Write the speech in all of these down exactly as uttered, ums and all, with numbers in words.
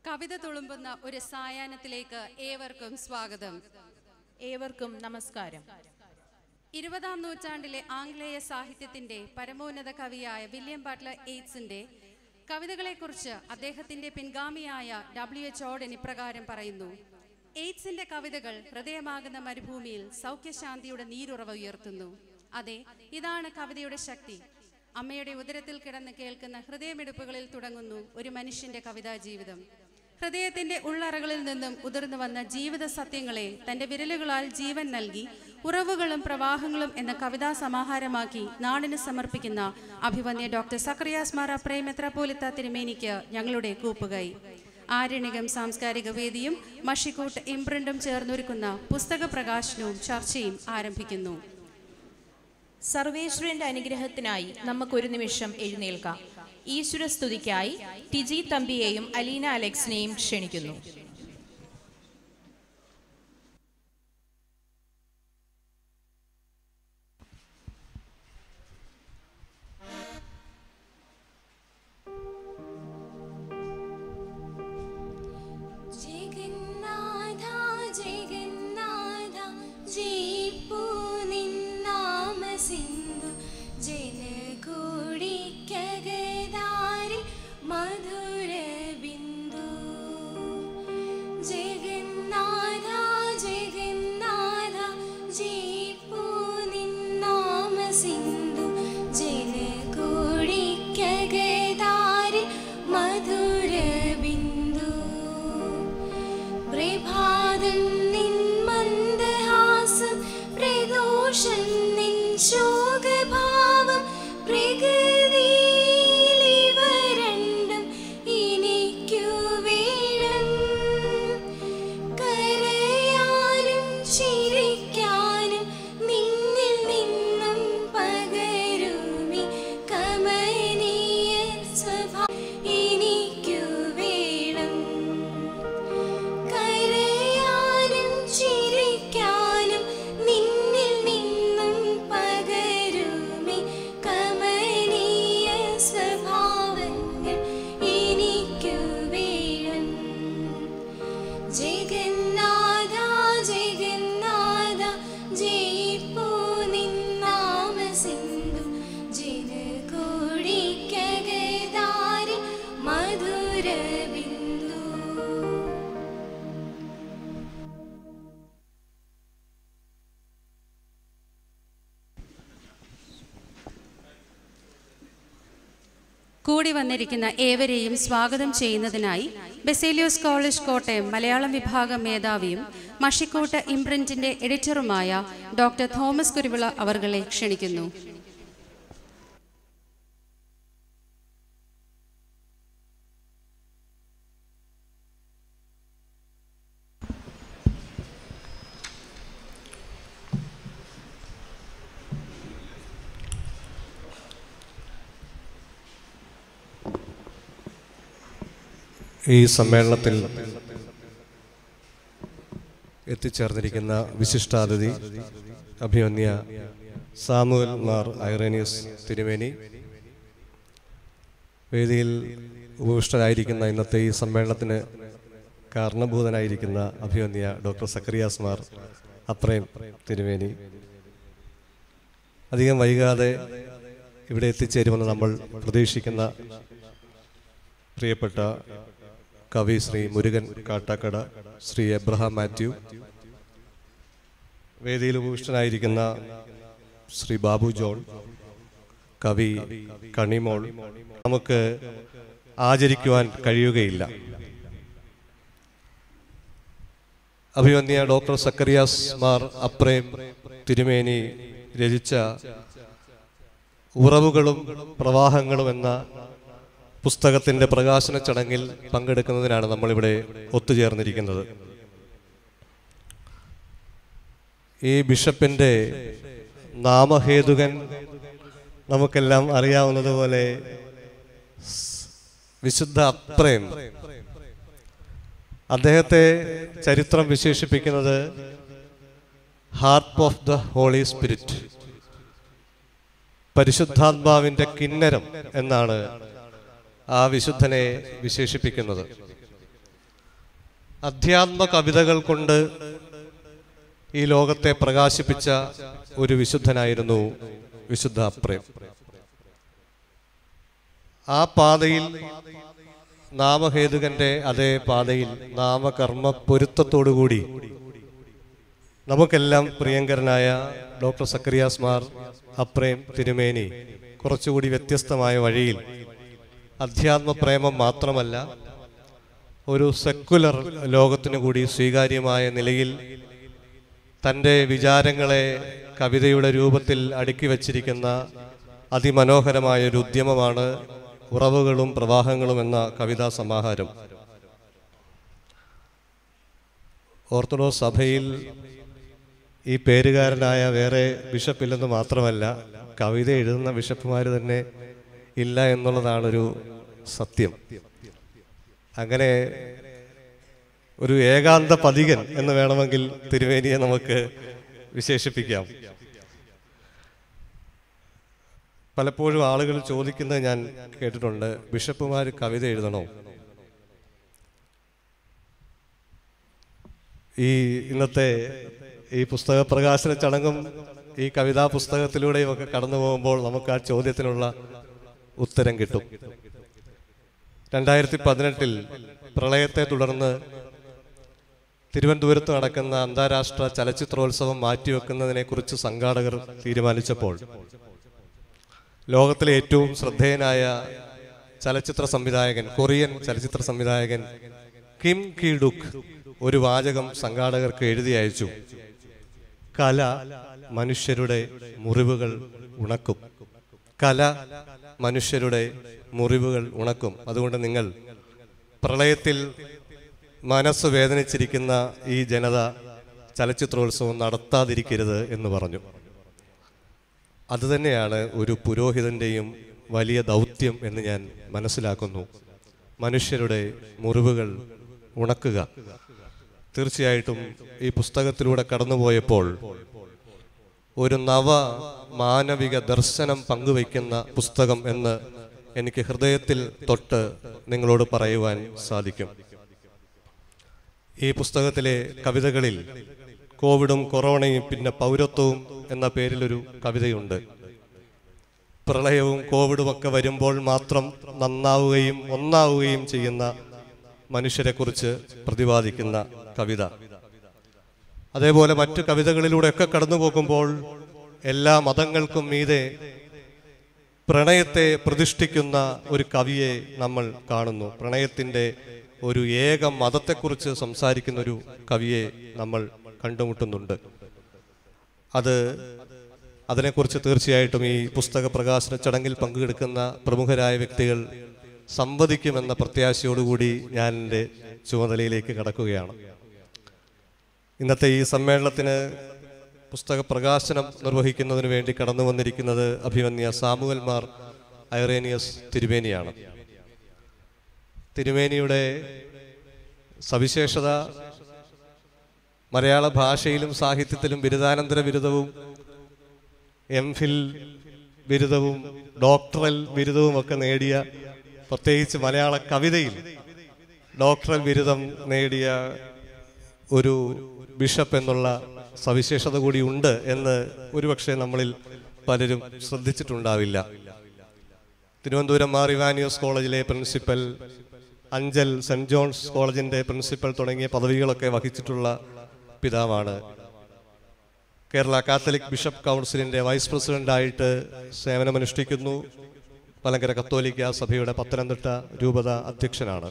കവിത തുളുമ്പുന്ന ഒരു സായാഹ്നത്തിലേക്ക് ഏവർക്കും സ്വാഗതം. ഏവർക്കും നമസ്കാരം. ഇരുപതാം നൂറ്റാണ്ടിലെ ആംഗ്ലേയ സാഹിത്യത്തിന്റെ പരമോന്നത കവിയായ വില്യം ബട്ട്ലർ യേറ്റ്സിന്റെ കവിതകളെക്കുറിച്ച് അദ്ദേഹത്തിന്റെ പിൻഗാമിയായ ഡബ്ല്യു എച്ച് ഓഡൻ ഇപ്രകാരം പറയുന്നു: യേറ്റ്സിന്റെ കവിതകൾ ഹൃദയമാകുന്ന മരുഭൂമിയിൽ സൗഖ്യശാന്തിയുടെ നീരുറവ ഉയർത്തുന്നു. അതെ, ഇതാണ് കവിതയുടെ ശക്തി. അമ്മയുടെ ഉദരത്തിൽ കിടന്ന് കേൾക്കുന്ന ഹൃദയമിടിപ്പുകളിൽ തുടങ്ങുന്നു ഒരു മനുഷ്യന്റെ കവിതാ ജീവിതം. ഹൃദയത്തിന്റെ ഉള്ളറകളിൽ നിന്നും ഉതിർന്നു വന്ന ജീവിത സത്യങ്ങളെ തന്റെ വിരലുകളാൽ ജീവൻ നൽകി ഉറവുകളും പ്രവാഹങ്ങളും എന്ന കവിതാ സമാഹാരമാക്കി നാടിന് സമർപ്പിക്കുന്ന അഭിവന്യ ഡോക്ടർ സക്കറിയാസ് മാർ അപ്രേം മെത്രാപ്പോലിത്ത തിരുമേനിക്ക് ഞങ്ങളുടെ കൂപ്പുകൈ. ആരണ്യകം സാംസ്കാരിക വേദിയും മഷിക്കൂട്ട് ഇംപ്രിന്റും ചേർന്നൊരുക്കുന്ന പുസ്തക പ്രകാശനവും ചർച്ചയും ആരംഭിക്കുന്നു. സർവേശ്വരന്റെ അനുഗ്രഹത്തിനായി നമുക്കൊരു നിമിഷം എഴുന്നേൽക്കാം. ഈശ്വര സ്തുതിക്കായി ടിജി തമ്പിയെയും അലീന അലക്സിനെയും ക്ഷണിക്കുന്നു. കൂടി വന്നിരിക്കുന്ന ഏവരെയും സ്വാഗതം ചെയ്യുന്നതിനായി ബെസേലിയോസ് കോളേജ് കോട്ടയം മലയാളം വിഭാഗം മേധാവിയും മഷിക്കൂട്ട് ഇംപ്രിന്റിന്റെ എഡിറ്ററുമായ ഡോക്ടർ തോമസ് കുരുവിള അവർകളെ ക്ഷണിക്കുന്നു. ഈ സമ്മേളനത്തിൽ എത്തിച്ചേർന്നിരിക്കുന്ന വിശിഷ്ടാതിഥി അഭിമന്യ സാമുവൽ മാർ ഐറേനിയസ് തിരുമേനി, വേദിയിൽ ഉപവിഷ്ടനായിരിക്കുന്ന ഇന്നത്തെ ഈ സമ്മേളനത്തിന് കാരണഭൂതനായിരിക്കുന്ന അഭിമന്യ ഡോക്ടർ സക്കറിയാസ് മാർ അപ്രേം തിരുമേനി, അധികം വൈകാതെ ഇവിടെ എത്തിച്ചേരുമെന്ന് നമ്മൾ പ്രതീക്ഷിക്കുന്ന പ്രിയപ്പെട്ട കവി ശ്രീ മുരുകൻ കാട്ടാക്കട, ശ്രീ എബ്രഹാം മാത്യു, വേദിയിൽ ഉപവിഷ്ടനായിരിക്കുന്ന ശ്രീ ബാബു ജോൺ, കവി കണിമോൾ, നമുക്ക് ആചരിക്കുവാൻ കഴിയുകയില്ല. അഭിമന്യ ഡോക്ടർ സക്കറിയാസ് മാർ അപ്രേം തിരുമേനി രചിച്ച ഉറവുകളും പ്രവാഹങ്ങളും എന്ന പുസ്തകത്തിന്റെ പ്രകാശന ചടങ്ങിൽ പങ്കെടുക്കുന്നതിനാണ് നമ്മളിവിടെ ഒത്തുചേർന്നിരിക്കുന്നത്. ഈ ബിഷപ്പിന്റെ നാമഹേതുകൻ നമുക്കെല്ലാം അറിയാവുന്നതുപോലെ വിശുദ്ധ അപ്രേം. അദ്ദേഹത്തെ ചരിത്രം വിശേഷിപ്പിക്കുന്നത് harp of the Holy Spirit, പരിശുദ്ധാത്മാവിന്റെ കിന്നരം എന്നാണ് ആ വിശുദ്ധനെ വിശേഷിപ്പിക്കുന്നത്. അധ്യാത്മ കവിതകൾ കൊണ്ട് ഈ ലോകത്തെ പ്രകാശിപ്പിച്ച ഒരു വിശുദ്ധനായിരുന്നു വിശുദ്ധ അപ്രേം. ആ പാതയിൽ നാമഹേതുകന്റെ അതേ പാതയിൽ നാമകർമ്മ പൊരുത്തത്തോടുകൂടി നമുക്കെല്ലാം പ്രിയങ്കരനായ ഡോക്ടർ സക്കറിയാസ് മാർ അപ്രേം തിരുമേനി കുറച്ചുകൂടി വ്യത്യസ്തമായ വഴിയിൽ അധ്യാത്മ പ്രേമം മാത്രമല്ല, ഒരു സെക്കുലർ ലോകത്തിനു കൂടി സ്വീകാര്യമായ നിലയിൽ തൻ്റെ വിചാരങ്ങളെ കവിതയുടെ രൂപത്തിൽ അടുക്കി വച്ചിരിക്കുന്ന അതിമനോഹരമായൊരു ഉദ്യമമാണ് ഉറവുകളും പ്രവാഹങ്ങളും എന്ന കവിതാ സമാഹാരം. ഓർത്തഡോക്സ് സഭയിൽ ഈ പേരുകാരനായ വേറെ ബിഷപ്പില്ലെന്ന് മാത്രമല്ല, കവിത എഴുതുന്ന ബിഷപ്പുമാർ തന്നെ ഇല്ല എന്നുള്ളതാണൊരു സത്യം. അങ്ങനെ ഒരു ഏകാന്ത പതികൻ എന്ന് വേണമെങ്കിൽ തിരുമേനിയെ നമുക്ക് വിശേഷിപ്പിക്കാം. പലപ്പോഴും ആളുകൾ ചോദിക്കുന്നത് ഞാൻ കേട്ടിട്ടുണ്ട്, ബിഷപ്പുമാർ കവിത എഴുതണോ? ഈ ഇന്നത്തെ ഈ പുസ്തക പ്രകാശന ചടങ്ങും ഈ കവിതാ പുസ്തകത്തിലൂടെയും ഒക്കെ കടന്നു പോകുമ്പോൾ നമുക്ക് ആ ചോദ്യത്തിനുള്ള ഉത്തരം കിട്ടും. രണ്ടായിരത്തി പതിനെട്ടിൽ പ്രളയത്തെ തുടർന്ന് തിരുവനന്തപുരത്ത് നടക്കുന്ന അന്താരാഷ്ട്ര ചലച്ചിത്രോത്സവം മാറ്റിവെക്കുന്നതിനെ കുറിച്ച് സംഘാടകർ തീരുമാനിച്ചപ്പോൾ ലോകത്തിലെ ഏറ്റവും ശ്രദ്ധേയനായ ചലച്ചിത്ര സംവിധായകൻ, കൊറിയൻ ചലച്ചിത്ര സംവിധായകൻ കിം കി ഡുക് ഒരു വാചകം സംഘാടകർക്ക് എഴുതി അയച്ചു. കല മനുഷ്യരുടെ മുറിവുകൾ ഉണക്കും. കല മനുഷ്യരുടെ മുറിവുകൾ ഉണക്കും. അതുകൊണ്ട് നിങ്ങൾ പ്രളയത്തിൽ മനസ്സ് വേദനിച്ചിരിക്കുന്ന ഈ ജനത ചലച്ചിത്രോത്സവം നടത്താതിരിക്കരുത് എന്ന് പറഞ്ഞു. അതുതന്നെയാണ് ഒരു പുരോഹിതൻ്റെയും വലിയ ദൗത്യം എന്ന് ഞാൻ മനസ്സിലാക്കുന്നു. മനുഷ്യരുടെ മുറിവുകൾ ഉണക്കുക. തീർച്ചയായിട്ടും ഈ പുസ്തകത്തിലൂടെ കടന്നുപോയപ്പോൾ ഒരു നവ മാനവിക ദർശനം പങ്കുവയ്ക്കുന്ന പുസ്തകം എന്ന് എനിക്ക് ഹൃദയത്തിൽ തൊട്ട് നിങ്ങളോട് പറയുവാൻ സാധിക്കും. ഈ പുസ്തകത്തിലെ കവിതകളിൽ കോവിഡും കൊറോണയും പിന്നെ പൗരത്വവും എന്ന പേരിലൊരു കവിതയുണ്ട്. പ്രളയവും കോവിഡും ഒക്കെ വരുമ്പോൾ മാത്രം നന്നാവുകയും ഒന്നാവുകയും ചെയ്യുന്ന മനുഷ്യരെക്കുറിച്ച് പ്രതിപാദിക്കുന്ന കവിത. അതേപോലെ മറ്റു കവിതകളിലൂടെയൊക്കെ കടന്നു പോകുമ്പോൾ എല്ലാ മതങ്ങൾക്കും മീതെ പ്രണയത്തെ പ്രതിഷ്ഠിക്കുന്ന ഒരു കവിയെ നമ്മൾ കാണുന്നു. പ്രണയത്തിൻ്റെ ഒരു ഏക മതത്തെക്കുറിച്ച് സംസാരിക്കുന്ന ഒരു കവിയെ നമ്മൾ കണ്ടുമുട്ടുന്നുണ്ട്. അത് അതിനെക്കുറിച്ച് തീർച്ചയായിട്ടും ഈ പുസ്തക പ്രകാശന ചടങ്ങിൽ പങ്കെടുക്കുന്ന പ്രമുഖരായ വ്യക്തികൾ സംവദിക്കുമെന്ന പ്രത്യാശയോടുകൂടി ഞാൻ എൻ്റെ ചുമതലയിലേക്ക് കടക്കുകയാണ്. ഇന്നത്തെ ഈ സമ്മേളനത്തിന് പുസ്തക പ്രകാശനം നിർവഹിക്കുന്നതിന് വേണ്ടി കടന്നു വന്നിരിക്കുന്നത് അഭിമന്യ സാമുവൽ മാർ ഐറേനിയസ് തിരുമേനിയാണ്. തിരുമേനിയുടെ സവിശേഷത മലയാള ഭാഷയിലും സാഹിത്യത്തിലും ബിരുദാനന്തര ബിരുദവും എം ഫിൽ ബിരുദവും ഡോക്ടറൽ ബിരുദവും ഒക്കെ നേടിയ, പ്രത്യേകിച്ച് മലയാള കവിതയിൽ ഡോക്ടറൽ ബിരുദം നേടിയ ഒരു ബിഷപ്പ് എന്നുള്ള സവിശേഷത കൂടി ഉണ്ട് എന്ന് ഒരുപക്ഷെ നമ്മളിൽ പലരും ശ്രദ്ധിച്ചിട്ടുണ്ടാവില്ല. തിരുവനന്തപുരം മാർ ഇവാനിയോസ് കോളേജിലെ പ്രിൻസിപ്പൽ, അഞ്ചൽ സെന്റ് ജോൺസ് കോളേജിന്റെ പ്രിൻസിപ്പൽ തുടങ്ങിയ പദവികളൊക്കെ വഹിച്ചിട്ടുള്ള പിതാവാണ്. കേരള കാത്തലിക് ബിഷപ്പ് കൗൺസിലിന്റെ വൈസ് പ്രസിഡന്റായിട്ട് സേവനമനുഷ്ഠിക്കുന്നു. മലങ്കര കത്തോലിക്ക സഭയുടെ പത്തനംതിട്ട രൂപത അധ്യക്ഷനാണ്.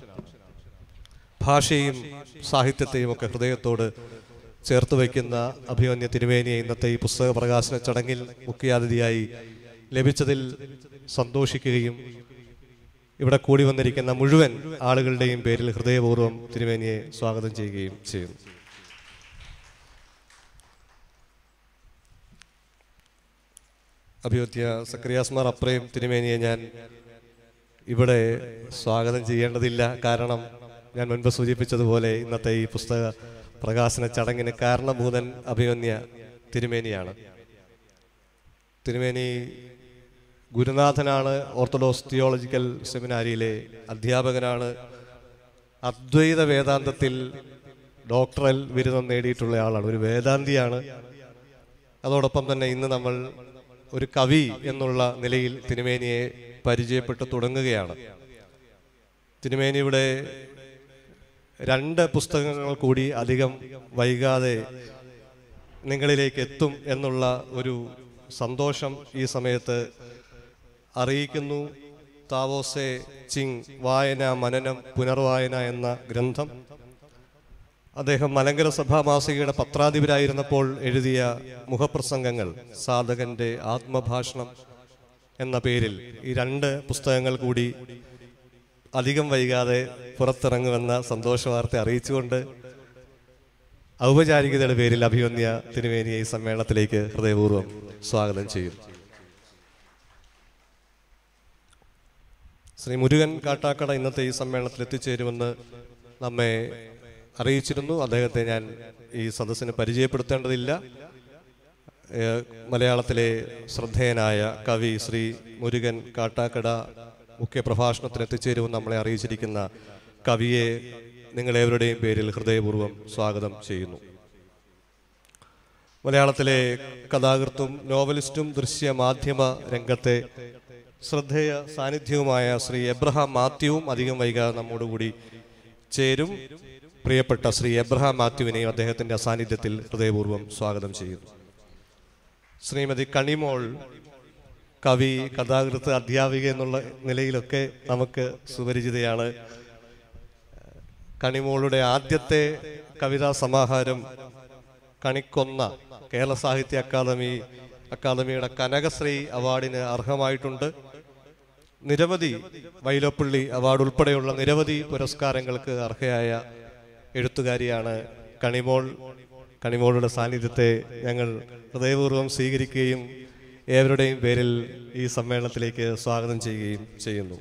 ഭാഷയും സാഹിത്യത്തെയും ഒക്കെ ഹൃദയത്തോട് ചേർത്ത് വയ്ക്കുന്ന അഭിമന്യ തിരുമേനിയെ ഇന്നത്തെ ഈ പുസ്തക പ്രകാശന ചടങ്ങിൽ മുഖ്യാതിഥിയായി ലഭിച്ചതിൽ സന്തോഷിക്കുകയും ഇവിടെ കൂടി വന്നിരിക്കുന്ന മുഴുവൻ ആളുകളുടെയും പേരിൽ ഹൃദയപൂർവ്വം തിരുമേനിയെ സ്വാഗതം ചെയ്യുകയും ചെയ്യുന്നു. അഭിമന്യ സക്കറിയാസ് മാർ അപ്രേം തിരുമേനിയെ ഞാൻ ഇവിടെ സ്വാഗതം ചെയ്യേണ്ടതില്ല. കാരണം ഞാൻ മുൻപ് സൂചിപ്പിച്ചതുപോലെ ഇന്നത്തെ ഈ പുസ്തക പ്രകാശന ചടങ്ങിന് കാരണഭൂതൻ അഭിമന്യ തിരുമേനിയാണ്. തിരുമേനി ഗുരുനാഥനാണ്. ഓർത്തഡോക്സ് തിയോളജിക്കൽ സെമിനാരിയിലെ അധ്യാപകനാണ്. അദ്വൈത വേദാന്തത്തിൽ ഡോക്ടറൽ ബിരുദം നേടിയിട്ടുള്ള ആളാണ്, ഒരു വേദാന്തിയാണ്. അതോടൊപ്പം തന്നെ ഇന്ന് നമ്മൾ ഒരു കവി എന്നുള്ള നിലയിൽ തിരുമേനിയെ പരിചയപ്പെട്ട് തുടങ്ങുകയാണ്. തിരുമേനിയുടെ രണ്ട് പുസ്തകങ്ങൾ കൂടി അധികം വൈകാതെ നിങ്ങളിലേക്ക് എത്തും എന്നുള്ള ഒരു സന്തോഷം ഈ സമയത്ത് അറിയിക്കുന്നു. താവോസെ ചിങ് വായന മനനം പുനർവായന എന്ന ഗ്രന്ഥം അദ്ദേഹം മലങ്കര സഭാ മാസികയുടെ പത്രാധിപരായിരുന്നപ്പോൾ എഴുതിയ മുഖപ്രസംഗങ്ങൾ, സാധകന്റെ ആത്മഭാഷണം എന്ന പേരിൽ ഈ രണ്ട് പുസ്തകങ്ങൾ കൂടി അധികം വൈകാതെ പുറത്തിറങ്ങുമെന്ന സന്തോഷ വാർത്ത അറിയിച്ചുകൊണ്ട് ഔപചാരികതയുടെ പേരിൽ അഭിവന്യ തിരുമേനിയെ ഈ സമ്മേളനത്തിലേക്ക് ഹൃദയപൂർവ്വം സ്വാഗതം ചെയ്യും. ശ്രീ മുരുകൻ കാട്ടാക്കട ഇന്നത്തെ ഈ സമ്മേളനത്തിൽ എത്തിച്ചേരുമെന്ന് നമ്മെ അറിയിച്ചിരുന്നു. അദ്ദേഹത്തെ ഞാൻ ഈ സദസ്സിന് പരിചയപ്പെടുത്തേണ്ടതില്ല. മലയാളത്തിലെ ശ്രദ്ധേയനായ കവി ശ്രീ മുരുകൻ കാട്ടാക്കട മുഖ്യ പ്രഭാഷണത്തിന് എത്തിച്ചേരുമെന്ന് നമ്മളെ അറിയിച്ചിരിക്കുന്ന കവിയെ നിങ്ങളേവരുടെയും പേരിൽ ഹൃദയപൂർവ്വം സ്വാഗതം ചെയ്യുന്നു. മലയാളത്തിലെ കഥാകൃത്തും നോവലിസ്റ്റും ദൃശ്യ മാധ്യമ രംഗത്തെ ശ്രദ്ധേയ സാന്നിധ്യവുമായ ശ്രീ എബ്രഹാം മാത്യുവും അധികം വൈകാതെ നമ്മോടുകൂടി ചേരും. പ്രിയപ്പെട്ട ശ്രീ എബ്രഹാം മാത്യുവിനെയും അദ്ദേഹത്തിൻ്റെ സാന്നിധ്യത്തിൽ ഹൃദയപൂർവ്വം സ്വാഗതം ചെയ്യുന്നു. ശ്രീമതി കണിമോൾ കവി, കഥാകൃത്ത്, അധ്യാപിക എന്നുള്ള നിലയിലൊക്കെ നമുക്ക് സുപരിചിതയാണ്. കണിമോളുടെ ആദ്യത്തെ കവിതാ സമാഹാരം കണിക്കൊന്ന കേരള സാഹിത്യ അക്കാദമി അക്കാദമിയുടെ കനകശ്രീ അവാർഡിന് അർഹമായിട്ടുണ്ട്. നിരവധി വൈലോപ്പള്ളി അവാർഡ് ഉൾപ്പെടെയുള്ള നിരവധി പുരസ്കാരങ്ങൾക്ക് അർഹയായ എഴുത്തുകാരിയാണ് കണിമോൾ. കണിമോളുടെ സാന്നിധ്യത്തെ ഞങ്ങൾ ഹൃദയപൂർവ്വം സ്വീകരിക്കുകയും ഏവരുടെയും പേരിൽ ഈ സമ്മേളനത്തിലേക്ക് സ്വാഗതം ചെയ്യുകയും ചെയ്യുന്നു.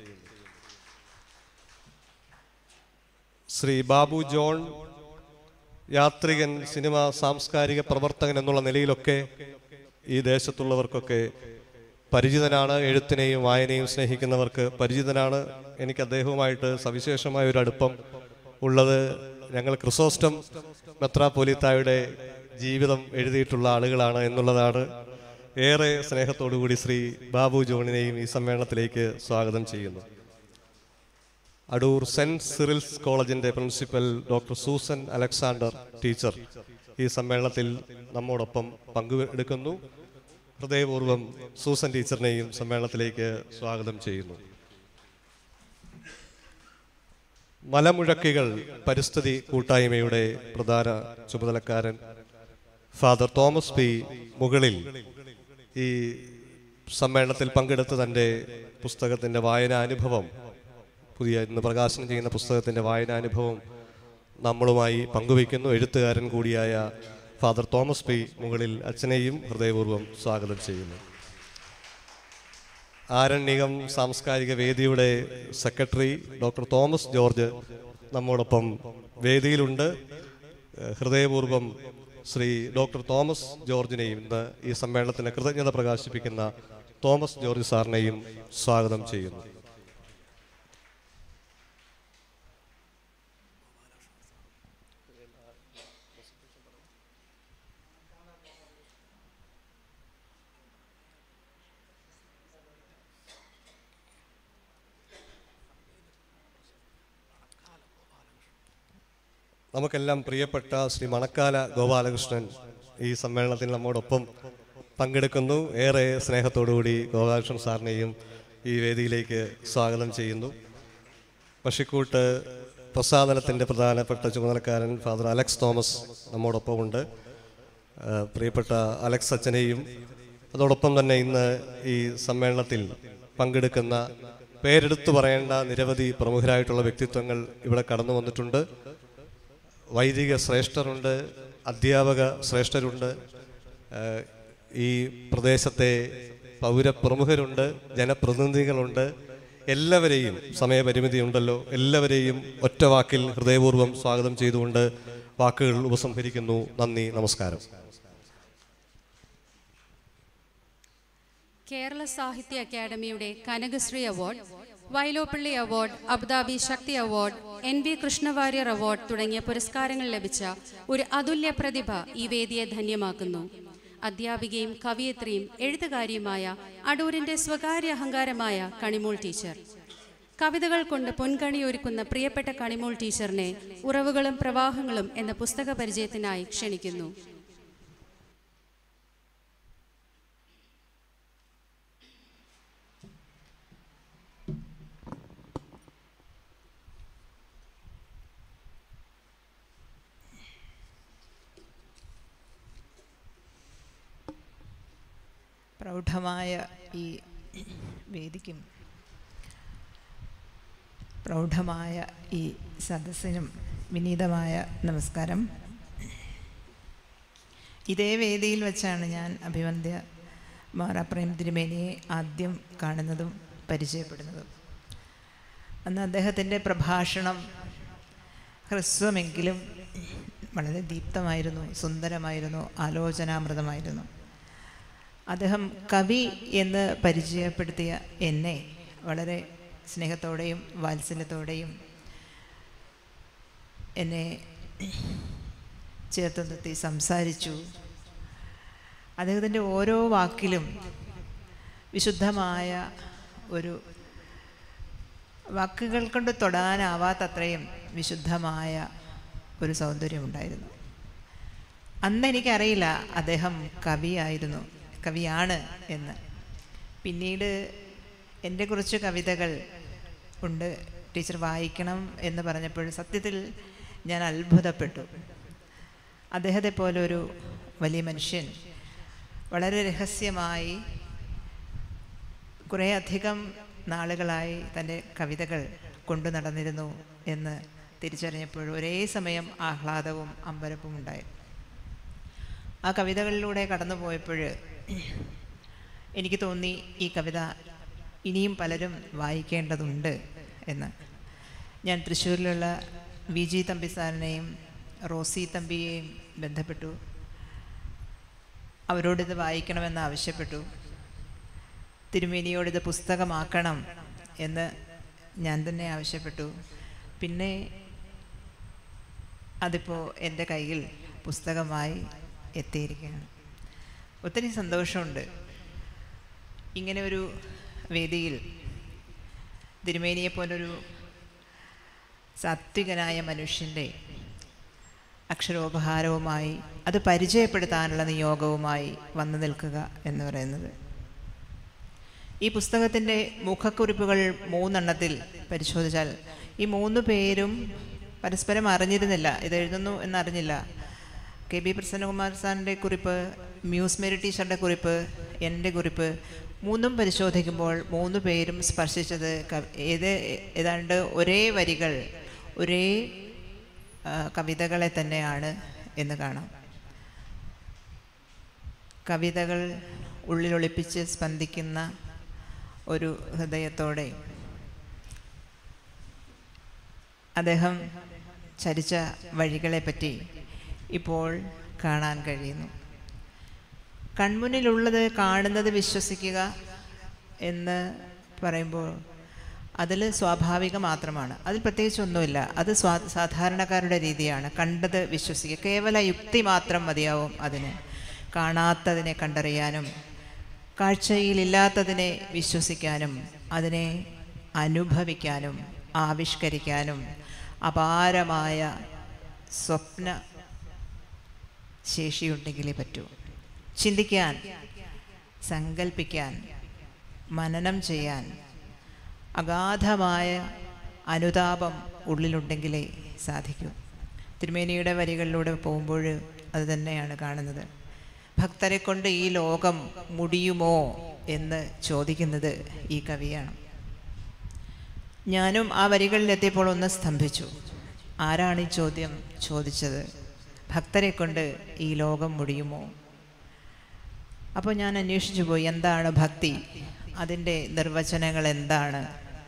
ശ്രീ ബാബു ജോൺ, യാത്രികൻ, സിനിമ സാംസ്കാരിക പ്രവർത്തകൻ എന്നുള്ള നിലയിലൊക്കെ ഈ ദേശത്തുള്ളവർക്കൊക്കെ പരിചിതനാണ്. എഴുത്തിനെയും വായനയും സ്നേഹിക്കുന്നവർക്ക് പരിചിതനാണ്. എനിക്ക് അദ്ദേഹവുമായിട്ട് സവിശേഷമായ ഒരു അടുപ്പം ഉള്ളത് ഞങ്ങൾ ക്രിസോസ്റ്റം മെത്രാപ്പോലീത്തായുടെ ജീവിതം എഴുതിയിട്ടുള്ള ആളുകളാണ് എന്നുള്ളതാണ്. ഏറെ സ്നേഹത്തോടുകൂടി ശ്രീ ബാബു ജോണിനെയും ഈ സമ്മേളനത്തിലേക്ക് സ്വാഗതം ചെയ്യുന്നു. അടൂർ സെന്റ് സിറിൽസ് കോളേജിന്റെ principal doctor Susan Alexander teacher ഈ സമ്മേളനത്തിൽ നമ്മോടൊപ്പം പങ്കെടുക്കുന്നു. ഹൃദയപൂർവ്വം സൂസൻ ടീച്ചറിനെയും സമ്മേളനത്തിലേക്ക് സ്വാഗതം ചെയ്യുന്നു. മലമുഴക്കികൾ പരിസ്ഥിതി കൂട്ടായ്മയുടെ പ്രധാന ചുമതലക്കാരൻ ഫാദർ തോമസ് പി മുകളിൽ ഈ സമ്മേളനത്തിൽ പങ്കെടുത്ത് തൻ്റെ പുസ്തകത്തിൻ്റെ വായനാനുഭവം, പുതിയ ഇന്ന് പ്രകാശനം ചെയ്യുന്ന പുസ്തകത്തിൻ്റെ വായനാനുഭവം നമ്മളുമായി പങ്കുവയ്ക്കുന്നു. എഴുത്തുകാരൻ കൂടിയായ ഫാദർ തോമസ് പി മുകളിൽ അച്ഛനെയും ഹൃദയപൂർവ്വം സ്വാഗതം ചെയ്യുന്നു. ആരണ്യകം സാംസ്കാരിക വേദിയുടെ സെക്രട്ടറി ഡോക്ടർ തോമസ് ജോർജ് നമ്മോടൊപ്പം വേദിയിലുണ്ട്. ഹൃദയപൂർവ്വം ശ്രീ ഡോക്ടർ തോമസ് ജോർജിനെയും ഇന്ന് ഈ സമ്മേളനത്തിന് കൃതജ്ഞത പ്രകാശിപ്പിക്കുന്ന തോമസ് ജോർജ് സാറിനെയും സ്വാഗതം ചെയ്യുന്നു. നമുക്കെല്ലാം പ്രിയപ്പെട്ട ശ്രീ മണക്കാല ഗോപാലകൃഷ്ണൻ ഈ സമ്മേളനത്തിൽ നമ്മോടൊപ്പം പങ്കെടുക്കുന്നു. ഏറെ സ്നേഹത്തോടുകൂടി ഗോപാലകൃഷ്ണൻ സാറിനെയും ഈ വേദിയിലേക്ക് സ്വാഗതം ചെയ്യുന്നു. പഷിക്കൂട്ട് പ്രസാദനത്തിൻ്റെ പ്രധാനപ്പെട്ട ചുമതലക്കാരൻ ഫാദർ അലക്സ് തോമസ് നമ്മോടൊപ്പമുണ്ട്. പ്രിയപ്പെട്ട അലക്സ് അച്ഛനെയും അതോടൊപ്പം തന്നെ ഇന്ന് ഈ സമ്മേളനത്തിൽ പങ്കെടുക്കുന്ന പേരെടുത്തു പറയേണ്ട നിരവധി പ്രമുഖരായിട്ടുള്ള വ്യക്തിത്വങ്ങൾ ഇവിടെ കടന്നു വന്നിട്ടുണ്ട്. വൈദിക ശ്രേഷ്ഠരുണ്ട്, അധ്യാപക ശ്രേഷ്ഠരുണ്ട്, ഈ പ്രദേശത്തെ പൗരപ്രമുഖരുണ്ട്, ജനപ്രതിനിധികളുണ്ട്. എല്ലാവരെയും, സമയപരിമിതി ഉണ്ടല്ലോ, എല്ലാവരെയും ഒറ്റ വാക്കിൽ ഹൃദയപൂർവ്വം സ്വാഗതം ചെയ്തുകൊണ്ട് വാക്കുകൾ ഉപസംഹരിക്കുന്നു. നന്ദി, നമസ്കാരം. കേരള സാഹിത്യ അക്കാദമിയുടെ Kanakasree award Vyloppilli award, Abu Dhabi Sakthi award, N V Krishna Warrier award തുടങ്ങിയ പുരസ്കാരങ്ങൾ ലഭിച്ച ഒരു അതുല്യ പ്രതിഭ ഈ വേദിയെ ധന്യമാക്കുന്നു. അധ്യാപികയും കവിയത്രിയും എഴുത്തുകാരിയുമായ അടൂരിൻ്റെ സ്വകാര്യ അഹങ്കാരമായ കണിമോൾ ടീച്ചർ. കവിതകൾ കൊണ്ട് പൊൻകണിയൊരുക്കുന്ന പ്രിയപ്പെട്ട കണിമോൾ ടീച്ചറിനെ ഉറവുകളും പ്രവാഹങ്ങളും എന്ന പുസ്തക പരിചയത്തിനായി ക്ഷണിക്കുന്നു. പ്രൗഢമായ ഈ വേദിക്കും പ്രൗഢമായ ഈ സദസ്സിനും വിനീതമായ നമസ്കാരം. ഇതേ വേദിയിൽ വെച്ചാണ് ഞാൻ അഭിവന്ദ്യ മാറാ പ്രേം തിരുമേനിയെ ആദ്യം കാണുന്നതും പരിചയപ്പെടുന്നതും. അന്ന് അദ്ദേഹത്തിൻ്റെ പ്രഭാഷണം ഹ്രസ്വമെങ്കിലും വളരെ ദീപ്തമായിരുന്നു, സുന്ദരമായിരുന്നു, ആലോചനാമൃതമായിരുന്നു. അദ്ദേഹം കവി എന്ന് പരിചയപ്പെടുത്തിയ എന്നെ വളരെ സ്നേഹത്തോടെയും വാത്സല്യത്തോടെയും എന്നെ ചേർത്ത് നിർത്തി സംസാരിച്ചു. അദ്ദേഹത്തിൻ്റെ ഓരോ വാക്കിലും വിശുദ്ധമായ ഒരു, വാക്കുകൾ കൊണ്ട് തൊടാനാവാത്തത്രയും വിശുദ്ധമായ ഒരു സൗന്ദര്യമുണ്ടായിരുന്നു. അന്ന് എനിക്കറിയില്ല അദ്ദേഹം കവിയായിരുന്നു, കവിയാണ് എന്ന്. പിന്നീട് എൻ്റെ കുറച്ച് കവിതകൾ ഉണ്ട് ടീച്ചർ വായിക്കണം എന്ന് പറഞ്ഞപ്പോൾ സത്യത്തിൽ ഞാൻ അത്ഭുതപ്പെട്ടു. അദ്ദേഹത്തെ പോലൊരു വലിയ മനുഷ്യൻ വളരെ രഹസ്യമായി കുറേ അധികം നാളുകളായി തൻ്റെ കവിതകൾ കൊണ്ടു നടന്നിരുന്നു എന്ന് തിരിച്ചറിഞ്ഞപ്പോൾ ഒരേ സമയം ആഹ്ലാദവും അമ്പരപ്പും ഉണ്ടായി. ആ കവിതകളിലൂടെ കടന്നു പോയപ്പോൾ എനിക്ക് തോന്നി ഈ കവിത ഇനിയും പലരും വായിക്കേണ്ടതുണ്ട് എന്ന്. ഞാൻ തൃശ്ശൂരിലുള്ള വി ജി തമ്പി സാറിനെയും റോസി തമ്പിയെയും ബന്ധപ്പെട്ടു. അവരോടിത് വായിക്കണമെന്ന് ആവശ്യപ്പെട്ടു. തിരുമേനിയോടിത് പുസ്തകമാക്കണം എന്ന് ഞാൻ തന്നെ ആവശ്യപ്പെട്ടു. പിന്നെ അതിപ്പോൾ എൻ്റെ കയ്യിൽ പുസ്തകമായി എത്തിയിരിക്കുകയാണ്. ഒത്തിരി സന്തോഷമുണ്ട്. ഇങ്ങനെ ഒരു വേദിയിൽ തിരുമേനിയെപ്പോലൊരു സാത്വികനായ മനുഷ്യൻ്റെ അക്ഷരോപഹാരവുമായി അത് പരിചയപ്പെടുത്താനുള്ള നിയോഗവുമായി വന്നു നിൽക്കുക എന്ന് പറയുന്നത്. ഈ പുസ്തകത്തിൻ്റെ മുഖക്കുറിപ്പുകൾ മൂന്നെണ്ണത്തിൽ പരിശോധിച്ചാൽ ഈ മൂന്ന് പേരും പരസ്പരം അറിഞ്ഞിരുന്നില്ല, ഇത് എഴുതുന്നു എന്നറിഞ്ഞില്ല. കെ ബി പ്രസന്നകുമാർ സാറിൻ്റെ കുറിപ്പ്, മ്യൂസ് മേരി ടീച്ചറുടെ കുറിപ്പ്, എൻ്റെ കുറിപ്പ് മൂന്നും പരിശോധിക്കുമ്പോൾ മൂന്ന് പേരും സ്പർശിച്ചത് ഏത് ഏതാണ്ട് ഒരേ വരികൾ, ഒരേ കവിതകളെ തന്നെയാണ് എന്ന് കാണാം. കവിതകൾ ഉള്ളിലൊളിപ്പിച്ച് സ്പന്ദിക്കുന്ന ഒരു ഹൃദയത്തോടെ അദ്ദേഹം ചരിച്ച വഴികളെപ്പറ്റി ഇപ്പോൾ കാണാൻ കഴിയുന്നു. കൺമുന്നിലുള്ളത് കാണുന്നത് വിശ്വസിക്കുക എന്ന് പറയുമ്പോൾ അതിൽ സ്വാഭാവിക മാത്രമാണ്, അതിൽ പ്രത്യേകിച്ചൊന്നുമില്ല. അത് സ്വാ സാധാരണക്കാരുടെ രീതിയാണ്. കണ്ടത് വിശ്വസിക്കുക, കേവല യുക്തി മാത്രം മതിയാവും അതിന്. കാണാത്തതിനെ കണ്ടറിയാനും കാഴ്ചയിലില്ലാത്തതിനെ വിശ്വസിക്കാനും അതിനെ അനുഭവിക്കാനും ആവിഷ്കരിക്കാനും അപാരമായ സ്വപ്ന ശേഷിയുണ്ടെങ്കിലേ പറ്റൂ. ചിന്തിക്കാൻ, സങ്കൽപ്പിക്കാൻ, മനനം ചെയ്യാൻ അഗാധമായ അനുതാപം ഉള്ളിലുണ്ടെങ്കിലേ സാധിക്കൂ. തിരുമേനിയുടെ വരികളിലൂടെ പോകുമ്പോൾ അത് തന്നെയാണ് കാണുന്നത്. ഭക്തരെ കൊണ്ട് ഈ ലോകം മുടിയുമോ എന്ന് ചോദിക്കുന്നത് ഈ കവിയാണ്. ഞാനും ആ വരികളിലെത്തിയപ്പോൾ ഒന്ന് സ്തംഭിച്ചു. ആരാണ് ഈ ചോദ്യം ചോദിച്ചത്? ഭക്തരെ കൊണ്ട് ഈ ലോകം മുടിയുമോ? അപ്പോൾ ഞാൻ അന്വേഷിച്ചു പോയി, എന്താണ് ഭക്തി, അതിൻ്റെ നിർവചനങ്ങൾ എന്താണ്?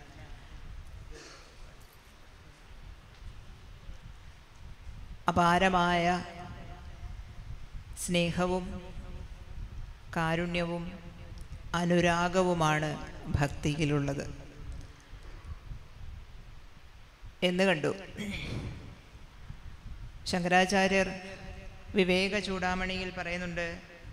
അപാരമായ സ്നേഹവും കാരുണ്യവും അനുരാഗവുമാണ് ഭക്തിയിലുള്ളത്. എന്ന് കണ്ടു. ശങ്കരാചാര്യർ വിവേക ചൂടാമണിയിൽ പറയുന്നുണ്ട്,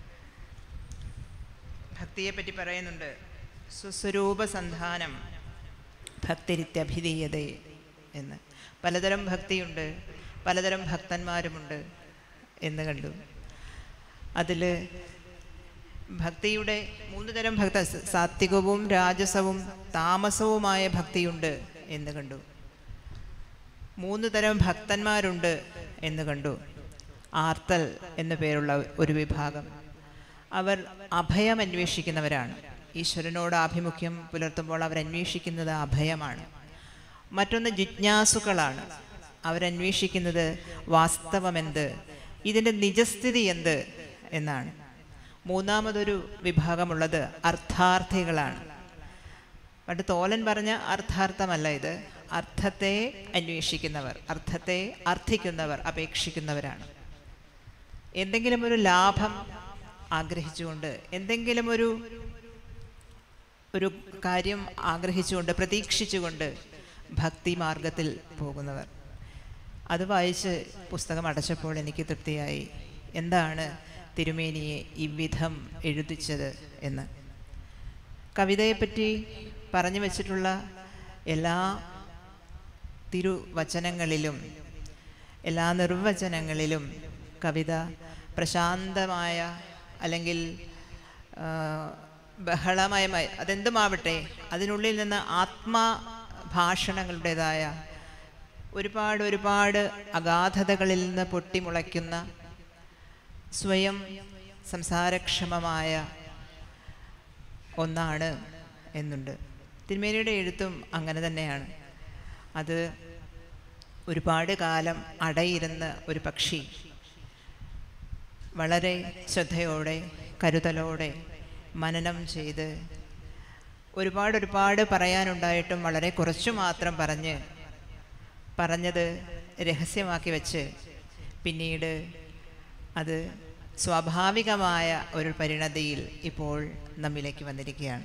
ഭക്തിയെപ്പറ്റി പറയുന്നുണ്ട്, സ്വസ്വരൂപസന്ധാനം ഭക്തിരിത്യഭിധീയതേ എന്ന്. പലതരം ഭക്തിയുണ്ട്, പലതരം ഭക്തന്മാരുമുണ്ട് എന്ന് കണ്ടു. അതിൽ ഭക്തിയുടെ മൂന്ന് തരം ഭക്ത, സാത്വികവും രാജസവും താമസവുമായ ഭക്തിയുണ്ട് എന്ന് കണ്ടു. മൂന്ന് തരം ഭക്തന്മാരുണ്ട് എന്ന് കണ്ടു. ആർത്തൽ എന്നു പേരുള്ള ഒരു വിഭാഗം, അവർ അഭയം അന്വേഷിക്കുന്നവരാണ്. ഈശ്വരനോട് ആഭിമുഖ്യം പുലർത്തുമ്പോൾ അവരന്വേഷിക്കുന്നത് അഭയമാണ്. മറ്റൊന്ന് ജിജ്ഞാസുക്കളാണ്. അവരന്വേഷിക്കുന്നത് വാസ്തവമെന്ത്, ഇതിൻ്റെ നിജസ്ഥിതി എന്ത് എന്നാണ്. മൂന്നാമതൊരു വിഭാഗമുള്ളത് അർത്ഥാർത്ഥികളാണ്. പണ്ട് തോലൻ പറഞ്ഞ അർത്ഥാർത്ഥമല്ല ഇത്, അർത്ഥത്തെ അന്വേഷിക്കുന്നവർ, അർത്ഥത്തെ അർത്ഥിക്കുന്നവർ, അപേക്ഷിക്കുന്നവരാണ്. എന്തെങ്കിലും ഒരു ലാഭം ആഗ്രഹിച്ചുകൊണ്ട്, എന്തെങ്കിലും ഒരു ഒരു കാര്യം ആഗ്രഹിച്ചുകൊണ്ട്, പ്രതീക്ഷിച്ചുകൊണ്ട് ഭക്തി മാർഗത്തിൽ പോകുന്നവർ. അത് വായിച്ച് പുസ്തകം അടച്ചപ്പോൾ എനിക്ക് തൃപ്തിയായി. എന്താണ് തിരുമേനിയെ ഇவ்விധം എഴുതിച്ചത് എന്ന്. കവിതയെപ്പറ്റി പറഞ്ഞു വച്ചിട്ടുള്ള എല്ലാ തിരുവചനങ്ങളിലും, എല്ലാ നിർവചനങ്ങളിലും കവിത പ്രശാന്തമായ, അല്ലെങ്കിൽ ബഹളമയമായ, അതെന്തുമാവട്ടെ, അതിനുള്ളിൽ നിന്ന് ആത്മഭാഷണങ്ങളുടേതായ ഒരുപാട് ഒരുപാട് അഗാധതകളിൽ നിന്ന് പൊട്ടിമുളയ്ക്കുന്ന സ്വയം സംസാരക്ഷമമായ ഒന്നാണ് എന്നുണ്ട്. തിരുമേനിയുടെ എഴുത്തും അങ്ങനെ തന്നെയാണ്. അത് ഒരുപാട് കാലം അടയിരുന്ന ഒരു പക്ഷി വളരെ ശ്രദ്ധയോടെ കരുതലോടെ മനനം ചെയ്ത് ഒരുപാട് ഒരുപാട് പറയാനുണ്ടായിട്ടും വളരെ കുറച്ചു മാത്രം പറഞ്ഞ് പറഞ്ഞത് രഹസ്യമാക്കി വെച്ച് പിന്നീട് അത് സ്വാഭാവികമായ ഒരു പരിണതിയിൽ ഇപ്പോൾ നമ്മിലേക്ക് വന്നിരിക്കുകയാണ്.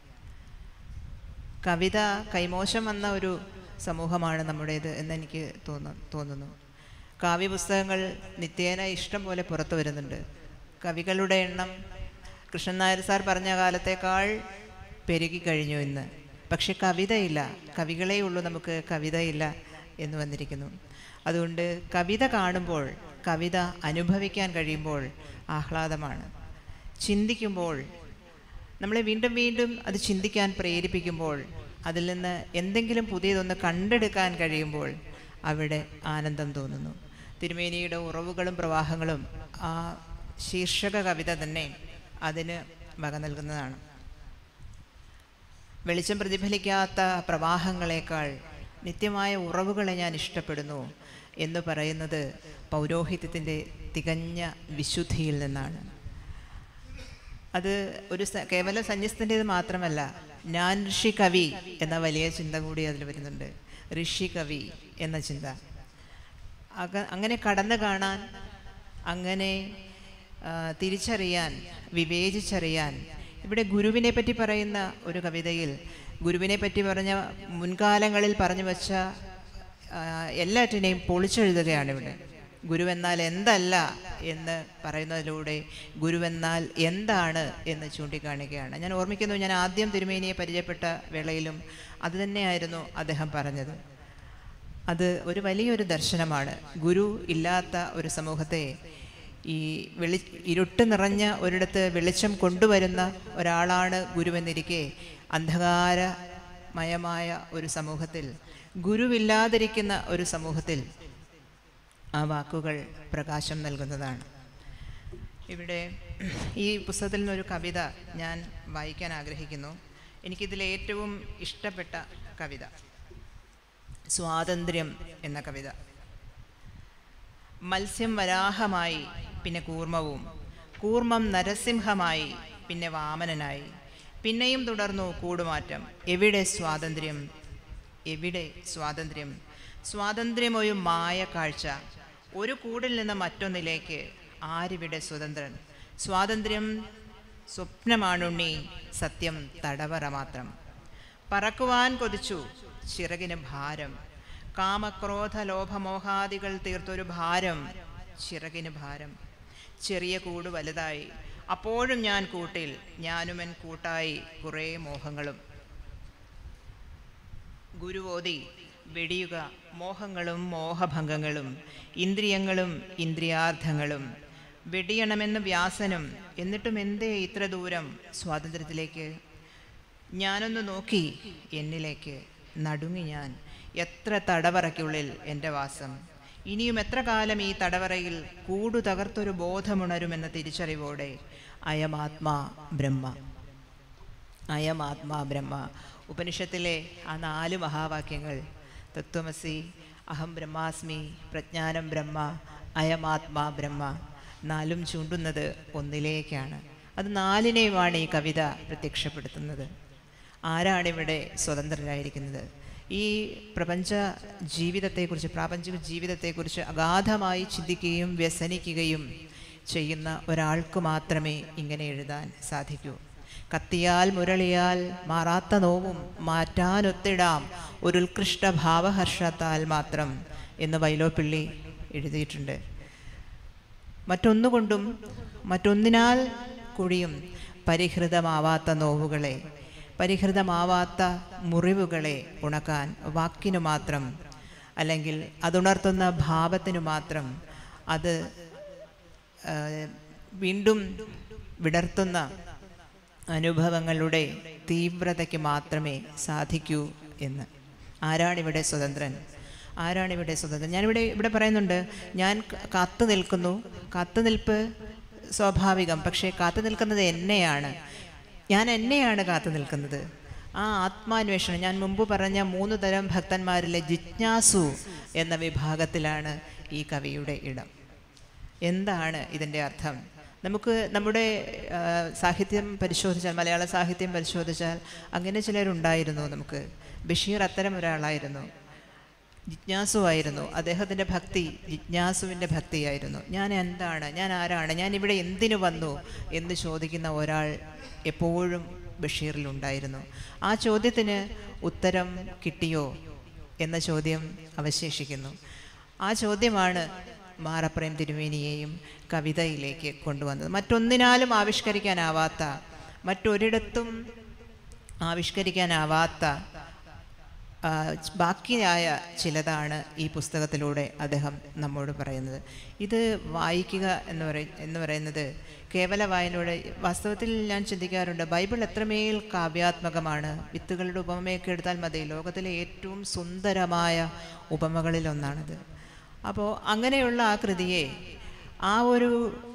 കവിത കൈമോശം വന്ന ഒരു സമൂഹമാണ് നമ്മുടേത് എന്നെനിക്ക് തോന്നു തോന്നുന്നു കാവ്യപുസ്തകങ്ങൾ നിത്യേന ഇഷ്ടം പോലെ പുറത്തു വരുന്നുണ്ട്. കവികളുടെ എണ്ണം കൃഷ്ണൻ നായർ സാർ പറഞ്ഞ കാലത്തേക്കാൾ പെരുകിക്കഴിഞ്ഞു ഇന്ന്. പക്ഷെ കവിതയില്ല, കവികളേ ഉള്ളൂ, നമുക്ക് കവിതയില്ല എന്ന് വന്നിരിക്കുന്നു. അതുകൊണ്ട് കവിത കാണുമ്പോൾ, കവിത അനുഭവിക്കാൻ കഴിയുമ്പോൾ ആഹ്ലാദമാണ്. ചിന്തിക്കുമ്പോൾ, നമ്മളെ വീണ്ടും വീണ്ടും അത് ചിന്തിക്കാൻ പ്രേരിപ്പിക്കുമ്പോൾ, അതിൽ നിന്ന് എന്തെങ്കിലും പുതിയതൊന്ന് കണ്ടെടുക്കാൻ കഴിയുമ്പോൾ അവിടെ ആനന്ദം തോന്നുന്നു. തിരുമേനിയുടെ ഉറവുകളും പ്രവാഹങ്ങളും ആ ശീർഷക കവിത തന്നെ അതിന് വക നൽകുന്നതാണ്. വെളിച്ചം പ്രതിഫലിക്കാത്ത പ്രവാഹങ്ങളെക്കാൾ നിത്യമായ ഉറവുകളെ ഞാൻ ഇഷ്ടപ്പെടുന്നു എന്ന് പറയുന്നത് പൗരോഹിത്യത്തിൻ്റെ തികഞ്ഞ വിശുദ്ധിയിൽ നിന്നാണ്. അത് ഒരു കേവല സന്യസ്തൻ്റേത് മാത്രമല്ല, ഞാൻ ഋഷി കവി എന്ന വലിയ ചിന്ത കൂടി അതിൽ വരുന്നുണ്ട്. ഋഷി കവി എന്ന ചിന്ത അക അങ്ങനെ കടന്നു കാണാൻ, അങ്ങനെ തിരിച്ചറിയാൻ, വിവേചിച്ചറിയാൻ. ഇവിടെ ഗുരുവിനെ പറ്റി പറയുന്ന ഒരു കവിതയിൽ ഗുരുവിനെ പറ്റി പറഞ്ഞ മുൻകാലങ്ങളിൽ പറഞ്ഞു വച്ച എല്ലാറ്റിനെയും പൊളിച്ചെഴുതുകയാണ് ഇവിടെ. ഗുരുവെന്നാൽ എന്തല്ല എന്ന് പറയുന്നതിലൂടെ ഗുരുവെന്നാൽ എന്താണ് എന്ന് ചൂണ്ടിക്കാണിക്കുകയാണ്. ഞാൻ ഓർമ്മിക്കുന്നു, ഞാൻ ആദ്യം തിരുമേനിയെ പരിചയപ്പെട്ട വേളയിലും അതുതന്നെയായിരുന്നു അദ്ദേഹം പറഞ്ഞത്. അത് ഒരു വലിയൊരു ദർശനമാണ്. ഗുരു ഇല്ലാത്ത ഒരു സമൂഹത്തെ, ഈ വെളി ഇരുട്ട് നിറഞ്ഞ ഒരിടത്ത് വെളിച്ചം കൊണ്ടുവരുന്ന ഒരാളാണ് ഗുരുവെന്നിരിക്കെ, അന്ധകാരമയമായ ഒരു സമൂഹത്തിൽ, ഗുരുവില്ലാതിരിക്കുന്ന ഒരു സമൂഹത്തിൽ ആ വാക്കുകൾ പ്രകാശം നൽകുന്നതാണ്. ഇവിടെ ഈ പുസ്തകത്തിൽ നിന്നൊരു കവിത ഞാൻ വായിക്കാൻ ആഗ്രഹിക്കുന്നു. എനിക്കിതിലെ ഏറ്റവും ഇഷ്ടപ്പെട്ട കവിത സ്വാതന്ത്ര്യം എന്ന കവിത. മത്സ്യം വരാഹമായി, പിന്നെ കൂർമ്മവും, കൂർമ്മം നരസിംഹമായി, പിന്നെ വാമനനായി, പിന്നെയും തുടർന്നു കൂടുമാറ്റം. എവിടെ സ്വാതന്ത്ര്യം, എവിടെ സ്വാതന്ത്ര്യം? സ്വാതന്ത്ര്യം ഒരു മായ കാഴ്ച, ഒരു കൂടിൽ നിന്ന് മറ്റൊന്നിലേക്ക്. ആരിവിടെ സ്വതന്ത്രൻ? സ്വാതന്ത്ര്യം സ്വപ്നമാണുണ്ണി, സത്യം തടവറ മാത്രം. പറക്കുവാൻ കൊതിച്ചു, ചിറകിന് ഭാരം. കാമക്രോധ ലോഭമോഹാദികൾ തീർത്തൊരു ഭാരം, ചിറകിന് ഭാരം. ചെറിയ കൂട് വലുതായി, അപ്പോഴും ഞാൻ കൂട്ടിൽ, ഞാനുമൻ കൂട്ടായി കുറേ മോഹങ്ങളും. ഗുരുവോതി വെടിയുക മോഹങ്ങളും മോഹഭംഗങ്ങളും, ഇന്ദ്രിയങ്ങളും ഇന്ദ്രിയാർത്ഥങ്ങളും. വെടിയണമെന്ന് വ്യാസനും, എന്നിട്ടും എന്തേ ഇത്ര ദൂരം സ്വാതന്ത്ര്യത്തിലേക്ക്? ഞാനൊന്ന് നോക്കി എന്നിലേക്ക്, നടുങ്ങി ഞാൻ. എത്ര തടവറയ്ക്കുള്ളിൽ എൻ്റെ വാസം. ഇനിയും എത്ര കാലം ഈ തടവറയിൽ കൂടു തകർത്തൊരു ബോധമുണരുമെന്ന തിരിച്ചറിവോടെ അയമാത്മാ ബ്രഹ്മ, അയമാത്മാ ബ്രഹ്മ. ഉപനിഷത്തിലെ ആ നാല് മഹാവാക്യങ്ങൾ, തത്വമസി, അഹം ബ്രഹ്മാസ്മി, പ്രജ്ഞാനം ബ്രഹ്മ, അയമാത്മാ ബ്രഹ്മ, നാലും ചൂണ്ടുന്നത് ഒന്നിലേക്കാണ്. അത് നാലിനെയുമാണ് ഈ കവിത പ്രത്യക്ഷപ്പെടുത്തുന്നത്. ആരാണിവിടെ സ്വതന്ത്രരായിരിക്കുന്നത്? ഈ പ്രപഞ്ച ജീവിതത്തെക്കുറിച്ച്, പ്രാപഞ്ചിക ജീവിതത്തെക്കുറിച്ച് അഗാധമായി ചിന്തിക്കുകയും വ്യസനിക്കുകയും ചെയ്യുന്ന ഒരാൾക്ക് മാത്രമേ ഇങ്ങനെ എഴുതാൻ സാധിക്കൂ. കത്തിയാൽ മുരളിയാൽ മാറാത്ത നോവും മാറ്റാനൊത്തിടാം ഒരു ഉത്കൃഷ്ട ഭാവഹർഷത്താൽ മാത്രം എന്ന് വൈലോപ്പിള്ളി എഴുതിയിട്ടുണ്ട്. മറ്റൊന്നുകൊണ്ടും മറ്റൊന്നിനാൽ കൂടിയും പരിഹൃതമാവാത്ത നോവുകളെ, പരിഹൃതമാവാത്ത മുറിവുകളെ ഉണക്കാൻ വാക്കിനു മാത്രം, അല്ലെങ്കിൽ അതുണർത്തുന്ന ഭാവത്തിനു മാത്രം, അത് വീണ്ടും വിടർത്തുന്ന അനുഭവങ്ങളുടെ തീവ്രതയ്ക്ക് മാത്രമേ സാധിക്കൂ എന്ന്. ആരാണിവിടെ സ്വതന്ത്രൻ? ആരാണിവിടെ സ്വതന്ത്രൻ? ഞാനിവിടെ ഇവിടെ പറയുന്നുണ്ട്, ഞാൻ കാത്തു നിൽക്കുന്നു. കാത്തു നിൽപ്പ് സ്വാഭാവികം, പക്ഷേ കാത്തു നിൽക്കുന്നത് എന്നെയാണ്. ഞാൻ എന്നെയാണ് കാത്തു നിൽക്കുന്നത്. ആ ആത്മാന്വേഷണം, ഞാൻ മുമ്പ് പറഞ്ഞ മൂന്ന് തരം ഭക്തന്മാരിലെ ജിജ്ഞാസു എന്ന വിഭാഗത്തിലാണ് ഈ കവിയുടെ ഇടം. എന്താണ് ഇതിൻ്റെ അർത്ഥം? നമുക്ക് നമ്മുടെ സാഹിത്യം പരിശോധിച്ചാൽ, മലയാള സാഹിത്യം പരിശോധിച്ചാൽ അങ്ങനെ ചിലരുണ്ടായിരുന്നു. നമുക്ക് ബഷീർ അത്തരം ഒരാളായിരുന്നു, ജിജ്ഞാസുവായിരുന്നു. അദ്ദേഹത്തിൻ്റെ ഭക്തി ജിജ്ഞാസുവിൻ്റെ ഭക്തിയായിരുന്നു. ഞാൻ എന്താണ്, ഞാൻ ആരാണ്, ഞാൻ ഇവിടെ എന്തിനു വന്നു എന്ന് ചോദിക്കുന്ന ഒരാൾ എപ്പോഴും ബഷീറിലുണ്ടായിരുന്നു. ആ ചോദ്യത്തിന് ഉത്തരം കിട്ടിയോ എന്ന ചോദ്യം അവശേഷിക്കുന്നു. ആ ചോദ്യമാണ് മാറപ്രേം തിരുമേനിയെയും കവിതയിലേക്ക് കൊണ്ടുവന്നത്. മറ്റൊന്നിനാലും ആവിഷ്കരിക്കാനാവാത്ത, മറ്റൊരിടത്തും ആവിഷ്കരിക്കാനാവാത്ത ബാക്കിയായ ചിലതാണ് ഈ പുസ്തകത്തിലൂടെ അദ്ദേഹം നമ്മോട് പറയുന്നത്. ഇത് വായിക്കുക എന്ന് പറയ എന്ന് പറയുന്നത് കേവല വായനയുടെ, വാസ്തവത്തിൽ ഞാൻ ചിന്തിക്കാറുണ്ട്, ബൈബിൾ എത്രമേൽ കാവ്യാത്മകമാണ്. വിത്തുകളുടെ ഉപമയൊക്കെ എടുത്താൽ മതി, ലോകത്തിലെ ഏറ്റവും സുന്ദരമായ ഉപമകളിലൊന്നാണിത്. അപ്പോൾ അങ്ങനെയുള്ള ആ കൃതിയെ, ആ ഒരു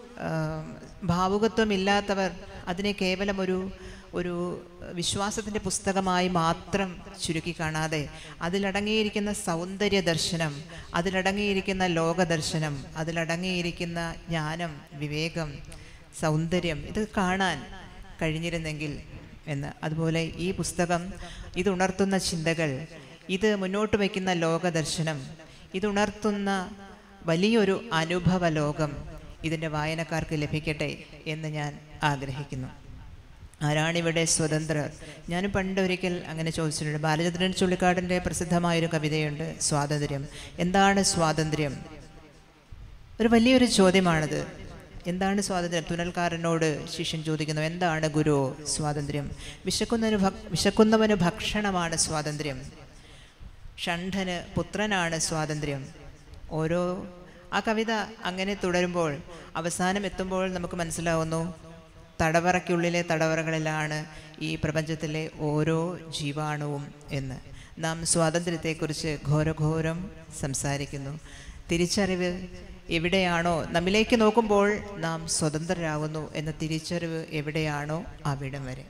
ഭാവുകത്വമില്ലാത്തവർ അതിനെ കേവലം ഒരു ഒരു വിശ്വാസത്തിൻ്റെ പുസ്തകമായി മാത്രം ചുരുക്കി കാണാതെ അതിലടങ്ങിയിരിക്കുന്ന സൗന്ദര്യ ദർശനം, അതിലടങ്ങിയിരിക്കുന്ന ലോകദർശനം, അതിലടങ്ങിയിരിക്കുന്ന ജ്ഞാനം, വിവേകം, സൗന്ദര്യം, ഇത് കാണാൻ കഴിഞ്ഞിരുന്നെങ്കിൽ എന്ന്. അതുപോലെ ഈ പുസ്തകം ഇതുണർത്തുന്ന ചിന്തകൾ, ഇത് മുന്നോട്ട് വയ്ക്കുന്ന ലോകദർശനം, ഇതുണർത്തുന്ന വലിയൊരു അനുഭവ ലോകം ഇതിൻ്റെ വായനക്കാർക്ക് ലഭിക്കട്ടെ എന്ന് ഞാൻ ആഗ്രഹിക്കുന്നു. ആരാണിവിടെ സ്വതന്ത്രർ? ഞാൻ പണ്ടൊരിക്കൽ അങ്ങനെ ചോദിച്ചിട്ടുണ്ട്. ബാലചന്ദ്രൻ ചുള്ളിക്കാടിൻ്റെ പ്രസിദ്ധമായൊരു കവിതയുണ്ട്, സ്വാതന്ത്ര്യം. എന്താണ് സ്വാതന്ത്ര്യം? ഒരു വലിയൊരു ചോദ്യമാണിത്. എന്താണ് സ്വാതന്ത്ര്യം? തുന്നൽക്കാരനോട് ശിഷ്യൻ ചോദിക്കുന്നു, എന്താണ് ഗുരു സ്വാതന്ത്ര്യം? വിശക്കുന്നവന് ഭ വിശക്കുന്നവന് ഭക്ഷണമാണ് സ്വാതന്ത്ര്യം. ഷണ്ഠന് പുത്രനാണ് സ്വാതന്ത്ര്യം. ഓരോ ആ കവിത അങ്ങനെ തുടരുമ്പോൾ അവസാനം എത്തുമ്പോൾ നമുക്ക് മനസ്സിലാവുന്നു, തടവറയ്ക്കുള്ളിലെ തടവറകളിലാണ് ഈ പ്രപഞ്ചത്തിലെ ഓരോ ജീവാണുവും എന്ന്. നാം സ്വാതന്ത്ര്യത്തെക്കുറിച്ച് ഘോരഘോരം സംസാരിക്കുന്നു. തിരിച്ചറിവ് എവിടെയാണോ, നമ്മിലേക്ക് നോക്കുമ്പോൾ നാം സ്വതന്ത്രരാകുന്നു എന്ന തിരിച്ചറിവ് എവിടെയാണോ അവിടം വരെ.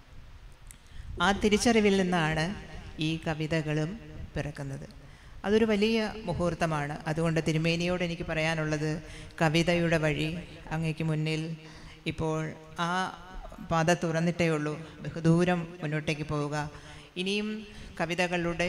ആ തിരിച്ചറിവിൽ നിന്നാണ് ഈ കവിതകളും പിറക്കുന്നത്. അതൊരു വലിയ മുഹൂർത്തമാണ്. അതുകൊണ്ട് തിരുമേനിയോട് എനിക്ക് പറയാനുള്ളത്, കവിതയുടെ വഴി അങ്ങേക്ക് മുന്നിൽ ഇപ്പോൾ ആ പാത തുറന്നിട്ടേ ഉള്ളൂ. ബഹുദൂരം മുന്നോട്ടേക്ക് പോവുക. ഇനിയും കവിതകളുടെ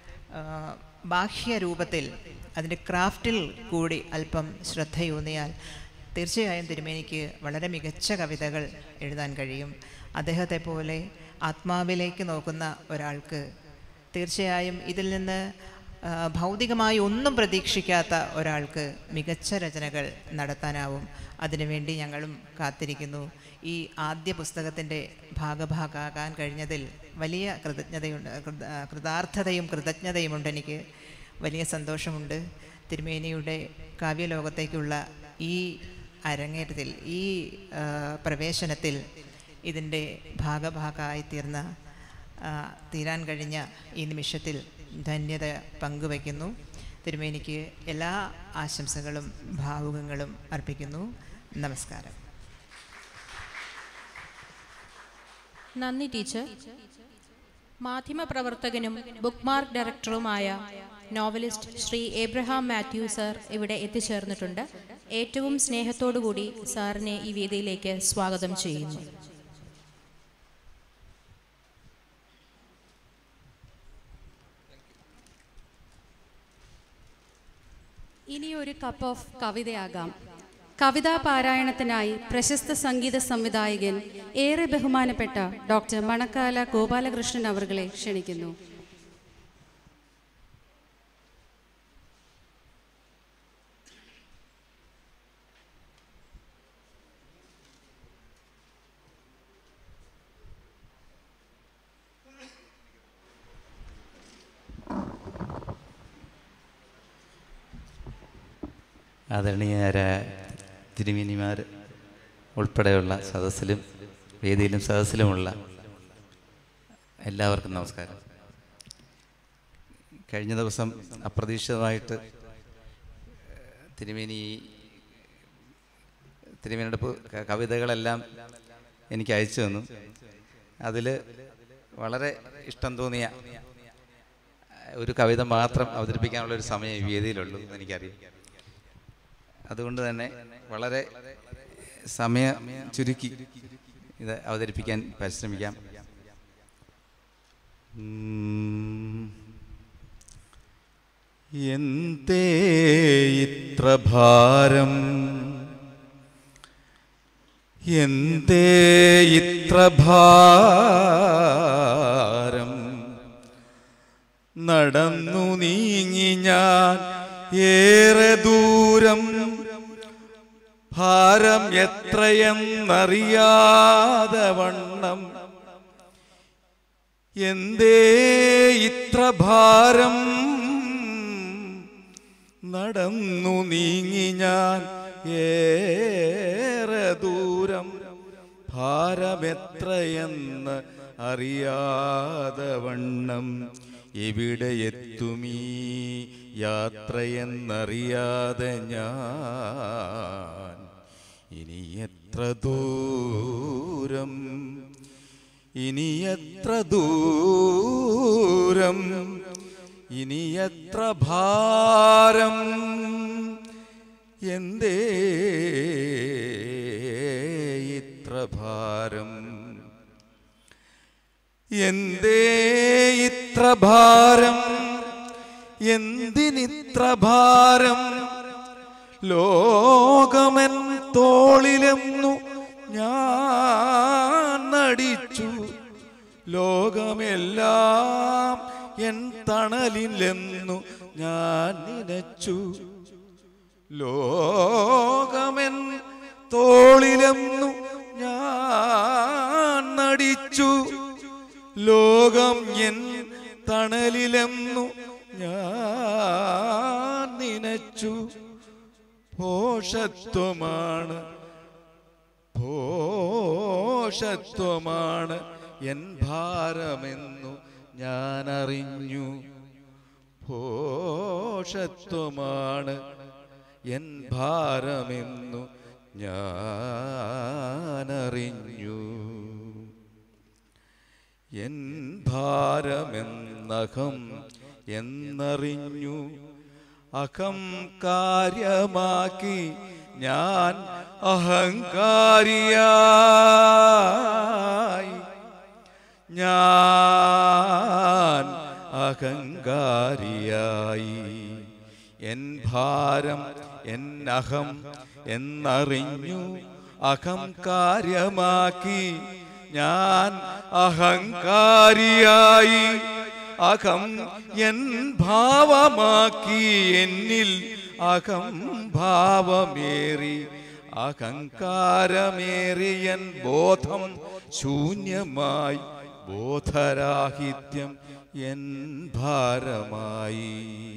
ബാഹ്യരൂപത്തിൽ, അതിൻ്റെ ക്രാഫ്റ്റിൽ കൂടി അല്പം ശ്രദ്ധയൂന്നിയാൽ തീർച്ചയായും തിരുമേനിക്ക് വളരെ മികച്ച കവിതകൾ എഴുതാൻ കഴിയും. അദ്ദേഹത്തെ പോലെ ആത്മാവിലേക്ക് നോക്കുന്ന ഒരാൾക്ക് തീർച്ചയായും ഇതിൽ നിന്ന് ഭൗതികമായി ഒന്നും പ്രതീക്ഷിക്കാത്ത ഒരാൾക്ക് മികച്ച രചനകൾ നടത്താനാവും. അതിനുവേണ്ടി ഞങ്ങളും കാത്തിരിക്കുന്നു. ഈ ആദ്യ പുസ്തകത്തിൻ്റെ ഭാഗഭാക്കാകാൻ കഴിഞ്ഞതിൽ വലിയ കൃതജ്ഞതയുണ്ട്, കൃതാർത്ഥതയും കൃതജ്ഞതയുമുണ്ട്. എനിക്ക് വലിയ സന്തോഷമുണ്ട്. തിരുമേനിയുടെ കാവ്യലോകത്തേക്കുള്ള ഈ അരങ്ങേറ്റത്തിൽ, ഈ പ്രവേശനത്തിൽ ഇതിൻ്റെ ഭാഗഭാക്കായി തീർന്ന തീരാൻ കഴിഞ്ഞ ഈ നിമിഷത്തിൽ ധന്യത പങ്കുവയ്ക്കുന്നു. തിരുമേനിക്ക് എല്ലാ ആശംസകളും ഭാവുകങ്ങളും അർപ്പിക്കുന്നു. നമസ്കാരം. നന്ദി ടീച്ചർ. മാധ്യമപ്രവർത്തകനും ബുക്ക് മാർക്ക് ഡയറക്ടറുമായ നോവലിസ്റ്റ് ശ്രീ എബ്രഹാം മാത്യു സാർ ഇവിടെ എത്തിച്ചേർന്നിട്ടുണ്ട്. ഏറ്റവും സ്നേഹത്തോടുകൂടി സാറിനെ ഈ വേദിയിലേക്ക് സ്വാഗതം ചെയ്യുന്നു. ഇനി ഒരു കപ്പ് ഓഫ് കവിതയാകാം. കവിതാ പാരായണത്തിനായി പ്രശസ്ത സംഗീത സംവിധായകൻ ഏറെ ബഹുമാനപ്പെട്ട ഡോക്ടർ മണക്കാല ഗോപാലകൃഷ്ണൻ അവർകളെ ക്ഷണിക്കുന്നു. ആദരണീയരായ തിരുമേനിമാർ ഉൾപ്പെടെയുള്ള സദസ്സിലും വേദിയിലും സദസ്സിലുമുള്ള എല്ലാവർക്കും നമസ്കാരം. കഴിഞ്ഞ ദിവസം അപ്രതീക്ഷിതമായിട്ട് തിരുമേനി തിരുമേനിയുടെ കവിതകളെല്ലാം എനിക്ക് അയച്ചു തന്നു. അതിൽ വളരെ ഇഷ്ടം തോന്നിയ ഒരു കവിത മാത്രം അവതരിപ്പിക്കാനുള്ളൊരു സമയം ഈ വേദിയിലുള്ളൂ എന്ന് എനിക്കറിയാം. അതുകൊണ്ട് തന്നെ വളരെ സമയം ചുരുക്കി ഇത് അവതരിപ്പിക്കാൻ പരിശ്രമിക്കാം. എന്തേ ഇത്ര ഭാരം, എന്തേ ഇത്ര ഭാരം, നടന്നു നീങ്ങി ഞാൻ ഏറെ ദൂരം, ഭാരം എത്രയെന്നറിയാതെ വണ്ണം, എന്തേ ഇത്ര ഭാരം, നടന്നു നീങ്ങി ഞാൻ ഏറെ ദൂരം, ഭാരമെത്രയെന്ന് അറിയാതെ വണ്ണം, എവിടെ എത്തുമീ യാത്രയെന്നറിയാതെ ഞാൻ, ഇനി എത്ര ദൂരം, ഇനി എത്ര ദൂരം, ഇനി എത്ര ഭാരം, എന്തേ ഇത്ര ഭാരം, എന്തേ ഇത്ര ഭാരം, എന്തിനിത്ര ഭാരം, ലോകമെൻ തോളിലെന്നു ഞാൻ നടിച്ചു, ലോകമെല്ലാം എൻ തണലിലെന്നു ഞാൻ നനച്ചു, ലോകമെൻ തോളിലെന്നു ഞാൻ നടിച്ചു, ലോകം എൻ തണലിലെന്നു ഞാൻ നനച്ചു, ഭോഷത്വമാണ് ഭോഷത്വമാണ് എൻ ഭാരമെന്നു ഞാൻ അറിഞ്ഞു, ഭോഷത്വമാണ് എൻ ഭാരമെന്നു ഞാനറിഞ്ഞു, എൻ ഭാരമെന്നകം എന്നറിഞ്ഞു, അഹം കാര്യമാക്കി ഞാൻ അഹങ്കാരിയായി, ഞാൻ അഹങ്കാരിയായി, എൻ ഭാരം എൻ അഹം എന്നറിഞ്ഞു, അഹം കാര്യമാക്കി ഞാൻ അഹങ്കാരിയായി, അകം എൻ ഭാവമാക്കി എന്നിൽ അകം ഭാവമേറി അഹങ്കാരമേറിയൻ ബോധം ശൂന്യമായി ബോധരാഹിത്യം എൻ ഭാരമായി.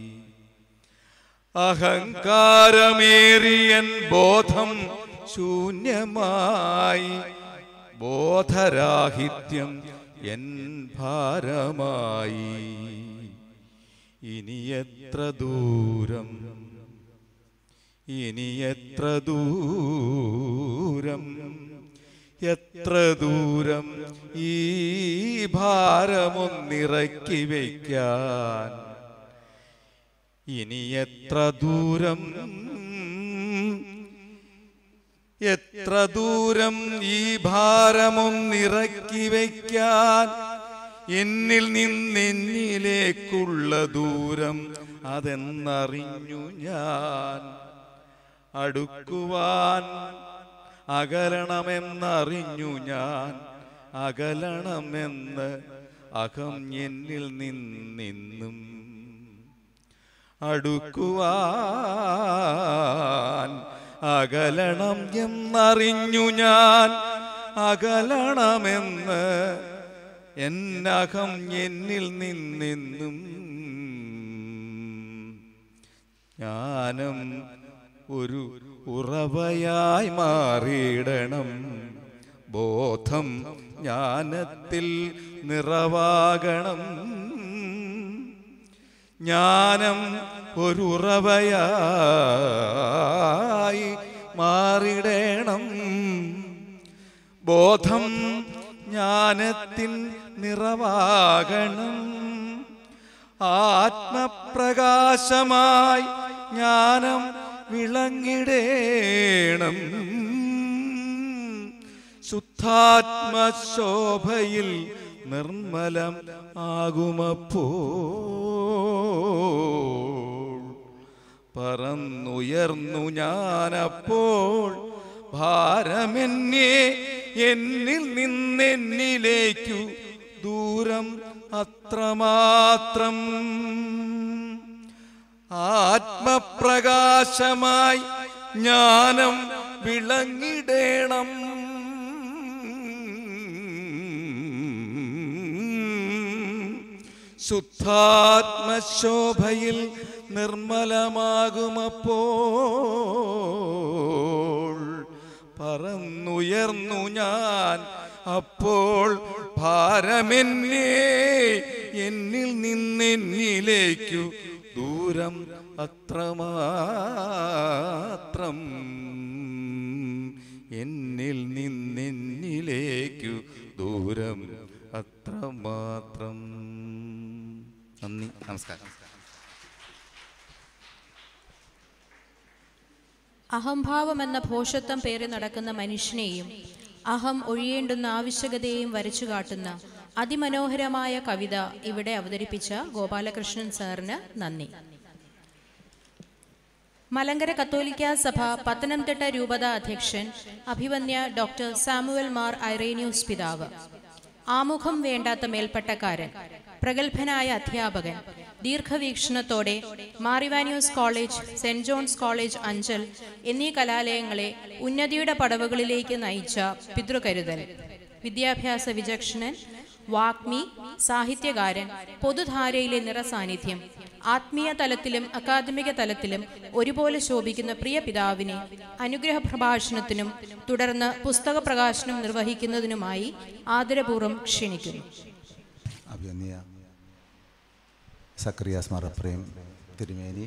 അഹങ്കാരമേറിയൻ ബോധം ശൂന്യമായി ബോധരാഹിത്യം എൻ ഭാരമായി. ഇനി എത്ര ദൂരം ഇനി എത്ര ദൂരം എത്ര ദൂരം ഈ ഭാരമൊന്നിറക്കി വയ്ക്കാൻ. ഇനി എത്ര ദൂരം എത്ര ദൂരം ഈ ഭാരമൊന്നിറക്കി വയ്ക്കാൻ. എന്നിൽ നിന്നെന്നിലേക്കുള്ള ദൂരം അതെന്നറിഞ്ഞു ഞാൻ. അടുക്കുവാൻ അകലണമെന്നറിഞ്ഞു ഞാൻ. അകലണമെന്ന് അകം എന്നിൽ നിന്നും. അടുക്കുവാൻ അകലണം എന്നറിഞ്ഞു ഞാൻ. അകലണമെന്ന് എന്നകം എന്നിൽ നിന്നും. ജ്ഞാനം ഒരു ഉറവയായി മാറിയിടണം. ബോധം ജ്ഞാനത്തിൽ നിറവാകണം. ജ്ഞാനം ഒരു ഉറവയായി മാറിടണം. ബോധം ജ്ഞാനത്തിൻ നിറവാകണം. ആത്മപ്രകാശമായി ജ്ഞാനം വിളങ്ങിടേണം. ശുദ്ധാത്മശോഭയിൽ നിർമ്മലം ആകുമപ്പോൾ. പറന്നുയർന്നു ഞാനപ്പോൾ ഭാരമെന്നെ എന്നിൽ നിന്നെന്നിലേക്കു ദൂരം അത്രമാത്രം. ആത്മപ്രകാശമായി ജ്ഞാനം വിളങ്ങിടേണം. ശുദ്ധാത്മശോഭയിൽ നിർമ്മലമാകുമപ്പോൾ. പറന്നുയർന്നു ഞാൻ അപ്പോൾ ഭാരമെന്നെ എന്നിൽ നിന്നെന്നിലേക്കു ദൂരം അത്രമാത്രം. എന്നിൽ നിന്നെന്നിലേക്കു ദൂരം അത്രമാത്രം. നന്ദി, നമസ്കാരം. അഹംഭാവം എന്ന ഭോഷത്വം പേറി നടക്കുന്ന മനുഷ്യനെയും അഹം ഒഴിയേണ്ടുന്ന ആവശ്യകതയെയും വരച്ചു കാട്ടുന്ന അതിമനോഹരമായ കവിത ഇവിടെ അവതരിപ്പിച്ച ഗോപാലകൃഷ്ണൻ സാറിന് നന്ദി. മലങ്കര കത്തോലിക്ക സഭ പത്തനംതിട്ട രൂപത അധ്യക്ഷൻ അഭിവന്യ ഡോക്ടർ സാമുവൽ മാർ ഐറേനിയൂസ് പിതാവ്, ആമുഖം വേണ്ടാത്ത മേൽപ്പട്ടക്കാരൻ, പ്രഗത്ഭനായ അധ്യാപകൻ, ദീർഘവീക്ഷണത്തോടെ Mar Ivanios college, Saint John's college Anchal എന്നീ കലാലയങ്ങളെ ഉന്നതിയുടെ പടവുകളിലേക്ക് നയിച്ച പിതൃകരുതൽ, വിദ്യാഭ്യാസ വിചക്ഷണൻ, വാഗ്മി, സാഹിത്യകാരൻ, പൊതുധാരയിലെ നിറസാന്നിധ്യം, ആത്മീയ തലത്തിലും അക്കാദമിക തലത്തിലും ഒരുപോലെ ശോഭിക്കുന്ന പ്രിയ പിതാവിനെ അനുഗ്രഹ പ്രഭാഷണത്തിനും തുടർന്ന് പുസ്തക പ്രകാശനം നിർവഹിക്കുന്നതിനുമായി ആദരപൂർവ്വം ക്ഷണിക്കുന്നു. അഭിനന്ദ സക്കറിയാസ് മാർ അപ്രേം തിരുമേനി,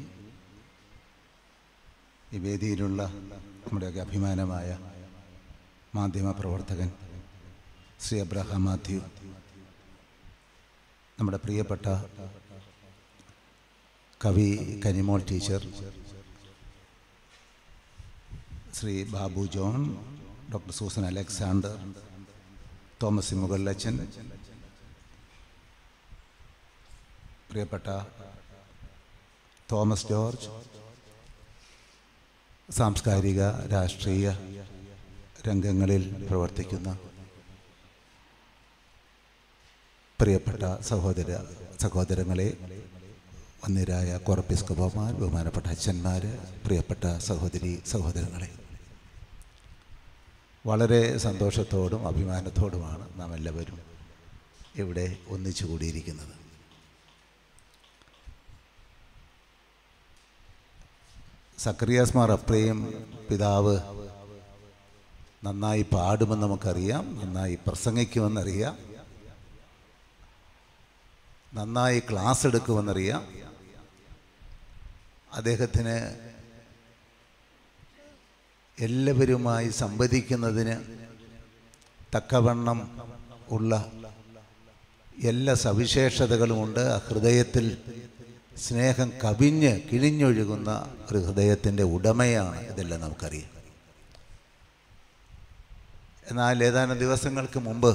ഈ വേദിയിലുള്ള നമ്മുടെയൊക്കെ അഭിമാനമായ മാധ്യമപ്രവർത്തകൻ ശ്രീ എബ്രഹാം മാത്യു, നമ്മുടെ പ്രിയപ്പെട്ട കവി Kanimol teacher, Shri Babu John, doctor Susan Alexander, Thomas മുഗല്ലച്ചൻ, പ്രിയപ്പെട്ട തോമസ് ജോർജ്, സാംസ്കാരിക രാഷ്ട്രീയ രംഗങ്ങളിൽ പ്രവർത്തിക്കുന്ന പ്രിയപ്പെട്ട സഹോദര സഹോദരങ്ങളെ, വന്യരായ കോറപ്പിസ്കോപ്പമാർ, ബഹുമാനപ്പെട്ട അച്ഛന്മാർ, പ്രിയപ്പെട്ട സഹോദരി സഹോദരങ്ങളെ, വളരെ സന്തോഷത്തോടും അഭിമാനത്തോടുമാണ് നാം എല്ലാവരും ഇവിടെ ഒന്നിച്ചു കൂടിയിരിക്കുന്നത്. സക്കറിയാസ് മാർ അപ്രയും പിതാവ് നന്നായി പാടുമെന്ന് നമുക്കറിയാം, നന്നായി പ്രസംഗിക്കുമെന്നറിയാം, നന്നായി ക്ലാസ് എടുക്കുമെന്നറിയാം. അദ്ദേഹത്തിന് എല്ലാവരുമായി സംവദിക്കുന്നതിന് തക്കവണ്ണം ഉള്ള എല്ലാ സവിശേഷതകളുമുണ്ട്. ആ ഹൃദയത്തിൽ സ്നേഹം കവിഞ്ഞ് കിഴിഞ്ഞൊഴുകുന്ന ഒരു ഹൃദയത്തിൻ്റെ ഉടമയാണ്. ഇതെല്ലാം നമുക്കറിയാം. എന്നാൽ ഏതാനും ദിവസങ്ങൾക്ക് മുമ്പ്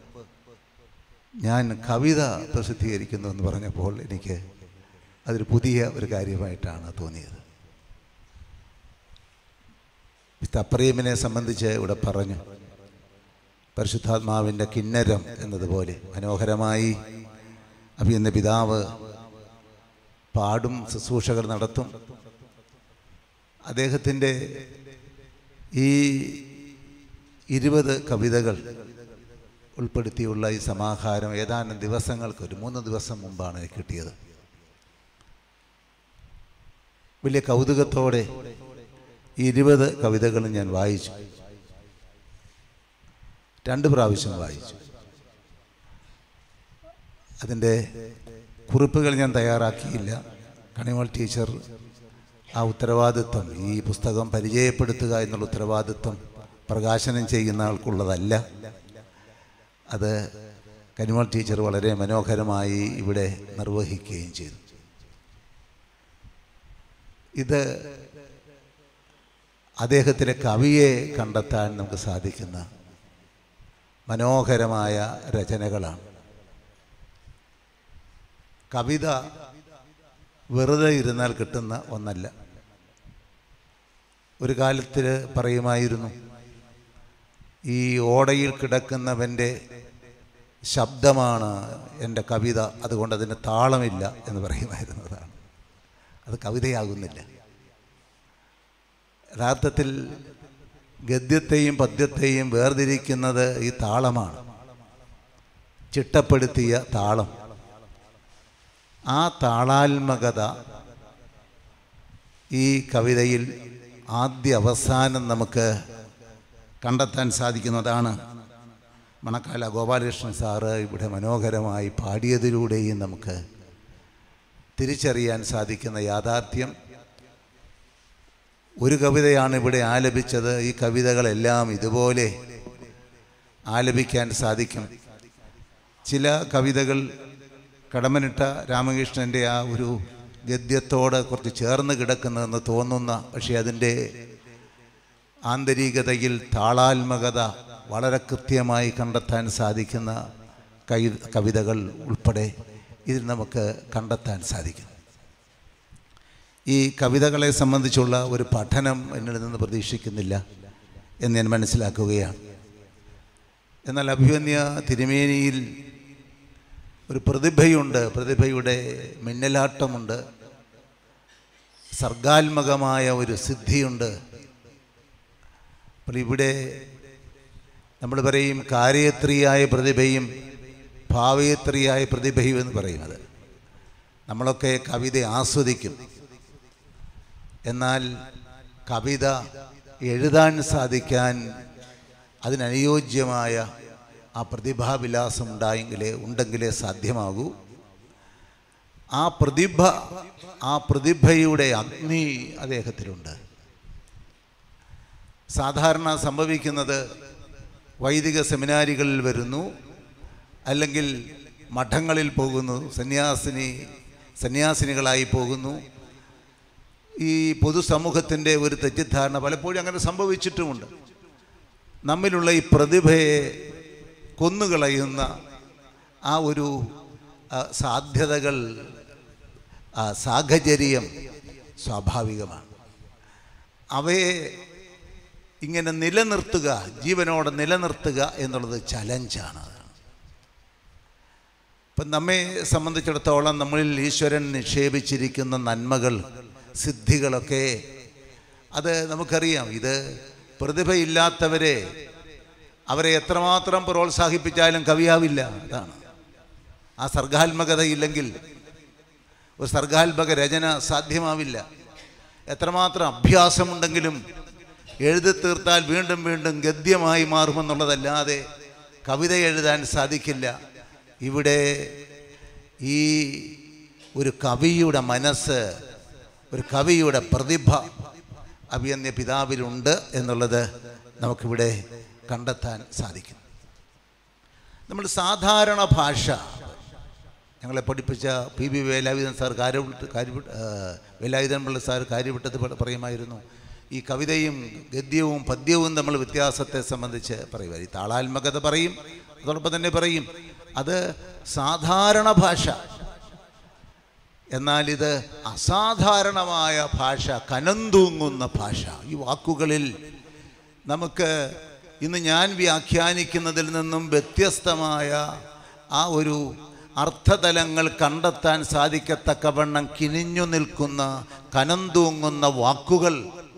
ഞാൻ കവിത പ്രസിദ്ധീകരിക്കുന്നു എന്ന് പറഞ്ഞപ്പോൾ എനിക്ക് അതൊരു പുതിയ ഒരു കാര്യമായിട്ടാണ് തോന്നിയത്. വിശുദ്ധ അപ്രേമിനെ സംബന്ധിച്ച് ഇവിടെ പറഞ്ഞു, പരിശുദ്ധാത്മാവിൻ്റെ കിന്നരം എന്നതുപോലെ മനോഹരമായി അഭിയന്ന പിതാവ് പാടും, ശുശ്രൂഷകൾ നടത്തും. അദ്ദേഹത്തിൻ്റെ ഈ ഇരുപത് കവിതകൾ ഉൾപ്പെടുത്തിയുള്ള ഈ സമാഹാരം ഏതാനും ദിവസങ്ങൾക്ക്, ഒരു മൂന്ന് ദിവസം മുമ്പാണ് കിട്ടിയത്. വലിയ കൗതുകത്തോടെ ഈ ഇരുപത് കവിതകളും ഞാൻ വായിച്ചു. രണ്ട് പ്രാവശ്യം വായിച്ചു. അതിൻ്റെ കുറിപ്പുകൾ ഞാൻ തയ്യാറാക്കിയില്ല. കണിമോൾ ടീച്ചർ ആ ഉത്തരവാദിത്വം, ഈ പുസ്തകം പരിചയപ്പെടുത്തുക എന്നുള്ള ഉത്തരവാദിത്വം പ്രകാശനം ചെയ്യുന്ന ആൾക്കുള്ളതല്ല. അത് കനിമോൾ ടീച്ചർ വളരെ മനോഹരമായി ഇവിടെ നിർവഹിക്കുകയും ചെയ്തു. ഇത് അദ്ദേഹത്തിലെ കവിയെ കണ്ടെത്താൻ നമുക്ക് സാധിക്കുന്ന മനോഹരമായ രചനകളാണ്. കവിത വെറുതെ ഇരുന്നാൽ കിട്ടുന്ന ഒന്നല്ല. ഒരു കാലത്തിൽ പറയുമായിരുന്നു, ഈ ഓടയിൽ കിടക്കുന്നവൻ്റെ ശബ്ദമാണ് എൻ്റെ കവിത, അതുകൊണ്ട് അതിന് താളമില്ല എന്ന് പറയുമായിരുന്നതാണ്. അത് കവിതയാകുന്നില്ല. യഥാർത്ഥത്തിൽ ഗദ്യത്തെയും പദ്യത്തെയും വേർതിരിക്കുന്നത് ഈ താളമാണ്, ചിട്ടപ്പെടുത്തിയ താളം. ആ താളാത്മകത ഈ കവിതയിൽ ആദ്യ അവസാനം നമുക്ക് കണ്ടെത്താൻ സാധിക്കുന്നതാണ്. മണക്കാല ഗോപാലകൃഷ്ണൻ സാറ് ഇവിടെ മനോഹരമായി പാടിയതിലൂടെയും നമുക്ക് തിരിച്ചറിയാൻ സാധിക്കുന്ന യാഥാർത്ഥ്യം. ഒരു കവിതയാണ് ഇവിടെ ആലപിച്ചത്. ഈ കവിതകളെല്ലാം ഇതുപോലെ ആലപിക്കാൻ സാധിക്കും. ചില കവിതകൾ കടമനിട്ട രാമകൃഷ്ണൻ്റെ ആ ഒരു ഗദ്യത്തോട് കുറച്ച് ചേർന്ന് കിടക്കുന്നതെന്ന് തോന്നുന്ന, പക്ഷേ അതിൻ്റെ ആന്തരികതയിൽ താളാത്മകത വളരെ കൃത്യമായി കണ്ടെത്താൻ സാധിക്കുന്ന കവി കവിതകൾ ഉൾപ്പെടെ ഇതിൽ നമുക്ക് കണ്ടെത്താൻ സാധിക്കും. ഈ കവിതകളെ സംബന്ധിച്ചുള്ള ഒരു പഠനം എന്നിൽ നിന്ന് പ്രതീക്ഷിക്കുന്നില്ല എന്ന് ഞാൻ മനസ്സിലാക്കുകയാണ്. എന്നാൽ അഭിമന്യ തിരുമേനിയിൽ ഒരു പ്രതിഭയുണ്ട്, പ്രതിഭയുടെ മിന്നലാട്ടമുണ്ട്, സർഗാത്മകമായ ഒരു സിദ്ധിയുണ്ട്. അപ്പോൾ ഇവിടെ നമ്മൾ പറയും കാര്യത്രിയായ പ്രതിഭയും ഭാവയത്രിയായ പ്രതിഭയും എന്ന് പറയുന്നത്. നമ്മളൊക്കെ കവിത ആസ്വദിക്കും, എന്നാൽ കവിത എഴുതാൻ സാധിക്കാൻ അതിനനുയോജ്യമായ ആ പ്രതിഭാവിലാസം ഉണ്ടായെങ്കിലേ ഉണ്ടെങ്കിലേ സാധ്യമാകൂ. ആ പ്രതിഭ ആ പ്രതിഭയുടെ അഗ്നി അദ്ദേഹത്തിലുണ്ട്. സാധാരണ സംഭവിക്കുന്നത് വൈദിക സെമിനാരികളിൽ വരുന്നു, അല്ലെങ്കിൽ മഠങ്ങളിൽ പോകുന്നു, സന്യാസിനി സന്യാസിനികളായി പോകുന്നു. ഈ പൊതുസമൂഹത്തിൻ്റെ ഒരു തെറ്റിദ്ധാരണ പലപ്പോഴും അങ്ങനെ സംഭവിച്ചിട്ടുമുണ്ട്. നമ്മിലുള്ള ഈ പ്രതിഭയെ കൊന്നുകളയുന്ന ആ ഒരു സാധ്യതകൾ, സാഹചര്യം സ്വാഭാവികമാണ്. അവയെ ഇങ്ങനെ നിലനിർത്തുക, ജീവനോടെ നിലനിർത്തുക എന്നുള്ളത് ചലഞ്ചാണ്. ഇപ്പം നമ്മെ സംബന്ധിച്ചിടത്തോളം നമ്മളിൽ ഈശ്വരൻ നിക്ഷേപിച്ചിരിക്കുന്ന നന്മകൾ, സിദ്ധികളൊക്കെ അത് നമുക്കറിയാം. ഇത് പ്രതിഭയില്ലാത്തവരെ അവരെ എത്രമാത്രം പ്രോത്സാഹിപ്പിച്ചാലും കവിയാവില്ല. അതാണ് ആ സർഗാത്മകത ഇല്ലെങ്കിൽ ഒരു സർഗാത്മക രചന സാധ്യമാവില്ല. എത്രമാത്രം അഭ്യാസമുണ്ടെങ്കിലും എഴുതി തീർത്താൽ വീണ്ടും വീണ്ടും ഗദ്യമായി മാറുമെന്നുള്ളതല്ലാതെ കവിത എഴുതാൻ സാധിക്കില്ല. ഇവിടെ ഈ ഒരു കവിയുടെ മനസ്സ്, ഒരു കവിയുടെ പ്രതിഭ അഭിയന്യ പിതാവിലുണ്ട് എന്നുള്ളത് നമുക്കിവിടെ കണ്ടെത്താൻ സാധിക്കും. നമ്മൾ സാധാരണ ഭാഷ ഞങ്ങളെ പഠിപ്പിച്ച പി ബി വേലായുധൻ സാർ കാര്യവിട്ട് കാര്യവിട്ട് വേലായുധൻ പിള്ള സാർ കാര്യവിട്ടത് പറയുമായിരുന്നു, ഈ കവിതയും ഗദ്യവും പദ്യവും നമ്മൾ വ്യത്യാസത്തെ സംബന്ധിച്ച് പറയുക. ഈ താളാത്മകത പറയും, അതോടൊപ്പം തന്നെ പറയും അത് സാധാരണ ഭാഷ, എന്നാൽ ഇത് അസാധാരണമായ ഭാഷ, കനന്തൂങ്ങുന്ന ഭാഷ. ഈ വാക്കുകളിൽ നമുക്ക് ഇന്ന് ഞാൻ വ്യാഖ്യാനിക്കുന്നതിൽ നിന്നും വ്യത്യസ്തമായ ആ ഒരു അർത്ഥതലങ്ങൾ കണ്ടെത്താൻ സാധിക്കത്തക്കവണ്ണം കിനിഞ്ഞു നിൽക്കുന്ന കനന്തൂങ്ങുന്ന വാക്കുകൾ.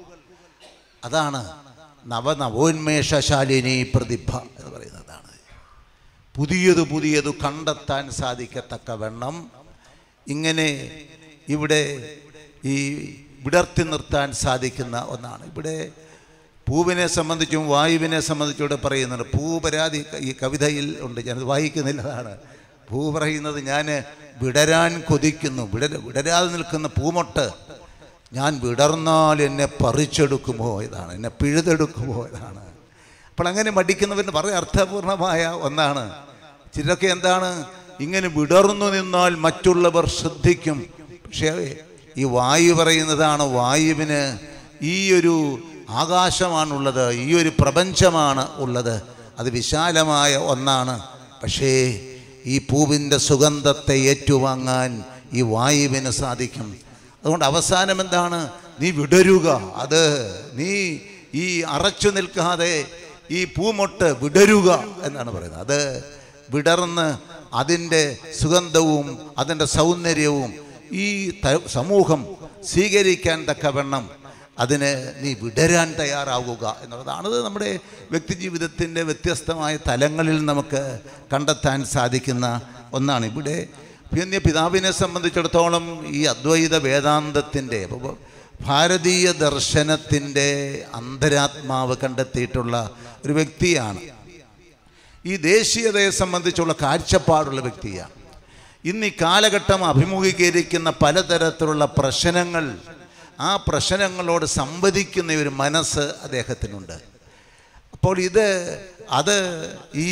അതാണ് നവനവോന്മേഷശാലിനി പ്രതിഭ എന്ന് പറയുന്നതാണ്. പുതിയത് പുതിയത് കണ്ടെത്താൻ സാധിക്കത്തക്കവണ്ണം ഇങ്ങനെ ഇവിടെ ഈ വിടർത്തി നിർത്താൻ സാധിക്കുന്ന ഒന്നാണ്. ഇവിടെ പൂവിനെ സംബന്ധിച്ചും വായുവിനെ സംബന്ധിച്ചും ഇവിടെ പറയുന്നുണ്ട്. പൂ പരാതി ഈ കവിതയിൽ ഉണ്ട്, ഞാനത് വായിക്കുന്നില്ലതാണ്. പൂ പറയുന്നത് ഞാൻ വിടരാൻ കൊതിക്കുന്നു, വിടര വിടരാതെ നിൽക്കുന്ന പൂമൊട്ട് ഞാൻ വിടർന്നാൽ എന്നെ പറിച്ചെടുക്കുമോ ഇതാണ്, എന്നെ പിഴുതെടുക്കുമോ ഇതാണ്. അപ്പോൾ അങ്ങനെ മടിക്കുന്നവരിന് വളരെ അർത്ഥപൂർണമായ ഒന്നാണ്. ചിലരൊക്കെ എന്താണ്, ഇങ്ങനെ വിടർന്നു നിന്നാൽ മറ്റുള്ളവർ ശ്രദ്ധിക്കും. പക്ഷേ ഈ വായു പറയുന്നതാണ്, വായുവിന് ഈ ഒരു ആകാശമാണുള്ളത്, ഈ ഒരു പ്രപഞ്ചമാണ് ഉള്ളത്, അത് വിശാലമായ ഒന്നാണ്. പക്ഷേ ഈ പൂവിൻ്റെ സുഗന്ധത്തെ ഏറ്റുവാങ്ങാൻ ഈ വായുവിന് സാധിക്കും. അതുകൊണ്ട് അവസാനം എന്താണ്, നീ വിടരുക, അത് നീ ഈ അറച്ചു നിൽക്കാതെ ഈ പൂമൊട്ട് വിടരുക എന്നാണ് പറയുന്നത്. അത് വിടർന്ന് അതിൻ്റെ സുഗന്ധവും അതിൻ്റെ സൗന്ദര്യവും ഈ സമൂഹം സ്വീകരിക്കാൻ തക്കവണ്ണം അതിന് നീ വിടരാൻ തയ്യാറാവുക എന്നുള്ളതാണ്. അത് നമ്മുടെ വ്യക്തിജീവിതത്തിൻ്റെ വ്യത്യസ്തമായ തലങ്ങളിൽ നമുക്ക് കണ്ടെത്താൻ സാധിക്കുന്ന ഒന്നാണ്. ഇവിടെ പിന്നെ പിതാവിനെ സംബന്ധിച്ചിടത്തോളം ഈ അദ്വൈത വേദാന്തത്തിൻ്റെ ഭാരതീയ ദർശനത്തിൻ്റെ അന്തരാത്മാവ് കണ്ടെത്തിയിട്ടുള്ള ഒരു വ്യക്തിയാണ്. ഈ ദേശീയതയെ സംബന്ധിച്ചുള്ള കാഴ്ചപ്പാടുള്ള വ്യക്തിയാണ്. ഇന്ന് ഈ കാലഘട്ടം അഭിമുഖീകരിക്കുന്ന പലതരത്തിലുള്ള പ്രശ്നങ്ങൾ, ആ പ്രശ്നങ്ങളോട് സംവദിക്കുന്ന ഒരു മനസ്സ് അദ്ദേഹത്തിനുണ്ട്. അപ്പോൾ ഇത് അത് ഈ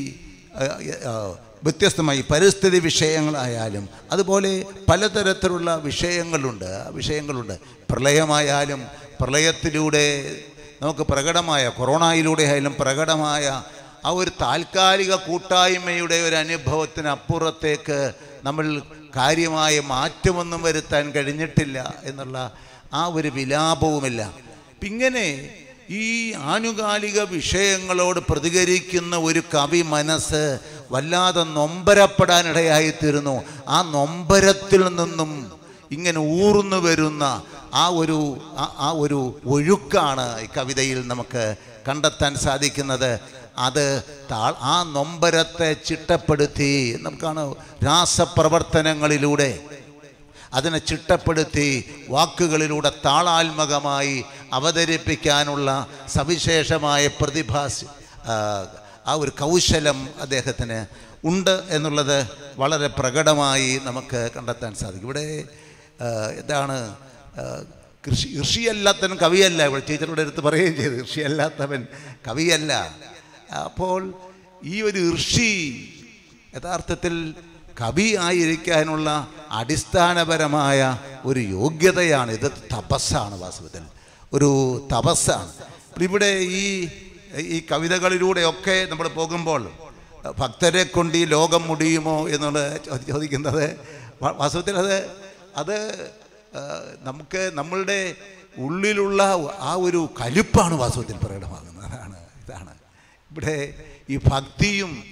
വ്യത്യസ്തമായി പരിസ്ഥിതി വിഷയങ്ങളായാലും അതുപോലെ പലതരത്തിലുള്ള വിഷയങ്ങളുണ്ട് വിഷയങ്ങളുണ്ട് പ്രളയമായാലും പ്രളയത്തിലൂടെ നമുക്ക് പ്രകടമായ, കൊറോണയിലൂടെ ആയാലും പ്രകടമായ ആ ഒരു താൽക്കാലിക കൂട്ടായ്മയുടെ ഒരു അനുഭവത്തിനപ്പുറത്തേക്ക് നമ്മൾ കാര്യമായ മാറ്റമൊന്നും വരുത്താൻ കഴിഞ്ഞിട്ടില്ല എന്നുള്ള ആ ഒരു വിലാപവുമില്ല. ഇങ്ങനെ ഈ ആനുകാലിക വിഷയങ്ങളോട് പ്രതികരിക്കുന്ന ഒരു കവി മനസ്സ് വല്ലാതെ നൊമ്പരപ്പെടാനിടയായിത്തീരുന്നു. ആ നൊമ്പരത്തിൽ നിന്നും ഇങ്ങനെ ഊർന്നു വരുന്ന ആ ഒരു ആ ഒരു ഒഴുക്കാണ് ഈ കവിതയിൽ നമുക്ക് കണ്ടെത്താൻ സാധിക്കുന്നത്. അത് താ ആ നൊമ്പരത്തെ ചിട്ടപ്പെടുത്തി നമുക്കാണ് രാസപ്രവർത്തനങ്ങളിലൂടെ അതിനെ ചിട്ടപ്പെടുത്തി വാക്കുകളിലൂടെ താളാത്മകമായി അവതരിപ്പിക്കാനുള്ള സവിശേഷമായ പ്രതിഭാസി ആ ഒരു കൗശലം അദ്ദേഹത്തിന് ഉണ്ട് എന്നുള്ളത് വളരെ പ്രകടമായി നമുക്ക് കണ്ടെത്താൻ സാധിക്കും. ഇവിടെ എന്താണ് കൃഷി ഋഷിയല്ലാത്തവൻ കവിയല്ല. ഇവിടെ ടീച്ചറുടെ അടുത്ത് പറയുകയും ചെയ്തു, ഋഷിയല്ലാത്തവൻ കവിയല്ല. അപ്പോൾ ഈ ഒരു ഋഷി യഥാർത്ഥത്തിൽ കവി ആയിരിക്കാനുള്ള അടിസ്ഥാനപരമായ ഒരു യോഗ്യതയാണ്. ഇത് തപസ്സാണ്, വാസ്തവത്തിൽ ഒരു തപസ്സാണ്. ഇവിടെ ഈ ഈ കവിതകളിലൂടെയൊക്കെ നമ്മൾ പോകുമ്പോൾ ഭക്തരെ കൊണ്ട് ഈ ലോകം മുടിയുമോ എന്നുള്ളത് ചോദിക്കുന്നത് വാസ്തവത്തിൽ അത് അത് നമുക്ക് നമ്മളുടെ ഉള്ളിലുള്ള ആ ഒരു കലിപ്പാണ് വാസ്തവത്തിൽ പ്രകടമാകുന്നത്. അതാണ് ഇതാണ് ഇവിടെ ഈ ഭക്തിയും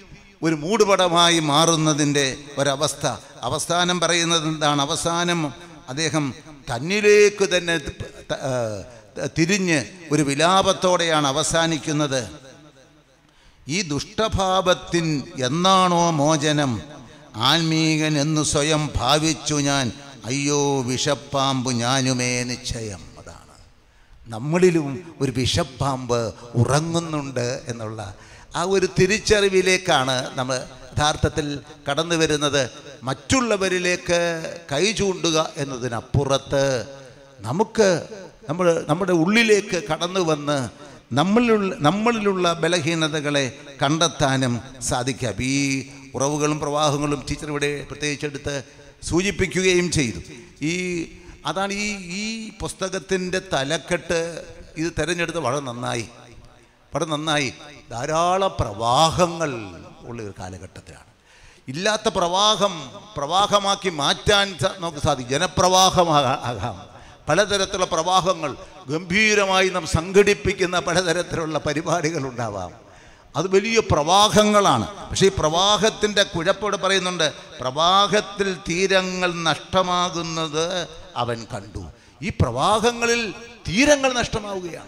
ഒരു മൂടുപടമായി മാറുന്നതിൻ്റെ ഒരവസ്ഥ. അവസാനം പറയുന്നത് എന്താണ്? അവസാനം അദ്ദേഹം തന്നിലേക്ക് തന്നെ തിരിഞ്ഞ് ഒരു വിലാപത്തോടെയാണ് അവസാനിക്കുന്നത്. ഈ ദുഷ്ടഭാവത്തിൻ എന്നാണോ മോചനം, ആത്മീകൻ എന്ന് സ്വയം ഭാവിച്ചു ഞാൻ, അയ്യോ വിഷപ്പാമ്പ് ഞാനുമേ നിശ്ചയം. അതാണ്, നമ്മളിലും ഒരു വിഷപ്പാമ്പ് ഉറങ്ങുന്നുണ്ട് എന്നുള്ള ആ ഒരു തിരിച്ചറിവിലേക്കാണ് നമ്മൾ യഥാർത്ഥത്തിൽ കടന്നു വരുന്നത്. മറ്റുള്ളവരിലേക്ക് കൈ ചൂണ്ടുക എന്നതിനപ്പുറത്ത് നമുക്ക് നമ്മൾ നമ്മുടെ ഉള്ളിലേക്ക് കടന്നു വന്ന് നമ്മളിലുള്ള നമ്മളിലുള്ള ബലഹീനതകളെ കണ്ടെത്താനും സാധിക്കാം. ഈ ഉറവുകളും പ്രവാഹങ്ങളും ടീച്ചർ ഇവിടെ പ്രത്യേകിച്ചെടുത്ത് സൂചിപ്പിക്കുകയും ചെയ്തു. ഈ അതാണ് ഈ ഈ പുസ്തകത്തിൻ്റെ തലക്കെട്ട്. ഇത് തിരഞ്ഞെടുത്ത് വളരെ നന്നായി വളരെ നന്നായി ധാരാളം പ്രവാഹങ്ങൾ ഉള്ള ഒരു കാലഘട്ടത്തിലാണ്. ഇല്ലാത്ത പ്രവാഹം പ്രവാഹമാക്കി മാറ്റാൻ നമുക്ക് സാധിക്കും. ജനപ്രവാഹമാകാം, പലതരത്തിലുള്ള പ്രവാഹങ്ങൾ ഗംഭീരമായി നാം സംഘടിപ്പിക്കുന്ന പലതരത്തിലുള്ള പരിപാടികൾ ഉണ്ടാവാം. അത് വലിയ പ്രവാഹങ്ങളാണ്. പക്ഷേ ഈ പ്രവാഹത്തിൻ്റെ കുഴപ്പോട് പറയുന്നുണ്ട്, പ്രവാഹത്തിൽ തീരങ്ങൾ നഷ്ടമാകുന്നത് അവൻ കണ്ടു. ഈ പ്രവാഹങ്ങളിൽ തീരങ്ങൾ നഷ്ടമാവുകയാണ്.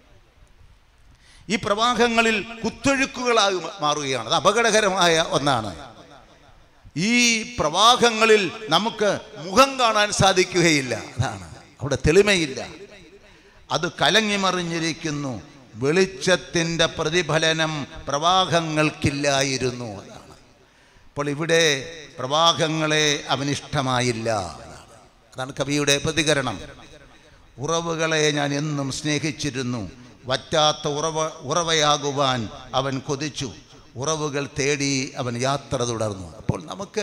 ഈ പ്രവാഹങ്ങളിൽ കുത്തൊഴുക്കുകളായി മാറുകയാണ്. അത് അപകടകരമായ ഒന്നാണ്. ഈ പ്രവാഹങ്ങളിൽ നമുക്ക് മുഖം കാണാൻ സാധിക്കുകയില്ല. അതാണ്, അവിടെ തെളിമയില്ല. അത് കലങ്ങി മറിഞ്ഞിരിക്കുന്നു. വെളിച്ചത്തിൻ്റെ പ്രതിഫലനം പ്രവാഹങ്ങൾക്കില്ലായിരുന്നു. അതാണ്. അപ്പോൾ ഇവിടെ പ്രവാഹങ്ങളെ അവനിഷ്ടമായില്ല. അതാണ് കവിയുടെ പ്രതികരണം. ഉറവുകളെ ഞാൻ എന്നും സ്നേഹിച്ചിരുന്നു, വറ്റാത്ത ഉറവ ഉറവയാകുവാൻ അവൻ കൊതിച്ചു, ഉറവുകൾ തേടി അവൻ യാത്ര തുടർന്നു. അപ്പോൾ നമുക്ക്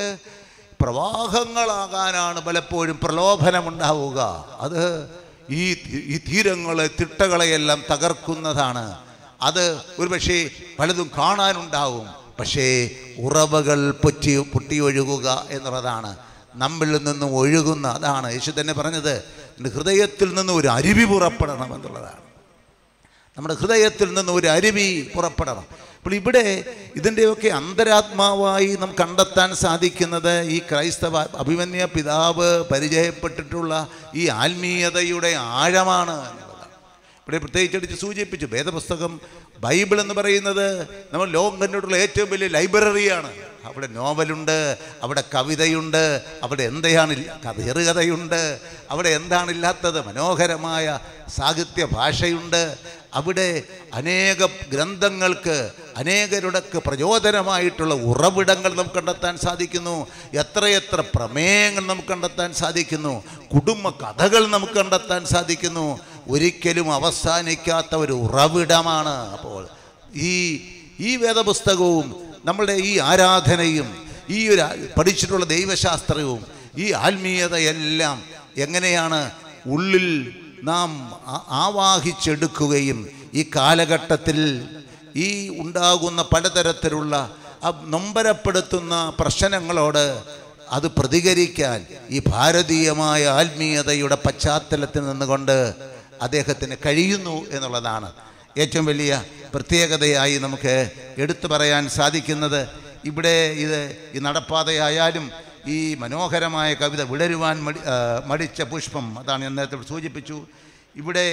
പ്രവാഹങ്ങളാകാനാണ് പലപ്പോഴും പ്രലോഭനമുണ്ടാവുക. അത് ഈ ഈ തീരങ്ങളെ തിട്ടകളെയെല്ലാം തകർക്കുന്നതാണ്. അത് ഒരുപക്ഷെ പലതും കാണാനുണ്ടാവും. പക്ഷേ ഉറവകൾ പൊറ്റി പൊട്ടിയൊഴുകുക എന്നുള്ളതാണ്, നമ്മിൽ നിന്നും ഒഴുകുന്ന. അതാണ് യേശു തന്നെ പറഞ്ഞത്, ഹൃദയത്തിൽ നിന്ന് ഒരു അരുവി പുറപ്പെടണം എന്നുള്ളതാണ്. നമ്മുടെ ഹൃദയത്തിൽ നിന്ന് ഒരു അരുവി പുറപ്പെടണം. അപ്പോൾ ഇവിടെ ഇതിൻ്റെയൊക്കെ അന്തരാത്മാവായി നാം കണ്ടെത്താൻ സാധിക്കുന്നത് ഈ ക്രൈസ്തവ അഭിമന്യ പിതാവ് പരിചയപ്പെട്ടിട്ടുള്ള ഈ ആത്മീയതയുടെ ആഴമാണ് എന്നുള്ളതാണ്. ഇവിടെ പ്രത്യേകിച്ചടിച്ച് സൂചിപ്പിച്ചു, വേദപുസ്തകം ബൈബിൾ എന്ന് പറയുന്നത് നമ്മൾ ലോകം കണ്ടിട്ടുള്ള ഏറ്റവും വലിയ ലൈബ്രറിയാണ്. അവിടെ നോവലുണ്ട്, അവിടെ കവിതയുണ്ട്, അവിടെ എന്താണ് ചെറുകഥയുണ്ട്, അവിടെ എന്താണില്ലാത്തത്, മനോഹരമായ സാഹിത്യ ഭാഷയുണ്ട്. അവിടെ അനേക ഗ്രന്ഥങ്ങൾക്ക് അനേകരുടെക്ക് പ്രചോദനമായിട്ടുള്ള ഉറവിടങ്ങൾ നമുക്ക് കണ്ടെത്താൻ സാധിക്കുന്നു. എത്രയെത്ര പ്രമേയങ്ങൾ നമുക്ക് കണ്ടെത്താൻ സാധിക്കുന്നു. കുടുംബ കഥകൾ നമുക്ക് കണ്ടെത്താൻ സാധിക്കുന്നു. ഒരിക്കലും അവസാനിക്കാത്ത ഒരു ഉറവിടമാണ്. അപ്പോൾ ഈ ഈ വേദപുസ്തകവും നമ്മളുടെ ഈ ആരാധനയും ഈ ഒരു പഠിച്ചിട്ടുള്ള ദൈവശാസ്ത്രവും ഈ ആത്മീയതയെല്ലാം എങ്ങനെയാണ് ഉള്ളിൽ നാം ആവാഹിച്ചെടുക്കുകയും ഈ കാലഘട്ടത്തിൽ ഈ ഉണ്ടാകുന്ന പലതരത്തിലുള്ള നൊമ്പരപ്പെടുത്തുന്ന പ്രശ്നങ്ങളോട് അത് പ്രതികരിക്കാൻ ഈ ഭാരതീയമായ ആത്മീയതയുടെ പശ്ചാത്തലത്തിൽ നിന്നുകൊണ്ട് അദ്ദേഹത്തിന് കഴിയുന്നു എന്നുള്ളതാണ് ഏറ്റവും വലിയ പ്രത്യേകതയായി നമുക്ക് എടുത്തു പറയാൻ സാധിക്കുന്നത്. ഇവിടെ ഇത് ഈ നടപ്പാതയായാലും ഈ മനോഹരമായ കവിത വിടരുവാൻ മടി മടിച്ച പുഷ്പം, അതാണ് ഞാൻ നേരത്തെ സൂചിപ്പിച്ചു. ഇവിടെ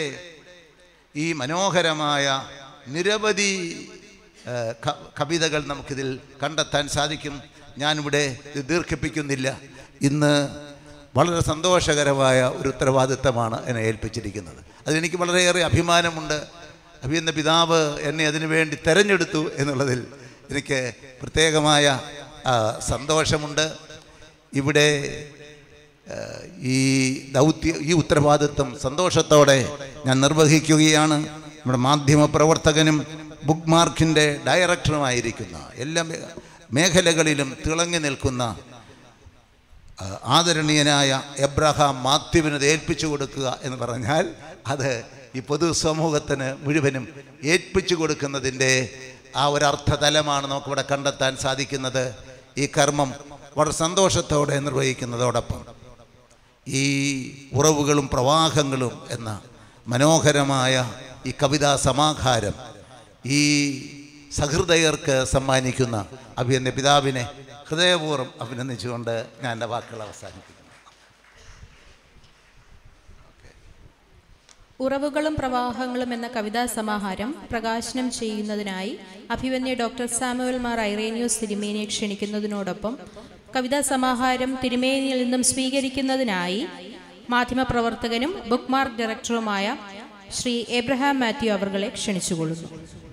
ഈ മനോഹരമായ നിരവധി കവിതകൾ നമുക്കിതിൽ കണ്ടെത്താൻ സാധിക്കും. ഞാനിവിടെ ഇത് ദീർഘിപ്പിക്കുന്നില്ല. ഇന്ന് വളരെ സന്തോഷകരമായ ഒരു ഉത്തരവാദിത്തമാണ് എന്നെ ഏൽപ്പിച്ചിരിക്കുന്നത്. അതിലെനിക്ക് വളരെയേറെ അഭിമാനമുണ്ട്. അഭിനന്ദ പിതാവ് എന്നെ അതിനു വേണ്ടി തിരഞ്ഞെടുത്തു എന്നുള്ളതിൽ എനിക്ക് പ്രത്യേകമായ സന്തോഷമുണ്ട്. ഇവിടെ ഈ ദൗത്യ ഈ ഉത്തരവാദിത്വം സന്തോഷത്തോടെ ഞാൻ നിർവഹിക്കുകയാണ്. നമ്മുടെ മാധ്യമ പ്രവർത്തകനും ബുക്ക് മാർക്കിൻ്റെ ഡയറക്ടറുമായിരിക്കുന്ന എല്ലാ മേഖലകളിലും തിളങ്ങി നിൽക്കുന്ന ആദരണീയനായ എബ്രഹാം മാത്യുവിന് ഏൽപ്പിച്ചു കൊടുക്കുക എന്ന് പറഞ്ഞാൽ അത് ഈ പൊതുസമൂഹത്തിന് മുഴുവനും ഏൽപ്പിച്ചു കൊടുക്കുന്നതിൻ്റെ ആ ഒരർത്ഥതലമാണ് നമുക്കിവിടെ കണ്ടെത്താൻ സാധിക്കുന്നത്. ഈ കർമ്മം വളരെ സന്തോഷത്തോടെ നിർവഹിക്കുന്നതോടൊപ്പം ഈ ഉറവുകളും പ്രവാഹങ്ങളും എന്ന മനോഹരമായ ഈ കവിതാ സമാഹാരം ഈ സഹൃദയർക്ക് സമ്മാനിക്കുന്ന അഭിനന്ദ പിതാവിനെ ഹൃദയപൂർവ്വം അഭിനന്ദിച്ചുകൊണ്ട് ഞാൻ എൻ്റെ വാക്കുകൾ അവസാനിപ്പിക്കുന്നു. ഉറവുകളും പ്രവാഹങ്ങളും എന്ന കവിതാ സമാഹാരം പ്രകാശനം ചെയ്യുന്നതിനായി അഭിവന്യ ഡോക്ടർ സാമുവൽ മാർ ഐറേനിയോസ് തിരുമേനിയെ ക്ഷണിക്കുന്നതിനോടൊപ്പം കവിതാ സമാഹാരം തിരുമേനിയിൽ നിന്നും സ്വീകരിക്കുന്നതിനായി മാധ്യമപ്രവർത്തകനും ബുക്ക് മാർക്ക് ഡയറക്ടറുമായ ശ്രീ എബ്രഹാം മാത്യു അവർകളെ ക്ഷണിച്ചുകൊള്ളുന്നു.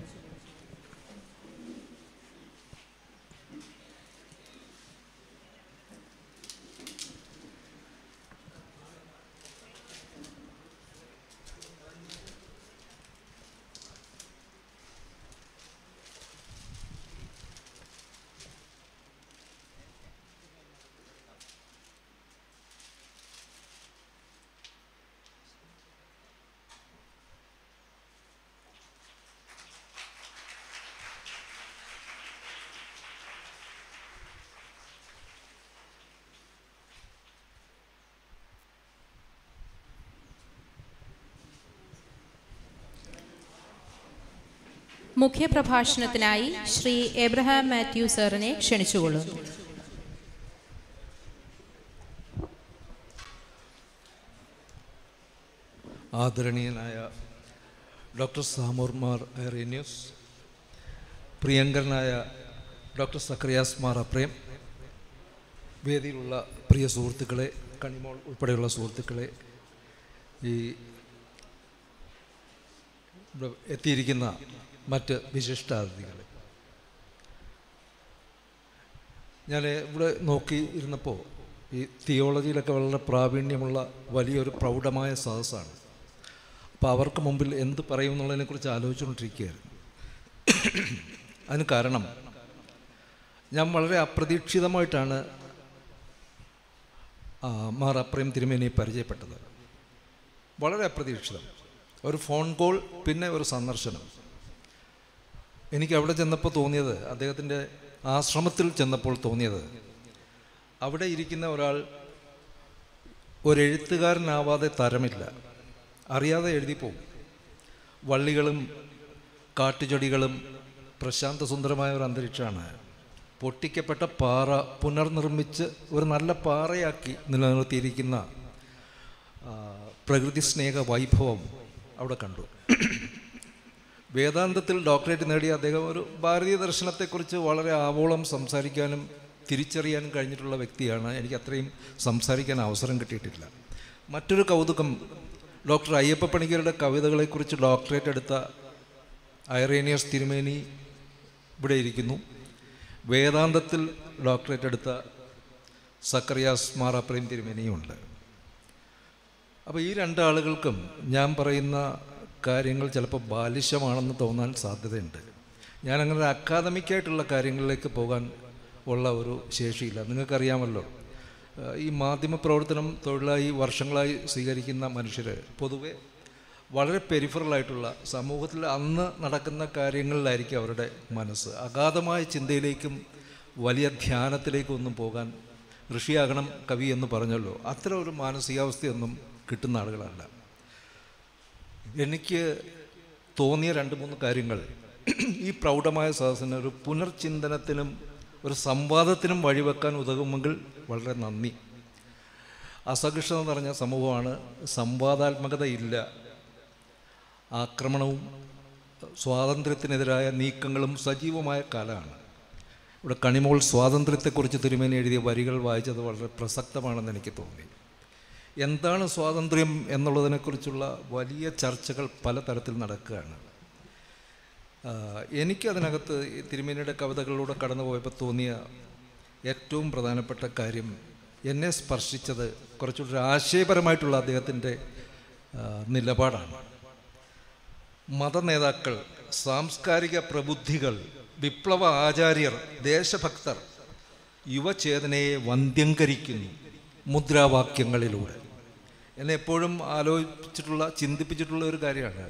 മുഖ്യപ്രഭാഷണത്തിനായി ശ്രീ എബ്രഹാം മാത്യു സാറിനെ ക്ഷണിച്ചുകൊള്ളുന്നു. ആദരണീയനായ ഡോക്ടർ സാമുവൽ മാർ ഐറേനിയോസ്, പ്രിയങ്കരനായ ഡോക്ടർ സക്കറിയാസ് മാർ അപ്രേം, വേദിയിലുള്ള പ്രിയ സുഹൃത്തുക്കളെ, കണിമോൾ ഉൾപ്പെടെയുള്ള സുഹൃത്തുക്കളെ, ഈ എത്തിയിരിക്കുന്ന മറ്റ് വിശിഷ്ടാതിഥികളെ, ഞാൻ ഇവിടെ നോക്കി ഇരുന്നപ്പോൾ ഈ തിയോളജിയിലൊക്കെ വളരെ പ്രാവീണ്യമുള്ള വലിയൊരു പ്രൗഢമായ സദസ്സാണ്. അപ്പോൾ അവർക്ക് മുമ്പിൽ എന്ത് പറയും എന്നുള്ളതിനെക്കുറിച്ച് ആലോചിച്ചുകൊണ്ടിരിക്കുകയായിരുന്നു. അതിന് കാരണം ഞാൻ വളരെ അപ്രതീക്ഷിതമായിട്ടാണ് മാർ അപ്രേം തിരുമേനിയെ പരിചയപ്പെട്ടത്. വളരെ അപ്രതീക്ഷിതം. ഒരു ഫോൺ കോൾ, പിന്നെ ഒരു സന്ദർശനം. എനിക്ക് അവിടെ ചെന്നപ്പോൾ തോന്നിയത്, അദ്ദേഹത്തിൻ്റെ ആശ്രമത്തിൽ ചെന്നപ്പോൾ തോന്നിയത്, അവിടെ ഇരിക്കുന്ന ഒരാൾ ഒരെഴുത്തുകാരനാവാതെ തരമില്ല. അറിയാതെ എഴുതിപ്പോവും. വള്ളികളും കാട്ടുചെടികളും പ്രശാന്തസുന്ദരമായ ഒരു അന്തരീക്ഷമാണ്. പൊട്ടിക്കപ്പെട്ട പാറ പുനർനിർമ്മിച്ച് ഒരു നല്ല പാറയാക്കി നിലനിർത്തിയിരിക്കുന്ന പ്രകൃതി സ്നേഹ വൈഭവം അവിടെ കണ്ടു. വേദാന്തത്തിൽ ഡോക്ടറേറ്റ് നേടിയ അദ്ദേഹം ഒരു ഭാരതീയ ദർശനത്തെക്കുറിച്ച് വളരെ ആവോളം സംസാരിക്കാനും തിരിച്ചറിയാനും കഴിഞ്ഞിട്ടുള്ള വ്യക്തിയാണ്. എനിക്ക് അത്രയും സംസാരിക്കാൻ അവസരം കിട്ടിയിട്ടില്ല. മറ്റൊരു കൗതുകം, ഡോക്ടർ അയ്യപ്പ പണിക്കരുടെ കവിതകളെക്കുറിച്ച് ഡോക്ടറേറ്റ് എടുത്ത ഐറേനിയോസ് തിരുമേനി ഇവിടെ ഇരിക്കുന്നു. വേദാന്തത്തിൽ ഡോക്ടറേറ്റ് എടുത്ത സക്കറിയാസ് മാർ അപ്രേം തിരുമേനിയുമുണ്ട്. അപ്പോൾ ഈ രണ്ടാളുകൾക്കും ഞാൻ പറയുന്ന കാര്യങ്ങൾ ചിലപ്പോൾ ബാലിശമാണെന്ന് തോന്നാൻ സാധ്യതയുണ്ട്. ഞാനങ്ങനെ ഒരു അക്കാദമിക്കായിട്ടുള്ള കാര്യങ്ങളിലേക്ക് പോകാൻ ഉള്ള ഒരു ശേഷിയില്ല. നിങ്ങൾക്കറിയാമല്ലോ, ഈ മാധ്യമപ്രവർത്തനം തൊഴിലായി വർഷങ്ങളായി സ്വീകരിക്കുന്ന മനുഷ്യർ പൊതുവെ വളരെ പെരിഫറലായിട്ടുള്ള സമൂഹത്തിൽ അന്ന് നടക്കുന്ന കാര്യങ്ങളിലായിരിക്കും അവരുടെ മനസ്സ്. അഗാധമായ ചിന്തയിലേക്കും വലിയ ധ്യാനത്തിലേക്കും ഒന്നും പോകാൻ, ഋഷിയാകണം കവി എന്ന് പറഞ്ഞല്ലോ, അത്തരം ഒരു മാനസികാവസ്ഥയൊന്നും കിട്ടുന്ന ആളുകളല്ല. എനിക്ക് തോന്നിയ രണ്ട് മൂന്ന് കാര്യങ്ങൾ ഈ പ്രൗഢമായ സദസ്സിന് ഒരു പുനർചിന്തനത്തിനും ഒരു സംവാദത്തിനും വഴിവെക്കാൻ ഉതകുമെങ്കിൽ വളരെ നന്ദി. അസഹിഷ്ണുത നിറഞ്ഞ സമൂഹമാണ്. സംവാദാത്മകതയില്ല. ആക്രമണവും സ്വാതന്ത്ര്യത്തിനെതിരായ നീക്കങ്ങളും സജീവമായ കാലമാണ്. ഇവിടെ കണിമോൾ സ്വാതന്ത്ര്യത്തെക്കുറിച്ച് തിരുമേനി എഴുതിയ വരികൾ വായിച്ചത് വളരെ പ്രസക്തമാണെന്ന് എനിക്ക് തോന്നി. എന്താണ് സ്വാതന്ത്ര്യം എന്നുള്ളതിനെക്കുറിച്ചുള്ള വലിയ ചർച്ചകൾ പലതരത്തിൽ നടക്കുകയാണ്. എനിക്കതിനകത്ത് തിരുമേനിയുടെ കവിതകളിലൂടെ കടന്നു പോയപ്പോൾ തോന്നിയ ഏറ്റവും പ്രധാനപ്പെട്ട കാര്യം, എന്നെ സ്പർശിച്ചത് കുറച്ചുകൂടി ആശയപരമായിട്ടുള്ള അദ്ദേഹത്തിൻ്റെ നിലപാടാണ്. മതനേതാക്കൾ, സാംസ്കാരിക പ്രബുദ്ധികൾ, വിപ്ലവ ആചാര്യർ, ദേശഭക്തർ യുവചേതനയെ വന്ധ്യംകരിക്കുന്നു മുദ്രാവാക്യങ്ങളിലൂടെ. എന്നെ എപ്പോഴും ആലോചിച്ചിട്ടുള്ള ചിന്തിപ്പിച്ചിട്ടുള്ള ഒരു കാര്യമാണ്.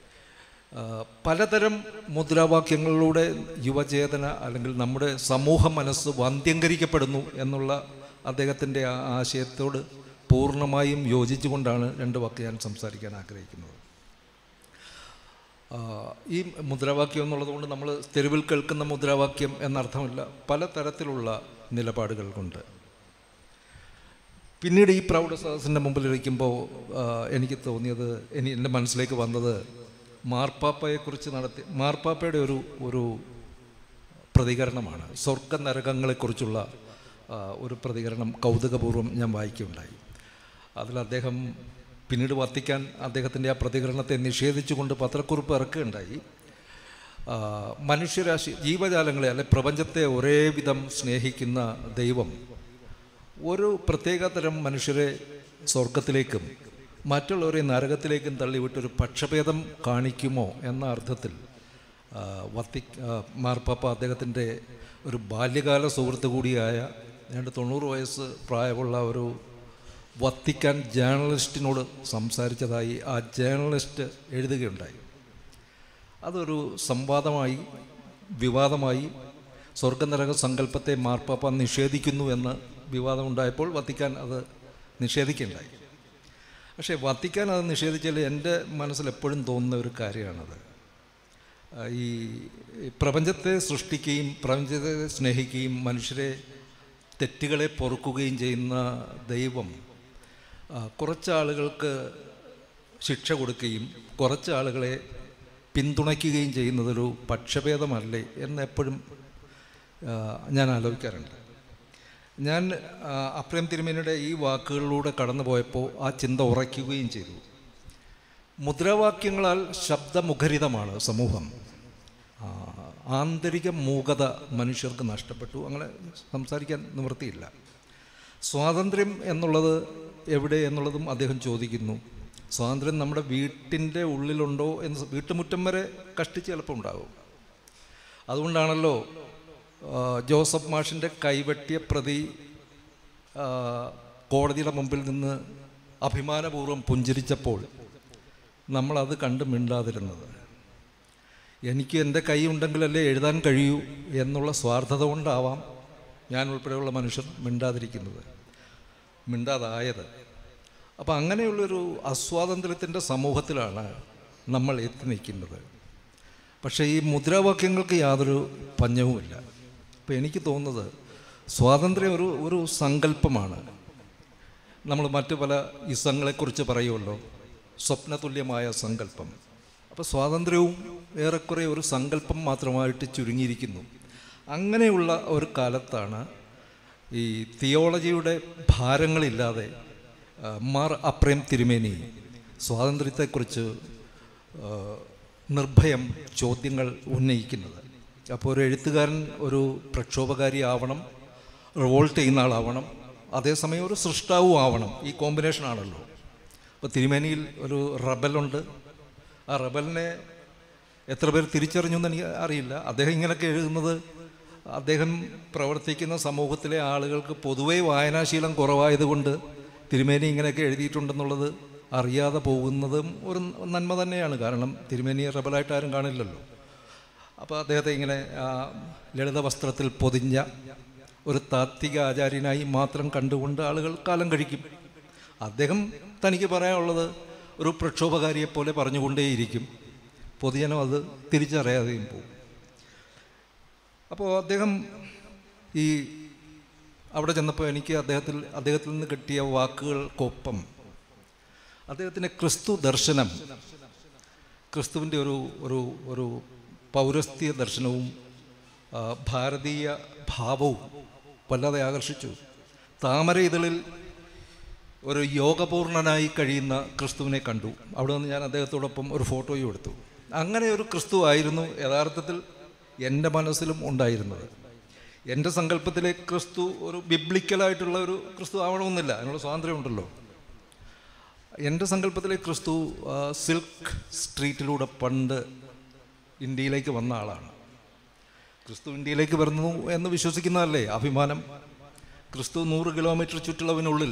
പലതരം മുദ്രാവാക്യങ്ങളിലൂടെ യുവചേതന അല്ലെങ്കിൽ നമ്മുടെ സമൂഹ മനസ്സ് വന്ധ്യംകരിക്കപ്പെടുന്നു എന്നുള്ള അദ്ദേഹത്തിൻ്റെ ആ ആശയത്തോട് പൂർണ്ണമായും യോജിച്ചുകൊണ്ടാണ് രണ്ട് വാക്ക് ഞാൻ സംസാരിക്കാൻ ആഗ്രഹിക്കുന്നത്. ഈ മുദ്രാവാക്യം എന്നുള്ളത് കൊണ്ട് നമ്മൾ തെരുവിൽ കേൾക്കുന്ന മുദ്രാവാക്യം എന്നർത്ഥമില്ല, പല തരത്തിലുള്ള നിലപാടുകൾ കൊണ്ട്. പിന്നീട് ഈ പ്രൗഢ സദസ്സിൻ്റെ മുമ്പിലിരിക്കുമ്പോൾ എനിക്ക് തോന്നിയത്, ഇനി എൻ്റെ മനസ്സിലേക്ക് വന്നത് മാർപ്പാപ്പയെക്കുറിച്ച് നടത്തി മാർപ്പാപ്പയുടെ ഒരു ഒരു പ്രതികരണമാണ്. സ്വർഗ നരകങ്ങളെക്കുറിച്ചുള്ള ഒരു പ്രതികരണം കൗതുകപൂർവ്വം ഞാൻ വായിക്കുകയുണ്ടായി. അതിൽ അദ്ദേഹം പിന്നീട് വത്തിക്കാൻ അദ്ദേഹത്തിൻ്റെ ആ പ്രതികരണത്തെ നിഷേധിച്ചുകൊണ്ട് പത്രക്കുറിപ്പ് ഇറക്കുകയുണ്ടായി. മനുഷ്യരാശി, ജീവജാലങ്ങളെ അല്ലെ പ്രപഞ്ചത്തെ ഒരേ വിധം സ്നേഹിക്കുന്ന ദൈവം ഒരു പ്രത്യേക തരം മനുഷ്യരെ സ്വർഗത്തിലേക്കും മറ്റുള്ളവരെ നരകത്തിലേക്കും തള്ളിവിട്ടൊരു പക്ഷഭേദം കാണിക്കുമോ എന്ന അർത്ഥത്തിൽ വത്തി മാർപ്പാപ്പ അദ്ദേഹത്തിൻ്റെ ഒരു ബാല്യകാല സുഹൃത്ത് കൂടിയായ ഏതാണ്ട് തൊണ്ണൂറ് വയസ്സ് പ്രായമുള്ള ഒരു വത്തിക്കാൻ ജേർണലിസ്റ്റിനോട് സംസാരിച്ചതായി ആ ജേർണലിസ്റ്റ് എഴുതുകയുണ്ടായി. അതൊരു സംവാദമായി, വിവാദമായി. സ്വർഗനരക സങ്കല്പത്തെ മാർപ്പാപ്പ നിഷേധിക്കുന്നു എന്ന് വിവാദമുണ്ടായപ്പോൾ വത്തിക്കാൻ അത് നിഷേധിക്കുകയുണ്ടായി. പക്ഷേ വത്തിക്കാൻ അത് നിഷേധിച്ചാൽ എൻ്റെ മനസ്സിൽ എപ്പോഴും തോന്നുന്ന ഒരു കാര്യമാണത്. ഈ പ്രപഞ്ചത്തെ സൃഷ്ടിക്കുകയും പ്രപഞ്ചത്തെ സ്നേഹിക്കുകയും മനുഷ്യരെ തെറ്റുകളെ പൊറുക്കുകയും ചെയ്യുന്ന ദൈവം കുറച്ച് ആളുകൾക്ക് ശിക്ഷ കൊടുക്കുകയും കുറച്ച് ആളുകളെ പിന്തുണയ്ക്കുകയും ചെയ്യുന്നതൊരു പക്ഷഭേദമല്ലേ എന്ന് എപ്പോഴും ഞാൻ ആലോചിക്കാറുണ്ട്. ഞാൻ അപ്രേം തിരുമേനിയുടെ ഈ വാക്കുകളിലൂടെ കടന്നു പോയപ്പോൾ ആ ചിന്ത ഉറയ്ക്കുകയും ചെയ്തു. മുദ്രാവാക്യങ്ങളാൽ ശബ്ദമുഖരിതമാണ് സമൂഹം. ആന്തരിക മൂകത മനുഷ്യർക്ക് നഷ്ടപ്പെട്ടു. അങ്ങനെ സംസാരിക്കാൻ നിവൃത്തിയില്ല. സ്വാതന്ത്ര്യം എന്നുള്ളത് എവിടെ എന്നുള്ളതും അദ്ദേഹം ചോദിക്കുന്നു. സ്വാതന്ത്ര്യം നമ്മുടെ വീട്ടിൻ്റെ ഉള്ളിലുണ്ടോ എന്ന് വീട്ടുമുറ്റം വരെ കഷ്ടിച്ച് ചിലപ്പോൾ ഉണ്ടാകും. അതുകൊണ്ടാണല്ലോ ജോസഫ് മാഷിൻ്റെ കൈവെട്ടിയ പ്രതി കോടതിയുടെ മുമ്പിൽ നിന്ന് അഭിമാനപൂർവ്വം പുഞ്ചിരിച്ചപ്പോൾ നമ്മളത് കണ്ട് മിണ്ടാതിരുന്നത്. എനിക്ക് എൻ്റെ കൈ ഉണ്ടെങ്കിലല്ലേ എഴുതാൻ കഴിയൂ എന്നുള്ള സ്വാർത്ഥത കൊണ്ടാവാം ഞാൻ ഉൾപ്പെടെയുള്ള മനുഷ്യർ മിണ്ടാതിരിക്കുന്നത്, മിണ്ടാതായത്. അപ്പം അങ്ങനെയുള്ളൊരു അസ്വാതന്ത്ര്യത്തിൻ്റെ സമൂഹത്തിലാണ് നമ്മൾ എത്തി നിൽക്കുന്നത്. പക്ഷേ ഈ മുദ്രാവാക്യങ്ങൾക്ക് യാതൊരു പഞ്ഞവുമില്ല. അപ്പം എനിക്ക് തോന്നുന്നത് സ്വാതന്ത്ര്യം ഒരു ഒരു സങ്കല്പമാണ്. നമ്മൾ മറ്റു പല ഇസങ്ങളെക്കുറിച്ച് പറയുമല്ലോ, സ്വപ്നതുല്യമായ സങ്കല്പം. അപ്പോൾ സ്വാതന്ത്ര്യവും ഏറെക്കുറെ ഒരു സങ്കല്പം മാത്രമായിട്ട് ചുരുങ്ങിയിരിക്കുന്നു. അങ്ങനെയുള്ള ഒരു കാലത്താണ് ഈ തിയോളജിയുടെ ഭാരങ്ങളില്ലാതെ മാർ അപ്രേം തിരുമേനി സ്വാതന്ത്ര്യത്തെക്കുറിച്ച് നിർഭയം ചോദ്യങ്ങൾ ഉന്നയിക്കുന്നത്. അപ്പോൾ ഒരു എഴുത്തുകാരൻ ഒരു പ്രക്ഷോഭകാരി ആവണം, റിവോൾട്ട് ചെയ്യുന്ന ആളാവണം, അതേസമയം ഒരു സൃഷ്ടാവും ആവണം. ഈ കോമ്പിനേഷനാണല്ലോ. അപ്പോൾ തിരുമേനിയിൽ ഒരു റബലുണ്ട്. ആ റബലിനെ എത്ര പേർ തിരിച്ചറിഞ്ഞു എന്ന് എനിക്ക് അറിയില്ല. അദ്ദേഹം ഇങ്ങനെയൊക്കെ എഴുതുന്നത് അദ്ദേഹം പ്രവർത്തിക്കുന്ന സമൂഹത്തിലെ ആളുകൾക്ക് പൊതുവേ വായനാശീലം കുറവായതുകൊണ്ട് തിരുമേനി ഇങ്ങനെയൊക്കെ എഴുതിയിട്ടുണ്ടെന്നുള്ളത് അറിയാതെ പോകുന്നതും ഒരു നന്മ തന്നെയാണ്. കാരണം തിരുമേനിയെ റബലായിട്ട് ആരും കാണില്ലല്ലോ. അപ്പോൾ അദ്ദേഹത്തെ ഇങ്ങനെ ലളിത വസ്ത്രത്തിൽ പൊതിഞ്ഞ ഒരു താത്വിക ആചാര്യനായി മാത്രം കണ്ടുകൊണ്ട് ആളുകൾ കാലം കഴിക്കും. അദ്ദേഹം തനിക്ക് പറയാനുള്ളത് ഒരു പ്രക്ഷോഭകാരിയെപ്പോലെ പറഞ്ഞുകൊണ്ടേയിരിക്കും. പൊതുജനം അത് തിരിച്ചറിയാതെയും പോകും. അപ്പോൾ അദ്ദേഹം ഈ അവിടെ ചെന്നപ്പോൾ എനിക്ക് അദ്ദേഹത്തിൽ അദ്ദേഹത്തിൽ നിന്ന് കിട്ടിയ വാക്കുകൾക്കൊപ്പം അദ്ദേഹത്തിൻ്റെ ക്രിസ്തു ദർശനം, ക്രിസ്തുവിൻ്റെ ഒരു ഒരു ഒരു പൗരസ്ത്യ ദർശനവും ഭാരതീയ ഭാവവും വല്ലാതെ ആകർഷിച്ചു. താമര ഇതളിൽ ഒരു യോഗപൂർണനായി കഴിയുന്ന ക്രിസ്തുവിനെ കണ്ടു. അവിടെ നിന്ന് ഞാൻ അദ്ദേഹത്തോടൊപ്പം ഒരു ഫോട്ടോയും എടുത്തു. അങ്ങനെ ഒരു ക്രിസ്തു ആയിരുന്നു യഥാർത്ഥത്തിൽ എൻ്റെ മനസ്സിലും ഉണ്ടായിരുന്നത്. എൻ്റെ സങ്കല്പത്തിലെ ക്രിസ്തു ഒരു ബിബ്ലിക്കലായിട്ടുള്ള ഒരു ക്രിസ്തു ആവണമെന്നില്ല, അതിനുള്ള സ്വാതന്ത്ര്യമുണ്ടല്ലോ. എൻ്റെ സങ്കല്പത്തിലെ ക്രിസ്തു സിൽക്ക് സ്ട്രീറ്റിലൂടെ പണ്ട് ഇന്ത്യയിലേക്ക് വന്ന ആളാണ്. ക്രിസ്തു ഇന്ത്യയിലേക്ക് വരുന്നു എന്ന് വിശ്വസിക്കുന്നതല്ലേ അഭിമാനം. ക്രിസ്തു നൂറ് കിലോമീറ്റർ ചുറ്റളവിനുള്ളിൽ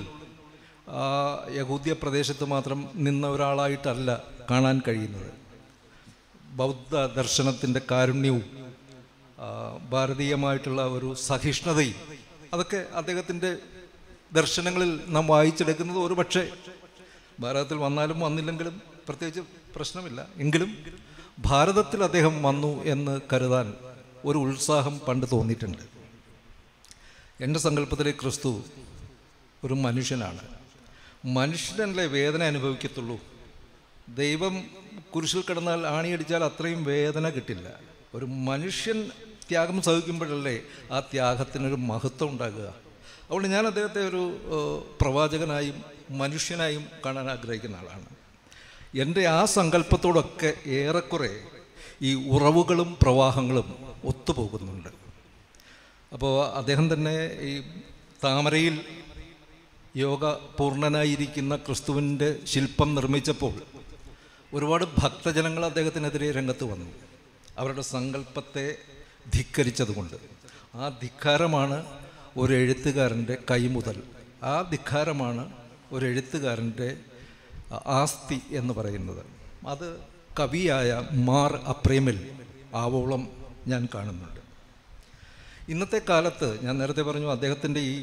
യഹൂദ്യ പ്രദേശത്ത് മാത്രം നിന്ന ഒരാളായിട്ടല്ല കാണാൻ കഴിയുന്നത്. ബൗദ്ധ ദർശനത്തിൻ്റെ കാരുണ്യവും ഭാരതീയമായിട്ടുള്ള ഒരു സഹിഷ്ണുതയും അതൊക്കെ അദ്ദേഹത്തിൻ്റെ ദർശനങ്ങളിൽ നാം വായിച്ചെടുക്കുന്നത് ഒരു പക്ഷേ ഭാരതത്തിൽ വന്നാലും വന്നില്ലെങ്കിലും പ്രത്യേകിച്ച് പ്രശ്നമില്ല. എങ്കിലും ഭാരതത്തിൽ അദ്ദേഹം വന്നു എന്ന് കരുതാൻ ഒരു ഉത്സാഹം പണ്ട് തോന്നിയിട്ടുണ്ട്. എൻ്റെ സങ്കല്പത്തിലെ ക്രിസ്തു ഒരു മനുഷ്യനാണ്. മനുഷ്യനല്ലേ വേദന അനുഭവിക്കത്തുള്ളൂ. ദൈവം കുരിശിൽ കിടന്നാൽ ആണിയടിച്ചാൽ അത്രയും വേദന കിട്ടില്ല. ഒരു മനുഷ്യൻ ത്യാഗം സഹിക്കുമ്പോഴല്ലേ ആ ത്യാഗത്തിനൊരു മഹത്വം ഉണ്ടാകുക. അതുകൊണ്ട് ഞാൻ അദ്ദേഹത്തെ ഒരു പ്രവാചകനായും മനുഷ്യനായും കാണാൻ ആഗ്രഹിക്കുന്ന ആളാണ്. എൻ്റെ ആ സങ്കല്പത്തോടൊക്കെ ഏറെക്കുറെ ഈ ഉറവുകളും പ്രവാഹങ്ങളും ഒത്തുപോകുന്നുണ്ട്. അപ്പോൾ അദ്ദേഹം തന്നെ ഈ താമരയിൽ യോഗ പൂർണ്ണനായിരിക്കുന്ന ക്രിസ്തുവിൻ്റെ ശില്പം നിർമ്മിച്ചപ്പോൾ ഒരുപാട് ഭക്തജനങ്ങൾ അദ്ദേഹത്തിനെതിരെ രംഗത്ത് വന്നു, അവരുടെ സങ്കല്പത്തെ ധിക്കരിച്ചതുകൊണ്ട്. ആ ധിക്കാരമാണ് ഒരു എഴുത്തുകാരൻ്റെ കൈമുതൽ, ആ ധിക്കാരമാണ് ഒരു എഴുത്തുകാരൻ്റെ ആസ്തി എന്ന് പറയുന്നത്. അത് കവിയായ മാർ അപ്രേമിൽ ആവോളം ഞാൻ കാണുന്നുണ്ട്. ഇന്നത്തെ കാലത്ത് ഞാൻ നേരത്തെ പറഞ്ഞു അദ്ദേഹത്തിൻ്റെ ഈ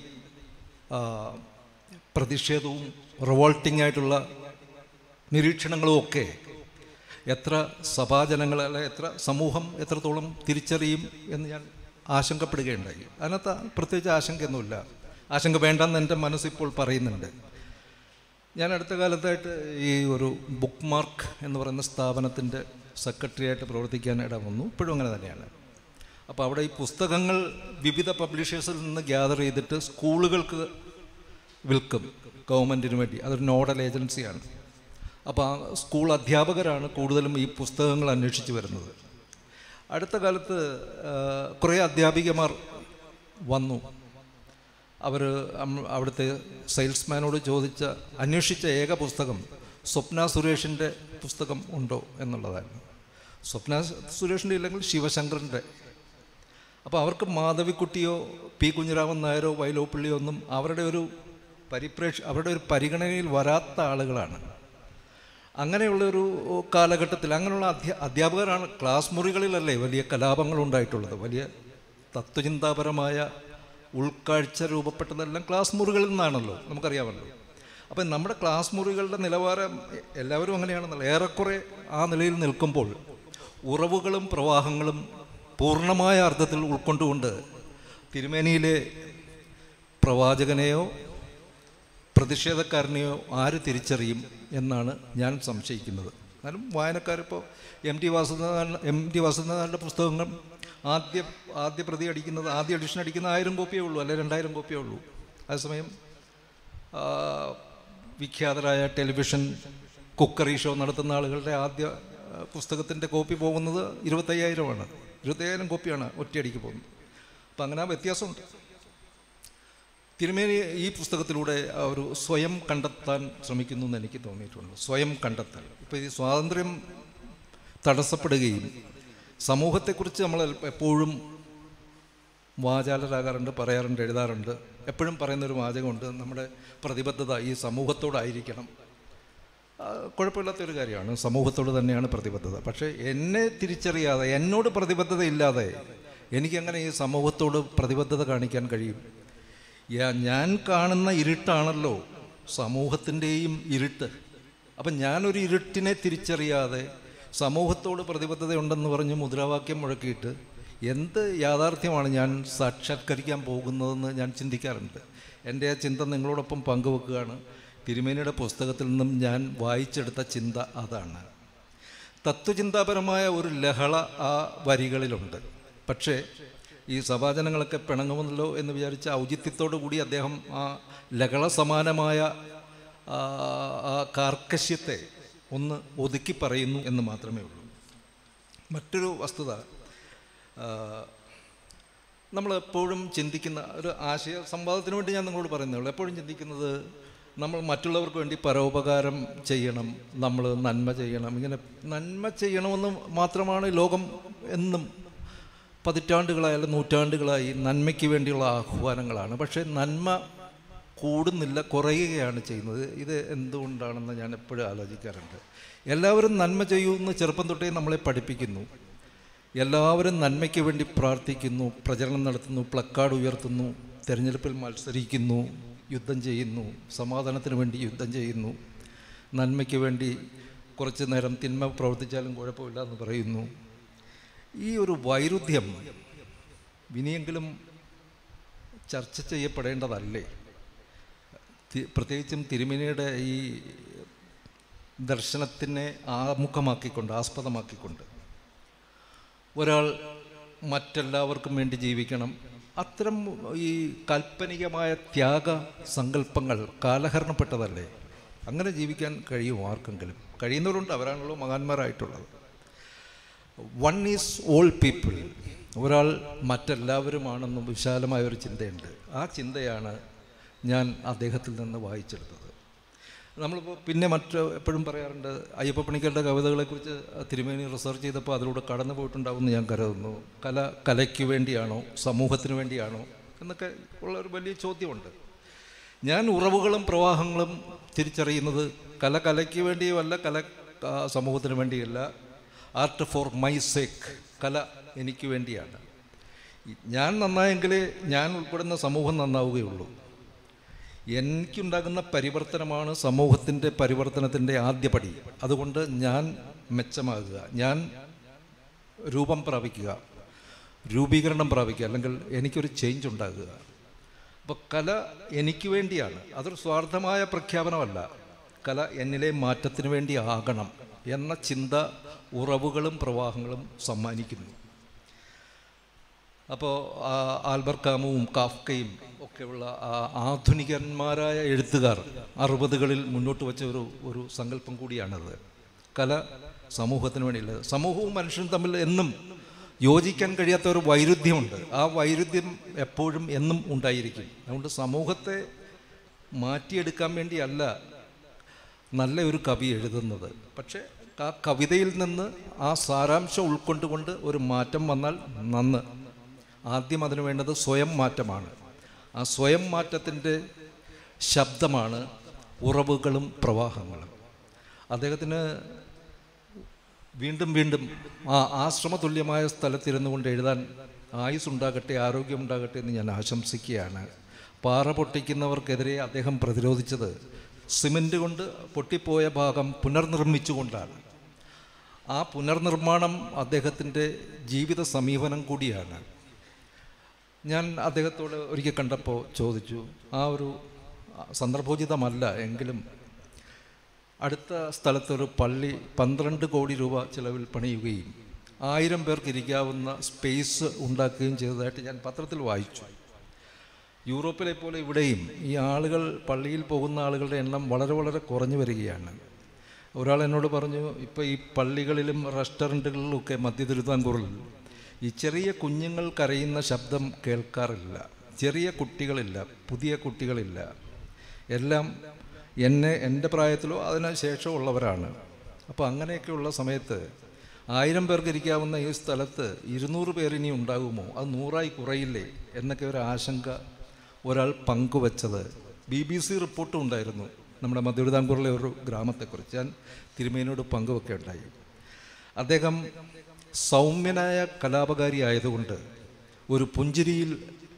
പ്രതിഷേധവും റിവോൾട്ടിംഗ് ആയിട്ടുള്ള നിരീക്ഷണങ്ങളും ഒക്കെ എത്ര സഭാജനങ്ങൾ അല്ലെ എത്ര സമൂഹം എത്രത്തോളം തിരിച്ചറിയും എന്ന് ഞാൻ ആശങ്കപ്പെടുകയുണ്ടായി. അതിനകത്ത് പ്രത്യേകിച്ച് ആശങ്കയൊന്നുമില്ല, ആശങ്ക വേണ്ടെന്ന് എൻ്റെ മനസ്സിപ്പോൾ പറയുന്നുണ്ട്. ഞാൻ അടുത്ത കാലത്തായിട്ട് ഈ ഒരു ബുക്ക് മാർക്ക് എന്ന് പറയുന്ന സ്ഥാപനത്തിൻ്റെ സെക്രട്ടറി ആയിട്ട് പ്രവർത്തിക്കാൻ ഇട വന്നു. ഇപ്പോഴും അങ്ങനെ തന്നെയാണ്. അപ്പോൾ അവിടെ ഈ പുസ്തകങ്ങൾ വിവിധ പബ്ലിഷേഴ്സിൽ നിന്ന് ഗ്യാദർ ചെയ്തിട്ട് സ്കൂളുകൾക്ക് വിൽക്കും, ഗവൺമെൻറ്റിന് വേണ്ടി. അതൊരു നോഡൽ ഏജൻസിയാണ്. അപ്പോൾ ആ സ്കൂൾ അധ്യാപകരാണ് കൂടുതലും ഈ പുസ്തകങ്ങൾ അന്വേഷിച്ച് വരുന്നത്. അടുത്ത കാലത്ത് കുറേ അധ്യാപികമാർ വന്നു. അവർ അവിടുത്തെ സെയിൽസ്മാനോട് ചോദിച്ച അന്വേഷിച്ച ഏക പുസ്തകം സ്വപ്ന സുരേഷിൻ്റെ പുസ്തകം ഉണ്ടോ എന്നുള്ളതായിരുന്നു. സ്വപ്ന സുരേഷിൻ്റെ ഇല്ലെങ്കിൽ ശിവശങ്കറിൻ്റെ. അപ്പോൾ അവർക്ക് മാധവിക്കുട്ടിയോ പി കുഞ്ഞിരാമൻ നായരോ വൈലോപ്പിള്ളിയോ ഒന്നും അവരുടെ ഒരു പരിപ്രേക്ഷ അവരുടെ ഒരു പരിഗണനയിൽ വരാത്ത ആളുകളാണ്. അങ്ങനെയുള്ളൊരു കാലഘട്ടത്തിൽ അങ്ങനെയുള്ള അധ്യാ അധ്യാപകരാണ് ക്ലാസ് മുറികളിലല്ലേ വലിയ കലാപങ്ങൾ ഉണ്ടായിട്ടുള്ളത്. വലിയ തത്വചിന്താപരമായ ഉൾക്കാഴ്ച രൂപപ്പെട്ടതെല്ലാം ക്ലാസ് മുറികളിൽ നിന്നാണല്ലോ, നമുക്കറിയാമല്ലോ. അപ്പം നമ്മുടെ ക്ലാസ് മുറികളുടെ നിലവാരം എല്ലാവരും അങ്ങനെയാണെന്നല്ല, ഏറെക്കുറെ ആ നിലയിൽ നിൽക്കുമ്പോൾ ഉറവുകളും പ്രവാഹങ്ങളും പൂർണ്ണമായ അർത്ഥത്തിൽ ഉൾക്കൊണ്ടുകൊണ്ട് തിരുമേനിയിലെ പ്രവാചകനെയോ പ്രതിഷേധക്കാരനെയോ ആര് തിരിച്ചറിയും എന്നാണ് ഞാൻ സംശയിക്കുന്നത്. എന്നാലും വായനക്കാരിപ്പോൾ M T Vasudevan M T വാസുദേവൻ്റെ പുസ്തകങ്ങൾ ആദ്യ ആദ്യ പ്രതി അടിക്കുന്നത് ആദ്യ എഡിഷൻ അടിക്കുന്ന ആയിരം കോപ്പിയേ ഉള്ളൂ, അല്ലെ രണ്ടായിരം കോപ്പിയേ ഉള്ളൂ. അതേസമയം വിഖ്യാതരായ ടെലിവിഷൻ കുക്കറി ഷോ നടത്തുന്ന ആളുകളുടെ ആദ്യ പുസ്തകത്തിൻ്റെ കോപ്പി പോകുന്നത് ഇരുപത്തയ്യായിരമാണ്. ഇരുപത്തയ്യായിരം കോപ്പിയാണ് ഒറ്റയടിക്ക് പോകുന്നത്. അപ്പം അങ്ങനെ ആ വ്യത്യാസമുണ്ട്. തിരുമേനി ഈ പുസ്തകത്തിലൂടെ ഒരു സ്വയം കണ്ടെത്താൻ ശ്രമിക്കുന്നു എന്ന് എനിക്ക് തോന്നിയിട്ടുണ്ട്. സ്വയം കണ്ടെത്തൽ. ഇപ്പോൾ ഈ സ്വാതന്ത്ര്യം തടസ്സപ്പെടുകയും സമൂഹത്തെക്കുറിച്ച് നമ്മൾ എപ്പോഴും വാചാലരാകാറുണ്ട്, പറയാറുണ്ട്, എഴുതാറുണ്ട്. എപ്പോഴും പറയുന്നൊരു വാചകമുണ്ട്, നമ്മുടെ പ്രതിബദ്ധത ഈ സമൂഹത്തോടായിരിക്കണം. കുഴപ്പമില്ലാത്തൊരു കാര്യമാണ്, സമൂഹത്തോട് തന്നെയാണ് പ്രതിബദ്ധത. പക്ഷേ എന്നെ തിരിച്ചറിയാതെ, എന്നോട് പ്രതിബദ്ധത ഇല്ലാതെ എനിക്കെങ്ങനെ ഈ സമൂഹത്തോട് പ്രതിബദ്ധത കാണിക്കാൻ കഴിയും? ഞാൻ കാണുന്ന ഇരുട്ടാണല്ലോ സമൂഹത്തിൻ്റെയും ഇരുട്ട്. അപ്പം ഞാനൊരു ഇരുട്ടിനെ തിരിച്ചറിയാതെ സമൂഹത്തോട് പ്രതിബദ്ധതയുണ്ടെന്ന് പറഞ്ഞ് മുദ്രാവാക്യം മുഴക്കിയിട്ട് എന്ത് യാഥാർത്ഥ്യമാണ് ഞാൻ സാക്ഷാത്കരിക്കാൻ പോകുന്നതെന്ന് ഞാൻ ചിന്തിക്കാറുണ്ട്. എൻ്റെ ആ ചിന്ത നിങ്ങളോടൊപ്പം പങ്കുവെക്കുകയാണ്. തിരുമേനിയുടെ പുസ്തകത്തിൽ നിന്നും ഞാൻ വായിച്ചെടുത്ത ചിന്ത അതാണ്. തത്വചിന്താപരമായ ഒരു ലഹള ആ വരികളിലുണ്ട്. പക്ഷേ ഈ സഭാജനങ്ങളൊക്കെ പിണങ്ങുമല്ലോ എന്ന് വിചാരിച്ച ഔചിത്യത്തോടു കൂടി അദ്ദേഹം ആ ലഹള സമാനമായ ആ കാർക്കശ്യത്തെ ഒന്ന് ഒതുക്കി പറയുന്നു എന്ന് മാത്രമേ ഉള്ളൂ. മറ്റൊരു വസ്തുത, നമ്മളെപ്പോഴും ചിന്തിക്കുന്ന ഒരു ആശയ സംവാദത്തിന് വേണ്ടി ഞാൻ നിങ്ങളോട് പറയുന്നേ ഉള്ളൂ. എപ്പോഴും ചിന്തിക്കുന്നത് നമ്മൾ മറ്റുള്ളവർക്ക് വേണ്ടി പരോപകാരം ചെയ്യണം, നമ്മൾ നന്മ ചെയ്യണം. ഇങ്ങനെ നന്മ ചെയ്യണമെന്ന് മാത്രമാണ് ലോകം എന്നും പതിറ്റാണ്ടുകളായാലും നൂറ്റാണ്ടുകളായി നന്മയ്ക്ക് വേണ്ടിയുള്ള ആഹ്വാനങ്ങളാണ്. പക്ഷേ നന്മ കൂടുന്നില്ല, കുറയുകയാണ് ചെയ്യുന്നത്. ഇത് എന്തുകൊണ്ടാണെന്ന് ഞാൻ എപ്പോഴും ആലോചിക്കാറുണ്ട്. എല്ലാവരും നന്മ ചെയ്യുമെന്ന് ചെറുപ്പം തൊട്ടേ നമ്മളെ പഠിപ്പിക്കുന്നു. എല്ലാവരും നന്മയ്ക്ക് വേണ്ടി പ്രാർത്ഥിക്കുന്നു, പ്രചരണം നടത്തുന്നു, പ്ലക്കാർഡ് ഉയർത്തുന്നു, തെരഞ്ഞെടുപ്പിൽ മത്സരിക്കുന്നു, യുദ്ധം ചെയ്യുന്നു, സമാധാനത്തിന് വേണ്ടി യുദ്ധം ചെയ്യുന്നു, നന്മയ്ക്ക് വേണ്ടി കുറച്ച് നേരം തിന്മ പ്രവർത്തിച്ചാലും കുഴപ്പമില്ല എന്ന് പറയുന്നു. ഈ ഒരു വൈരുദ്ധ്യം ഇനിയെങ്കിലും ചർച്ച ചെയ്യപ്പെടേണ്ടതല്ലേ? പ്രത്യേകിച്ചും തിരുമേനിയുടെ ഈ ദർശനത്തിനെ ആമുഖമാക്കിക്കൊണ്ട്, ആസ്പദമാക്കിക്കൊണ്ട് ഒരാൾ മറ്റെല്ലാവർക്കും വേണ്ടി ജീവിക്കണം, അത്തരം ഈ കാൽപ്പനികമായ ത്യാഗ സങ്കല്പങ്ങൾ കാലഹരണപ്പെട്ടതല്ലേ? അങ്ങനെ ജീവിക്കാൻ കഴിയും ആർക്കെങ്കിലും? കഴിയുന്നവരുണ്ട്, അവരാണല്ലോ മഹാന്മാരായിട്ടുള്ളത്. വൺ ഈസ് ഓൾ പീപ്പിൾ, ഒരാൾ മറ്റെല്ലാവരുമാണെന്നും വിശാലമായ ഒരു ചിന്തയുണ്ട്. ആ ചിന്തയാണ് ഞാൻ അദ്ദേഹത്തിൽ നിന്ന് വായിച്ചെടുത്തത്. നമ്മളിപ്പോൾ പിന്നെ മറ്റ് എപ്പോഴും പറയാറുണ്ട്, അയ്യപ്പ പണിക്കരുടെ കവിതകളെക്കുറിച്ച് തിരുമേനി റിസർച്ച് ചെയ്തപ്പോൾ അതിലൂടെ കടന്നു പോയിട്ടുണ്ടാവുമെന്ന് ഞാൻ കരുതുന്നു. കല കലയ്ക്ക് വേണ്ടിയാണോ സമൂഹത്തിന് വേണ്ടിയാണോ എന്നൊക്കെ ഉള്ള ഒരു വലിയ ചോദ്യമുണ്ട്. ഞാൻ ഉറവുകളും പ്രവാഹങ്ങളും തിരിച്ചറിയുന്നത് കല കലയ്ക്ക് വേണ്ടിയുമല്ല, കല സമൂഹത്തിന് വേണ്ടിയല്ല. ആർട്ട് ഫോർ മൈ സേക്ക്, കല എനിക്ക് വേണ്ടിയാണ്. ഞാൻ നന്നായെങ്കിലേ ഞാൻ ഉൾപ്പെടുന്ന സമൂഹം നന്നാവുകയുള്ളൂ. എനിക്കുണ്ടാകുന്ന പരിവർത്തനമാണ് സമൂഹത്തിൻ്റെ പരിവർത്തനത്തിൻ്റെ ആദ്യപടി. അതുകൊണ്ട് ഞാൻ മെച്ചമാകുക, ഞാൻ രൂപം പ്രാപിക്കുക, രൂപീകരണം പ്രാപിക്കുക, അല്ലെങ്കിൽ എനിക്കൊരു ചേഞ്ച് ഉണ്ടാകുക. അപ്പോൾ കല എനിക്ക് വേണ്ടിയാണ്. അതൊരു സ്വാർത്ഥമായ പ്രഖ്യാപനമല്ല. കല എന്നിലെ മാറ്റത്തിന് വേണ്ടി ആകണം എന്ന ചിന്ത ഉറവുകളും പ്രവാഹങ്ങളും സമ്മാനിക്കുന്നു. അപ്പോൾ ആൽബർ കാമുവും കാഫ്കയും ഒക്കെയുള്ള ആധുനികന്മാരായ എഴുത്തുകാർ അറുപതുകളിൽ മുന്നോട്ട് വെച്ച ഒരു ഒരു സങ്കല്പം കൂടിയാണത്. കല സമൂഹത്തിന് വേണ്ടിയുള്ളത്. സമൂഹവും മനുഷ്യനും തമ്മിൽ എന്നും യോജിക്കാൻ കഴിയാത്ത ഒരു വൈരുദ്ധ്യമുണ്ട്. ആ വൈരുദ്ധ്യം എപ്പോഴും എന്നും ഉണ്ടായിരിക്കും. അതുകൊണ്ട് സമൂഹത്തെ മാറ്റിയെടുക്കാൻ വേണ്ടിയല്ല നല്ല ഒരു കവി എഴുതുന്നത്. പക്ഷേ ആ കവിതയിൽ നിന്ന് ആ സാരാംശം ഉൾക്കൊണ്ടുകൊണ്ട് ഒരു മാറ്റം വന്നാൽ നന്ന്. ആദ്യം അതിന് വേണ്ടത് സ്വയം മാറ്റമാണ്. ആ സ്വയം മാറ്റത്തിൻ്റെ ശബ്ദമാണ് ഉറവുകളും പ്രവാഹങ്ങളും. അദ്ദേഹത്തിന് വീണ്ടും വീണ്ടും ആ ആശ്രമതുല്യമായ സ്ഥലത്തിരുന്നു കൊണ്ട് എഴുതാൻ ആയുസ്സുണ്ടാകട്ടെ, ആരോഗ്യമുണ്ടാകട്ടെ എന്ന് ഞാൻ ആശംസിക്കുകയാണ്. പാറ പൊട്ടിക്കുന്നവർക്കെതിരെ അദ്ദേഹം പ്രതിരോധിച്ചത് സിമൻ്റ് കൊണ്ട് പൊട്ടിപ്പോയ ഭാഗം പുനർനിർമ്മിച്ചുകൊണ്ടാണ്. ആ പുനർനിർമ്മാണം അദ്ദേഹത്തിൻ്റെ ജീവിത സമീപനം കൂടിയാണ്. ഞാൻ അദ്ദേഹത്തോട് ഒരിക്കൽ കണ്ടപ്പോൾ ചോദിച്ചു, ആ ഒരു സന്ദർഭോചിതമല്ല എങ്കിലും അടുത്ത സ്ഥലത്തൊരു പള്ളി പന്ത്രണ്ട് കോടി രൂപ ചിലവിൽ പണിയുകയും ആയിരം പേർക്ക് ഇരിക്കാവുന്ന സ്പേസ് ഉണ്ടാക്കുകയും ചെയ്തതായിട്ട് ഞാൻ പത്രത്തിൽ വായിച്ചു. യൂറോപ്പിലെ പോലെ ഇവിടെയും ഈ ആളുകൾ, പള്ളിയിൽ പോകുന്ന ആളുകളുടെ എണ്ണം വളരെ വളരെ കുറഞ്ഞു വരികയാണ്. ഒരാൾ എന്നോട് പറഞ്ഞു, ഇപ്പോൾ ഈ പള്ളികളിലും റെസ്റ്റോറൻറ്റുകളിലുമൊക്കെ മധ്യ തിരുവിതാംകൂറിൽ ഈ ചെറിയ കുഞ്ഞുങ്ങൾ കരയുന്ന ശബ്ദം കേൾക്കാറില്ല. ചെറിയ കുട്ടികളില്ല, പുതിയ കുട്ടികളില്ല. എല്ലാം എന്നെ എൻ്റെ പ്രായത്തിലോ അതിന് ശേഷമുള്ളവരാണ്. അപ്പോൾ അങ്ങനെയൊക്കെയുള്ള സമയത്ത് ആയിരം പേർക്ക് ഇരിക്കാവുന്ന ഈ സ്ഥലത്ത് ഇരുന്നൂറ് പേരിനി ഉണ്ടാകുമോ, അത് നൂറായി കുറയില്ലേ എന്നൊക്കെ ഒരു ആശങ്ക ഒരാൾ പങ്കുവച്ചത് ബി ബി സി റിപ്പോർട്ടും ഉണ്ടായിരുന്നു നമ്മുടെ മധ്യ തിരുവിതാംകൂറിലെ ഒരു ഗ്രാമത്തെക്കുറിച്ച്. ഞാൻ തിരുമേനിയോട് പങ്കുവെക്കെ ഉണ്ടായി. അദ്ദേഹം സൗമ്യനായ കലാപകാരി ആയതുകൊണ്ട് ഒരു പുഞ്ചിരിയിൽ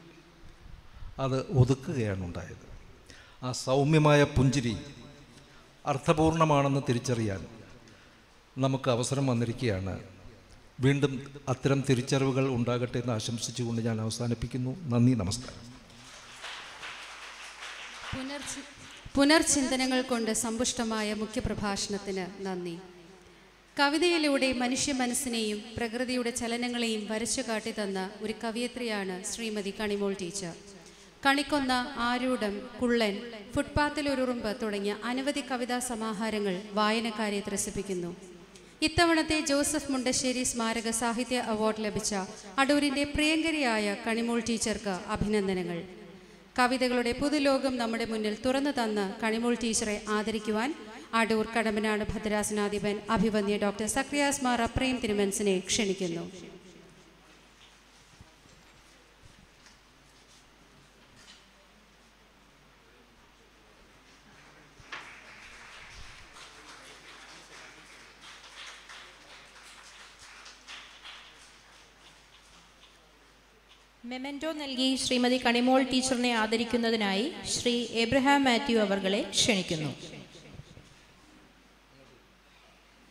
അത് ഒതുക്കുകയാണ് ഉണ്ടായത്. ആ സൗമ്യമായ പുഞ്ചിരി അർത്ഥപൂർണമാണെന്ന് തിരിച്ചറിയാൻ നമുക്ക് അവസരം വന്നിരിക്കുകയാണ്. വീണ്ടും അത്തരം തിരിച്ചറിവുകൾ ഉണ്ടാകട്ടെ എന്ന് ആശംസിച്ചുകൊണ്ട് ഞാൻ അവസാനിപ്പിക്കുന്നു. നന്ദി, നമസ്കാരം. പുനർചിന്തനങ്ങൾ കൊണ്ട് സമ്പുഷ്ടമായ മുഖ്യപ്രഭാഷണത്തിന് നന്ദി. കവിതയിലൂടെ മനുഷ്യ മനസ്സിനെയും പ്രകൃതിയുടെ ചലനങ്ങളെയും വരച്ചു കാട്ടിത്തന്ന ഒരു കവിയത്രിയാണ് ശ്രീമതി കണിമോൾ ടീച്ചർ. കണിക്കൊന്ന, ആരൂഢം, കുള്ളൻ, ഫുട്പാത്തിലൊരുറുമ്പ് തുടങ്ങിയ അനവധി കവിതാ സമാഹാരങ്ങൾ വായനക്കാരെ ത്രസിപ്പിക്കുന്നു. ഇത്തവണത്തെ ജോസഫ് മുണ്ടശ്ശേരി സ്മാരക സാഹിത്യ അവാർഡ് ലഭിച്ച അടൂരിൻ്റെ പ്രിയങ്കരിയായ കണിമോൾ ടീച്ചർക്ക് അഭിനന്ദനങ്ങൾ. കവിതകളുടെ പുതുലോകം നമ്മുടെ മുന്നിൽ തുറന്നു തന്ന് കണിമോൾ ടീച്ചറെ ആദരിക്കുവാൻ അടൂർ കടമ്പനാട് ഭദ്രാസനാധിപൻ അഭിവന്യ ഡോക്ടർ സക്രിയാസ് മാർ അപ്രേം തിരുമനസിനെ ക്ഷണിക്കുന്നു. മെമൻറ്റോ നൽകി ശ്രീമതി കണിമോൾ ടീച്ചറിനെ ആദരിക്കുന്നതിനായി ശ്രീ എബ്രഹാം മാത്യു അവർകളെ ക്ഷണിക്കുന്നു.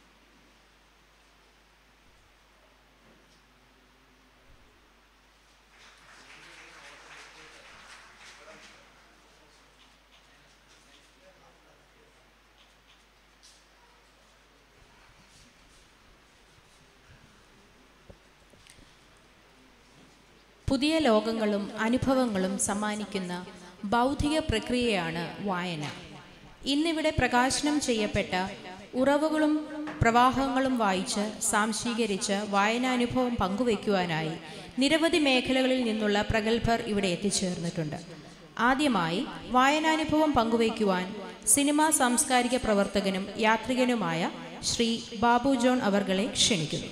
പുതിയ ലോകങ്ങളും അനുഭവങ്ങളും സമ്മാനിക്കുന്ന ബൗദ്ധിക പ്രക്രിയയാണ് വായന. ഇന്നിവിടെ പ്രകാശനം ചെയ്യപ്പെട്ട ഉറവുകളും പ്രവാഹങ്ങളും വായിച്ച് സാംശീകരിച്ച് വായനാനുഭവം പങ്കുവയ്ക്കുവാനായി നിരവധി മേഖലകളിൽ നിന്നുള്ള പ്രഗത്ഭർ ഇവിടെ എത്തിച്ചേർന്നിട്ടുണ്ട്. ആദ്യമായി വായനാനുഭവം പങ്കുവയ്ക്കുവാൻ സിനിമാ സാംസ്കാരിക പ്രവർത്തകനും യാത്രികനുമായ ശ്രീ ബാബു ജോൺ അവർകളെ ക്ഷണിക്കുന്നു.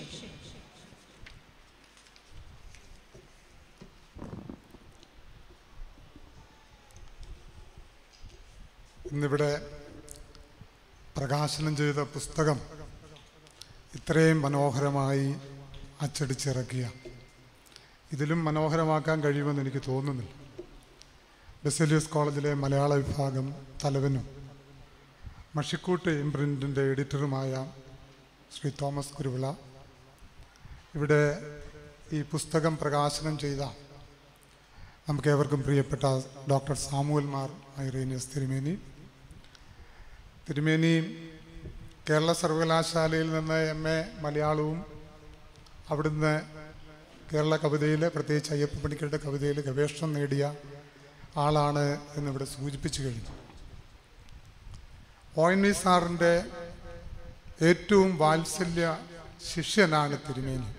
ഇന്നിവിടെ പ്രകാശനം ചെയ്ത പുസ്തകം ഇത്രയും മനോഹരമായി അച്ചടിച്ചിറക്കിയ, ഇതിലും മനോഹരമാക്കാൻ കഴിയുമെന്ന് എനിക്ക് തോന്നുന്നില്ല. ബെസേലിയസ് കോളേജിലെ മലയാള വിഭാഗം തലവനും മഷിക്കൂട്ട് ഇംപ്രിൻറ്റിൻ്റെ എഡിറ്ററുമായ ശ്രീ തോമസ് കുരുവിള, ഇവിടെ ഈ പുസ്തകം പ്രകാശനം ചെയ്ത നമുക്കേവർക്കും പ്രിയപ്പെട്ട ഡോക്ടർ സാമുവൽ മാർ ഐറേനിയസ് തിരുമേനി, തിരുമേനി കേരള സർവകലാശാലയിൽ നിന്ന് എം എ മലയാളവും അവിടുന്ന് കേരള കവിതയിൽ, പ്രത്യേകിച്ച് അയ്യപ്പ പണിക്കരുടെ കവിതയിൽ ഗവേഷണം നേടിയ ആളാണ് എന്നിവിടെ സൂചിപ്പിച്ചു കഴിഞ്ഞു. ഒ എൻ വി സാറിൻ്റെ ഏറ്റവും വാത്സല്യ ശിഷ്യനാണ് തിരുമേനി.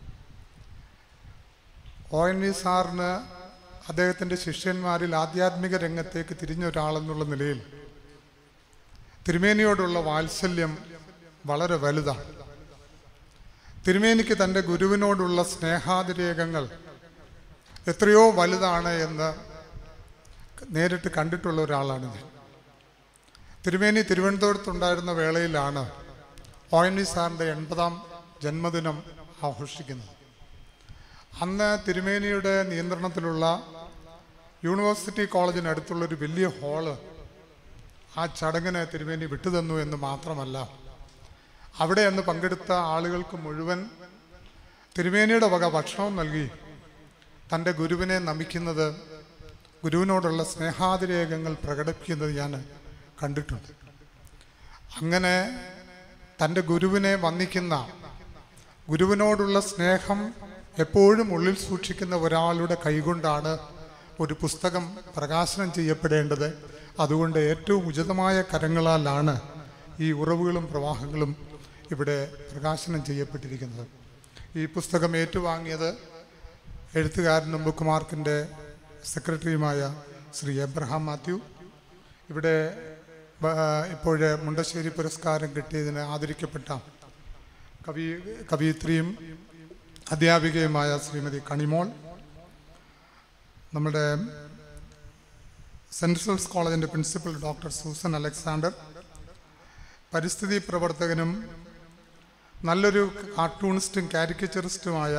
ഒ എൻ വി സാറിന് അദ്ദേഹത്തിൻ്റെ ശിഷ്യന്മാരിൽ ആധ്യാത്മിക രംഗത്തേക്ക് തിരിഞ്ഞ ഒരാളെന്നുള്ള നിലയിൽ തിരുമേനിയോടുള്ള വാത്സല്യം വളരെ വലുതാണ്. തിരുമേനിക്ക് തൻ്റെ ഗുരുവിനോടുള്ള സ്നേഹാതിരേകങ്ങൾ എത്രയോ വലുതാണ് എന്ന് നേരിട്ട് കണ്ടിട്ടുള്ള ഒരാളാണ് ഞാൻ. തിരുമേനി തിരുവനന്തപുരത്തുണ്ടായിരുന്ന വേളയിലാണ് ഒ എൻ വി സാറിൻ്റെ എൺപതാം ജന്മദിനം ആഘോഷിക്കുന്നത്. അന്ന് തിരുമേനിയുടെ നിയന്ത്രണത്തിലുള്ള യൂണിവേഴ്സിറ്റി കോളേജിനടുത്തുള്ളൊരു വലിയ ഹാള് ആ ചടങ്ങിന് തിരുമേനി വിട്ടുതന്നു എന്ന് മാത്രമല്ല, അവിടെ അന്ന് പങ്കെടുത്ത ആളുകൾക്ക് മുഴുവൻ തിരുമേനിയുടെ വക ഭക്ഷണവും നൽകി തൻ്റെ ഗുരുവിനെ നമിക്കുന്നത്, ഗുരുവിനോടുള്ള സ്നേഹാതിരേകങ്ങൾ പ്രകടിപ്പിക്കുന്നത് ഞാൻ കണ്ടിട്ടുണ്ട്. അങ്ങനെ തൻ്റെ ഗുരുവിനെ വന്ദിക്കുന്ന, ഗുരുവിനോടുള്ള സ്നേഹം എപ്പോഴും ഉള്ളിൽ സൂക്ഷിക്കുന്ന ഒരാളുടെ കൈകൊണ്ടാണ് ഒരു പുസ്തകം പ്രകാശനം ചെയ്യപ്പെടേണ്ടത്. അതുകൊണ്ട് ഏറ്റവും ഉചിതമായ കരങ്ങളാലാണ് ഈ ഉറവുകളും പ്രവാഹങ്ങളും ഇവിടെ പ്രകാശനം ചെയ്യപ്പെട്ടിരിക്കുന്നത്. ഈ പുസ്തകം ഏറ്റുവാങ്ങിയത് എഴുത്തുകാരനും ബുക്ക് മാർക്കിൻ്റെ സെക്രട്ടറിയുമായ ശ്രീ എബ്രഹാം മാത്യു. ഇവിടെ ഇപ്പോഴേ മുണ്ടശ്ശേരി പുരസ്കാരം കിട്ടിയതിന് ആദരിക്കപ്പെട്ട കവി കവിയിത്രിയും അധ്യാപികയുമായ ശ്രീമതി കണിമോൾ, നമ്മുടെ സെൻറ്റ് ജോസഫ്സ് കോളേജിൻ്റെ പ്രിൻസിപ്പൽ ഡോക്ടർ സൂസൻ അലക്സാണ്ടർ, പരിസ്ഥിതി പ്രവർത്തകനും നല്ലൊരു കാർട്ടൂണിസ്റ്റും കാരിക്കച്ചറിസ്റ്റുമായ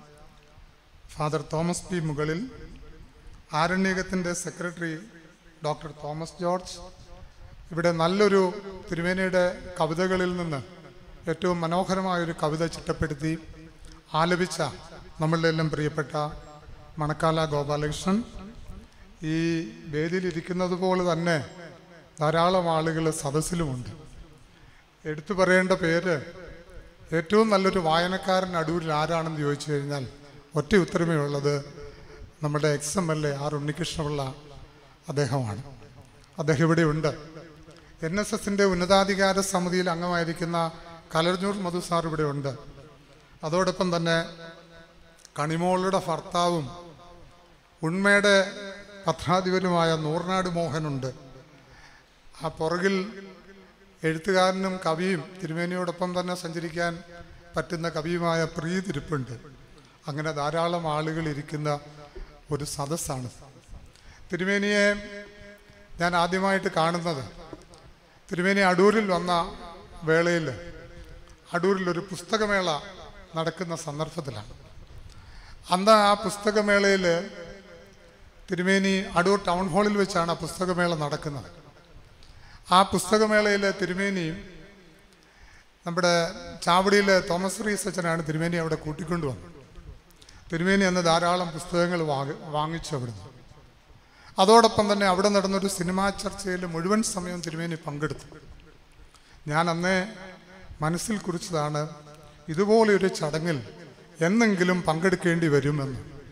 ഫാദർ തോമസ് പി മുകളിൽ, ആരണ്യകത്തിൻ്റെ സെക്രട്ടറി ഡോക്ടർ തോമസ് ജോർജ്, ഇവിടെ നല്ലൊരു തിരുമേനിയുടെ കവിതകളിൽ നിന്ന് ഏറ്റവും മനോഹരമായൊരു കവിത ചിട്ടപ്പെടുത്തി ആലപിച്ച നമ്മളുടെ എല്ലാം പ്രിയപ്പെട്ട മണക്കാല ഗോപാലകൃഷ്ണൻ, ഈ വേദിയിലിരിക്കുന്നത് പോലെ തന്നെ ധാരാളം ആളുകൾ സദസ്സിലുമുണ്ട്. എടുത്തു പറയേണ്ട പേര്, ഏറ്റവും നല്ലൊരു വായനക്കാരൻ അടൂരിൽ ആരാണെന്ന് ചോദിച്ചു കഴിഞ്ഞാൽ ഒറ്റ ഉത്തരമേ ഉള്ളത്, നമ്മുടെ ex M L A R Unnikrishna Pillai അദ്ദേഹമാണ്. അദ്ദേഹം ഇവിടെ ഉണ്ട്. എൻ എസ് എസിൻ്റെ ഉന്നതാധികാര സമിതിയിൽ അംഗമായിരിക്കുന്ന കലർഞ്ഞൂർ മധു സാർ ഇവിടെ ഉണ്ട്. അതോടൊപ്പം തന്നെ കണിമോളുടെ ഭർത്താവും ഉണ്മയുടെ പത്രാധിപരുമായ നൂർനാട് മോഹനുണ്ട്. ആ പുറകിൽ എഴുത്തുകാരനും കവിയും തിരുമേനിയോടൊപ്പം തന്നെ സഞ്ചരിക്കാൻ പറ്റുന്ന കവിയുമായ പ്രീതിരിപ്പുണ്ട്. അങ്ങനെ ധാരാളം ആളുകൾ ഇരിക്കുന്ന ഒരു സദസ്സാണ്. തിരുമേനിയെ ഞാൻ ആദ്യമായിട്ട് കാണുന്നത് തിരുമേനി അടൂരിൽ വന്ന വേളയിൽ, അടൂരിലൊരു പുസ്തകമേള നടക്കുന്ന സന്ദർഭത്തിലാണ്. അന്ന് ആ പുസ്തകമേളയിൽ തിരുമേനി അടൂർ ടൗൺ ഹാളിൽ വെച്ചാണ് ആ പുസ്തകമേള നടക്കുന്നത്. ആ പുസ്തകമേളയിൽ തിരുമേനിയും നമ്മുടെ ചാവടിയിലെ തോമസ് റീസച്ചനാണ് തിരുമേനി അവിടെ കൂട്ടിക്കൊണ്ടുവന്നത്. തിരുമേനി അന്ന് ധാരാളം പുസ്തകങ്ങൾ വാങ്ങി വാങ്ങിച്ചു അവിടുന്ന്. അതോടൊപ്പം തന്നെ അവിടെ നടന്നൊരു സിനിമാ ചർച്ചയിൽ മുഴുവൻ സമയം തിരുമേനി പങ്കെടുത്തു. ഞാൻ അന്നേ മനസ്സിൽ കുറിച്ചതാണ്, ഇതുപോലെയൊരു ചടങ്ങിൽ എന്നെങ്കിലും പങ്കെടുക്കേണ്ടി വരുമെന്ന്.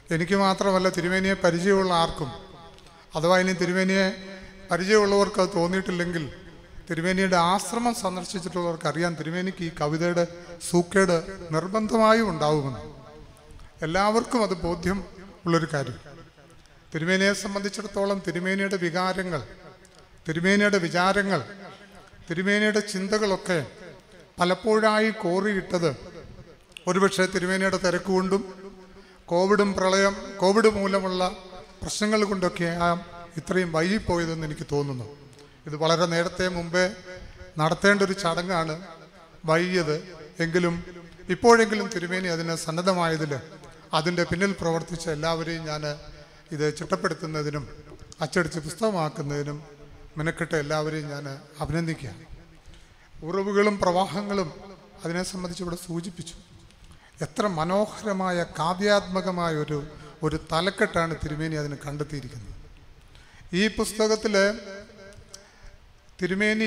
എനിക്ക് മാത്രമല്ല, തിരുമേനിയെ പരിചയമുള്ള ആർക്കും, അഥവാ ഇനി തിരുമേനിയെ പരിചയമുള്ളവർക്ക് അത് തോന്നിയിട്ടില്ലെങ്കിൽ തിരുമേനിയുടെ ആശ്രമം സന്ദർശിച്ചിട്ടുള്ളവർക്ക് അറിയാം തിരുമേനിക്ക് ഈ കവിതയുടെ സൂക്കേട് നിർബന്ധമായും ഉണ്ടാവുമെന്ന്. എല്ലാവർക്കും അത് ബോധ്യം ഉള്ളൊരു കാര്യം. തിരുമേനിയെ സംബന്ധിച്ചിടത്തോളം തിരുമേനിയുടെ വികാരങ്ങൾ, തിരുമേനിയുടെ വിചാരങ്ങൾ, തിരുമേനിയുടെ ചിന്തകളൊക്കെ പലപ്പോഴായി കോറിയിട്ടത് ഒരുപക്ഷെ തിരുമേനിയുടെ തിരക്കുകൊണ്ടും കോവിഡും പ്രളയം കോവിഡ് മൂലമുള്ള പ്രശ്നങ്ങൾ കൊണ്ടൊക്കെയാണ് ഇത്രയും വൈകിപ്പോയതെന്ന് എനിക്ക് തോന്നുന്നു. ഇത് വളരെ നേരത്തെ മുമ്പേ നടത്തേണ്ട ഒരു ചടങ്ങാണ്, വൈകിയത്. എങ്കിലും ഇപ്പോഴെങ്കിലും തിരുമേനി അതിന് സന്നദ്ധമായതിൽ അതിൻ്റെ പിന്നിൽ പ്രവർത്തിച്ച എല്ലാവരെയും ഞാൻ ഇത് ചിട്ടപ്പെടുത്തുന്നതിനും അച്ചടിച്ച് പുസ്തകമാക്കുന്നതിനും മെനക്കെട്ട എല്ലാവരെയും ഞാൻ അഭിനന്ദിക്കുകയാണ്. ഉറവുകളും പ്രവാഹങ്ങളും അതിനെ സംബന്ധിച്ച് ഇവിടെ സൂചിപ്പിച്ചു. എത്ര മനോഹരമായ കാവ്യാത്മകമായ ഒരു ഒരു തലക്കെട്ടാണ് തിരുമേനി അതിന് കണ്ടെത്തിയിരിക്കുന്നത്. ഈ പുസ്തകത്തിൽ തിരുമേനി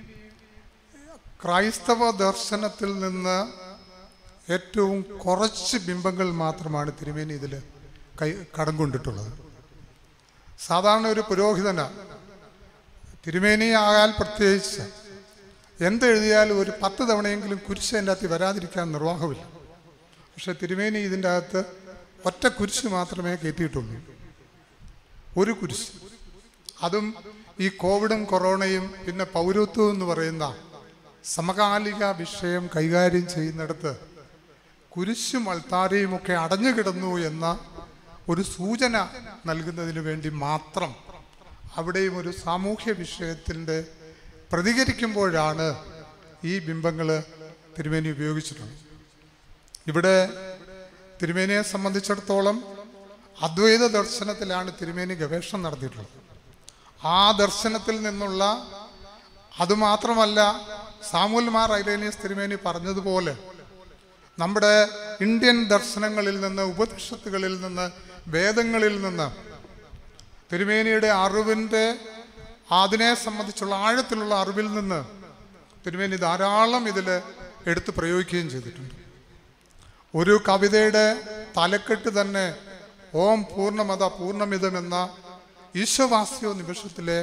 ക്രൈസ്തവ ദർശനത്തിൽ നിന്ന് ഏറ്റവും കുറച്ച് ബിംബങ്ങൾ മാത്രമാണ് തിരുമേനി ഇതിൽ കൈ കടം കൊണ്ടിട്ടുള്ളത്. സാധാരണ ഒരു പുരോഹിതനാണ് തിരുമേനി ആയാൽ പ്രത്യേകിച്ച് എന്തെഴുതിയാലും ഒരു പത്ത് തവണയെങ്കിലും കുരിശ് അതിൻ്റെ അകത്ത് വരാതിരിക്കാൻ നിർവാഹമില്ല. പക്ഷെ തിരുമേനി ഇതിൻ്റെ അകത്ത് ഒറ്റ കുരിശ് മാത്രമേ കയറ്റിയിട്ടുള്ളൂ, ഒരു കുരിശ്. അതും ഈ കോവിഡും കൊറോണയും പിന്നെ പൗരത്വം എന്ന് പറയുന്ന സമകാലിക വിഷയം കൈകാര്യം ചെയ്യുന്നിടത്ത് കുരിശും അൾത്താരയും ഒക്കെ അടഞ്ഞു കിടന്നു എന്ന ഒരു സൂചന നൽകുന്നതിന് വേണ്ടി മാത്രം അവിടെയും ഒരു സാമൂഹ്യ വിഷയത്തിൻ്റെ പ്രതികരിക്കുമ്പോഴാണ് ഈ ബിംബങ്ങൾ തിരുമേനി ഉപയോഗിച്ചിട്ടുള്ളത്. ഇവിടെ തിരുമേനിയെ സംബന്ധിച്ചിടത്തോളം അദ്വൈത ദർശനത്തിലാണ് തിരുമേനി ഗവേഷണം നടത്തിയിട്ടുള്ളത്. ആ ദർശനത്തിൽ നിന്നുള്ള, അതുമാത്രമല്ല, സാമുവൽ മാർ ഐറേനിയസ് തിരുമേനി പറഞ്ഞതുപോലെ നമ്മുടെ ഇന്ത്യൻ ദർശനങ്ങളിൽ നിന്ന്, ഉപനിഷത്തുകളിൽ നിന്ന്, വേദങ്ങളിൽ നിന്ന് തിരുമേനിയുടെ അറിവിൻ്റെ അതിനെ സംബന്ധിച്ചുള്ള ആഴത്തിലുള്ള അറിവിൽ നിന്ന് തിരുമേനി ധാരാളം ഇതിൽ എടുത്ത് പ്രയോഗിക്കുകയും ചെയ്തിട്ടുണ്ട്. ഒരു കവിതയുടെ തലക്കെട്ട് തന്നെ ഓം പൂർണ്ണമത പൂർണ്ണമിതം എന്ന ഈശവാസ്യോ നിമിഷത്തിലെ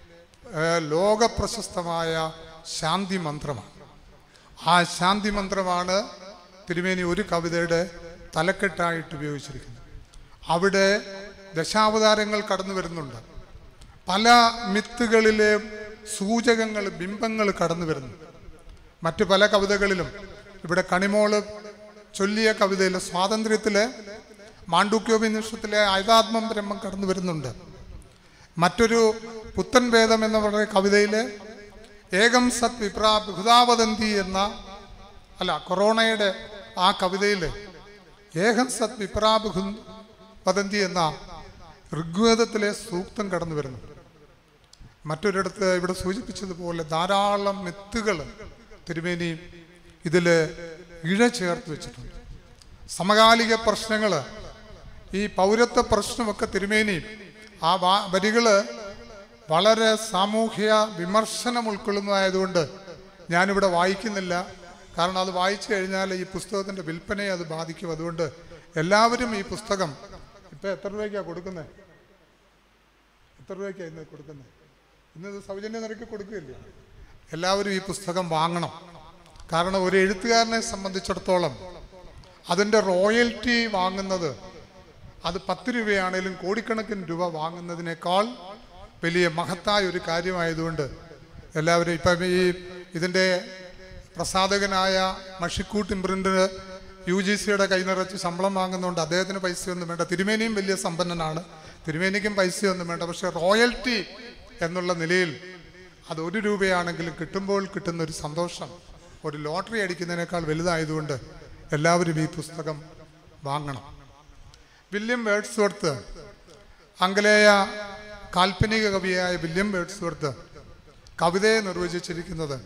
ലോക പ്രശസ്തമായ ശാന്തി മന്ത്രമാണ്. ആ ശാന്തി മന്ത്രമാണ് തിരുമേനി ഒരു കവിതയുടെ തലക്കെട്ടായിട്ട് ഉപയോഗിച്ചിരിക്കുന്നത്. അവിടെ ദശാവതാരങ്ങൾ കടന്നു വരുന്നുണ്ട്, പല മിത്തുകളിലെ സൂചകങ്ങൾ, ബിംബങ്ങൾ കടന്നു വരുന്നു. മറ്റു പല കവിതകളിലും, ഇവിടെ കണിമോള് ചൊല്ലിയ കവിതയിലെ സ്വാതന്ത്ര്യത്തിലെ മാണ്ഡൂക്യോപനിഷത്തിലെ ആയുധാത്മം ബ്രഹ്മം കടന്നു വരുന്നുണ്ട്. മറ്റൊരു പുത്തൻ വേദം എന്ന് പറയുന്ന കവിതയിലെ ഏകം സത് വിപ്രാ ബഹുതാവദന്തി എന്ന, അല്ല കൊറോണയുടെ ആ കവിതയിൽ ഏകം സത് വിപ്രാ ബഹു വദന്തി എന്ന ഋഗ്വേദത്തിലെ സൂക്തം കടന്നു വരുന്നു. മറ്റൊരിടത്ത് ഇവിടെ സൂചിപ്പിച്ചതുപോലെ ധാരാളം മിത്തുകൾ തിരുമേനി ഇതിൽ ഇഴ ചേർത്ത് വെച്ചിട്ടുണ്ട്. സമകാലിക പ്രശ്നങ്ങൾ, ഈ പൗരത്വ പ്രശ്നമൊക്കെ തിരുമേനി ആ വരികൾ വളരെ സാമൂഹ്യ വിമർശനം ഉൾക്കൊള്ളുന്നതായതുകൊണ്ട് ഞാനിവിടെ വായിക്കുന്നില്ല. കാരണം അത് വായിച്ചു കഴിഞ്ഞാൽ ഈ പുസ്തകത്തിൻ്റെ വിൽപ്പനയെ അത് ബാധിക്കും. അതുകൊണ്ട് എല്ലാവരും ഈ പുസ്തകം ഇപ്പം എത്ര രൂപയ്ക്കാണ് കൊടുക്കുന്നത്? എത്ര രൂപയ്ക്കാണ് ഇന്ന് കൊടുക്കുന്നത്? ഇന്നത് സൗജന്യ നിരക്ക് കൊടുക്കുകയില്ലേ? എല്ലാവരും ഈ പുസ്തകം വാങ്ങണം. കാരണം ഒരു എഴുത്തുകാരനെ സംബന്ധിച്ചിടത്തോളം അതിൻ്റെ റോയൽറ്റി വാങ്ങുന്നത്, അത് പത്ത് രൂപയാണെങ്കിലും കോടിക്കണക്കിന് രൂപ വാങ്ങുന്നതിനേക്കാൾ വലിയ മഹത്തായ ഒരു കാര്യമായതുകൊണ്ട് എല്ലാവരും ഇപ്പം ഈ ഇതിൻ്റെ പ്രസാധകനായ മഷിക്കൂട്ട് ഇംപ്രിൻ്റ് യു ജി സിയുടെ കൈനിറച്ച് ശമ്പളം വാങ്ങുന്നതുകൊണ്ട് അദ്ദേഹത്തിന് പൈസയൊന്നും വേണ്ട. തിരുമേനിയും വലിയ സമ്പന്നനാണ്, തിരുമേനിക്കും പൈസയൊന്നും വേണ്ട. പക്ഷെ റോയൽറ്റി എന്നുള്ള നിലയിൽ അത് ഒരു രൂപയാണെങ്കിലും കിട്ടുമ്പോൾ കിട്ടുന്ന ഒരു സന്തോഷം ഒരു ലോട്ടറി അടിക്കുന്നതിനേക്കാൾ വലുതായതുകൊണ്ട് എല്ലാവരും ഈ പുസ്തകം വാങ്ങണം. വില്യം വേർഡ്സ്വർത്ത്, ആംഗലേയ കാൽപ്പനിക കവിയായ വില്യം വേർഡ്സ്വർത്ത് കവിതയെ നിർവചിച്ചിരിക്കുന്നത്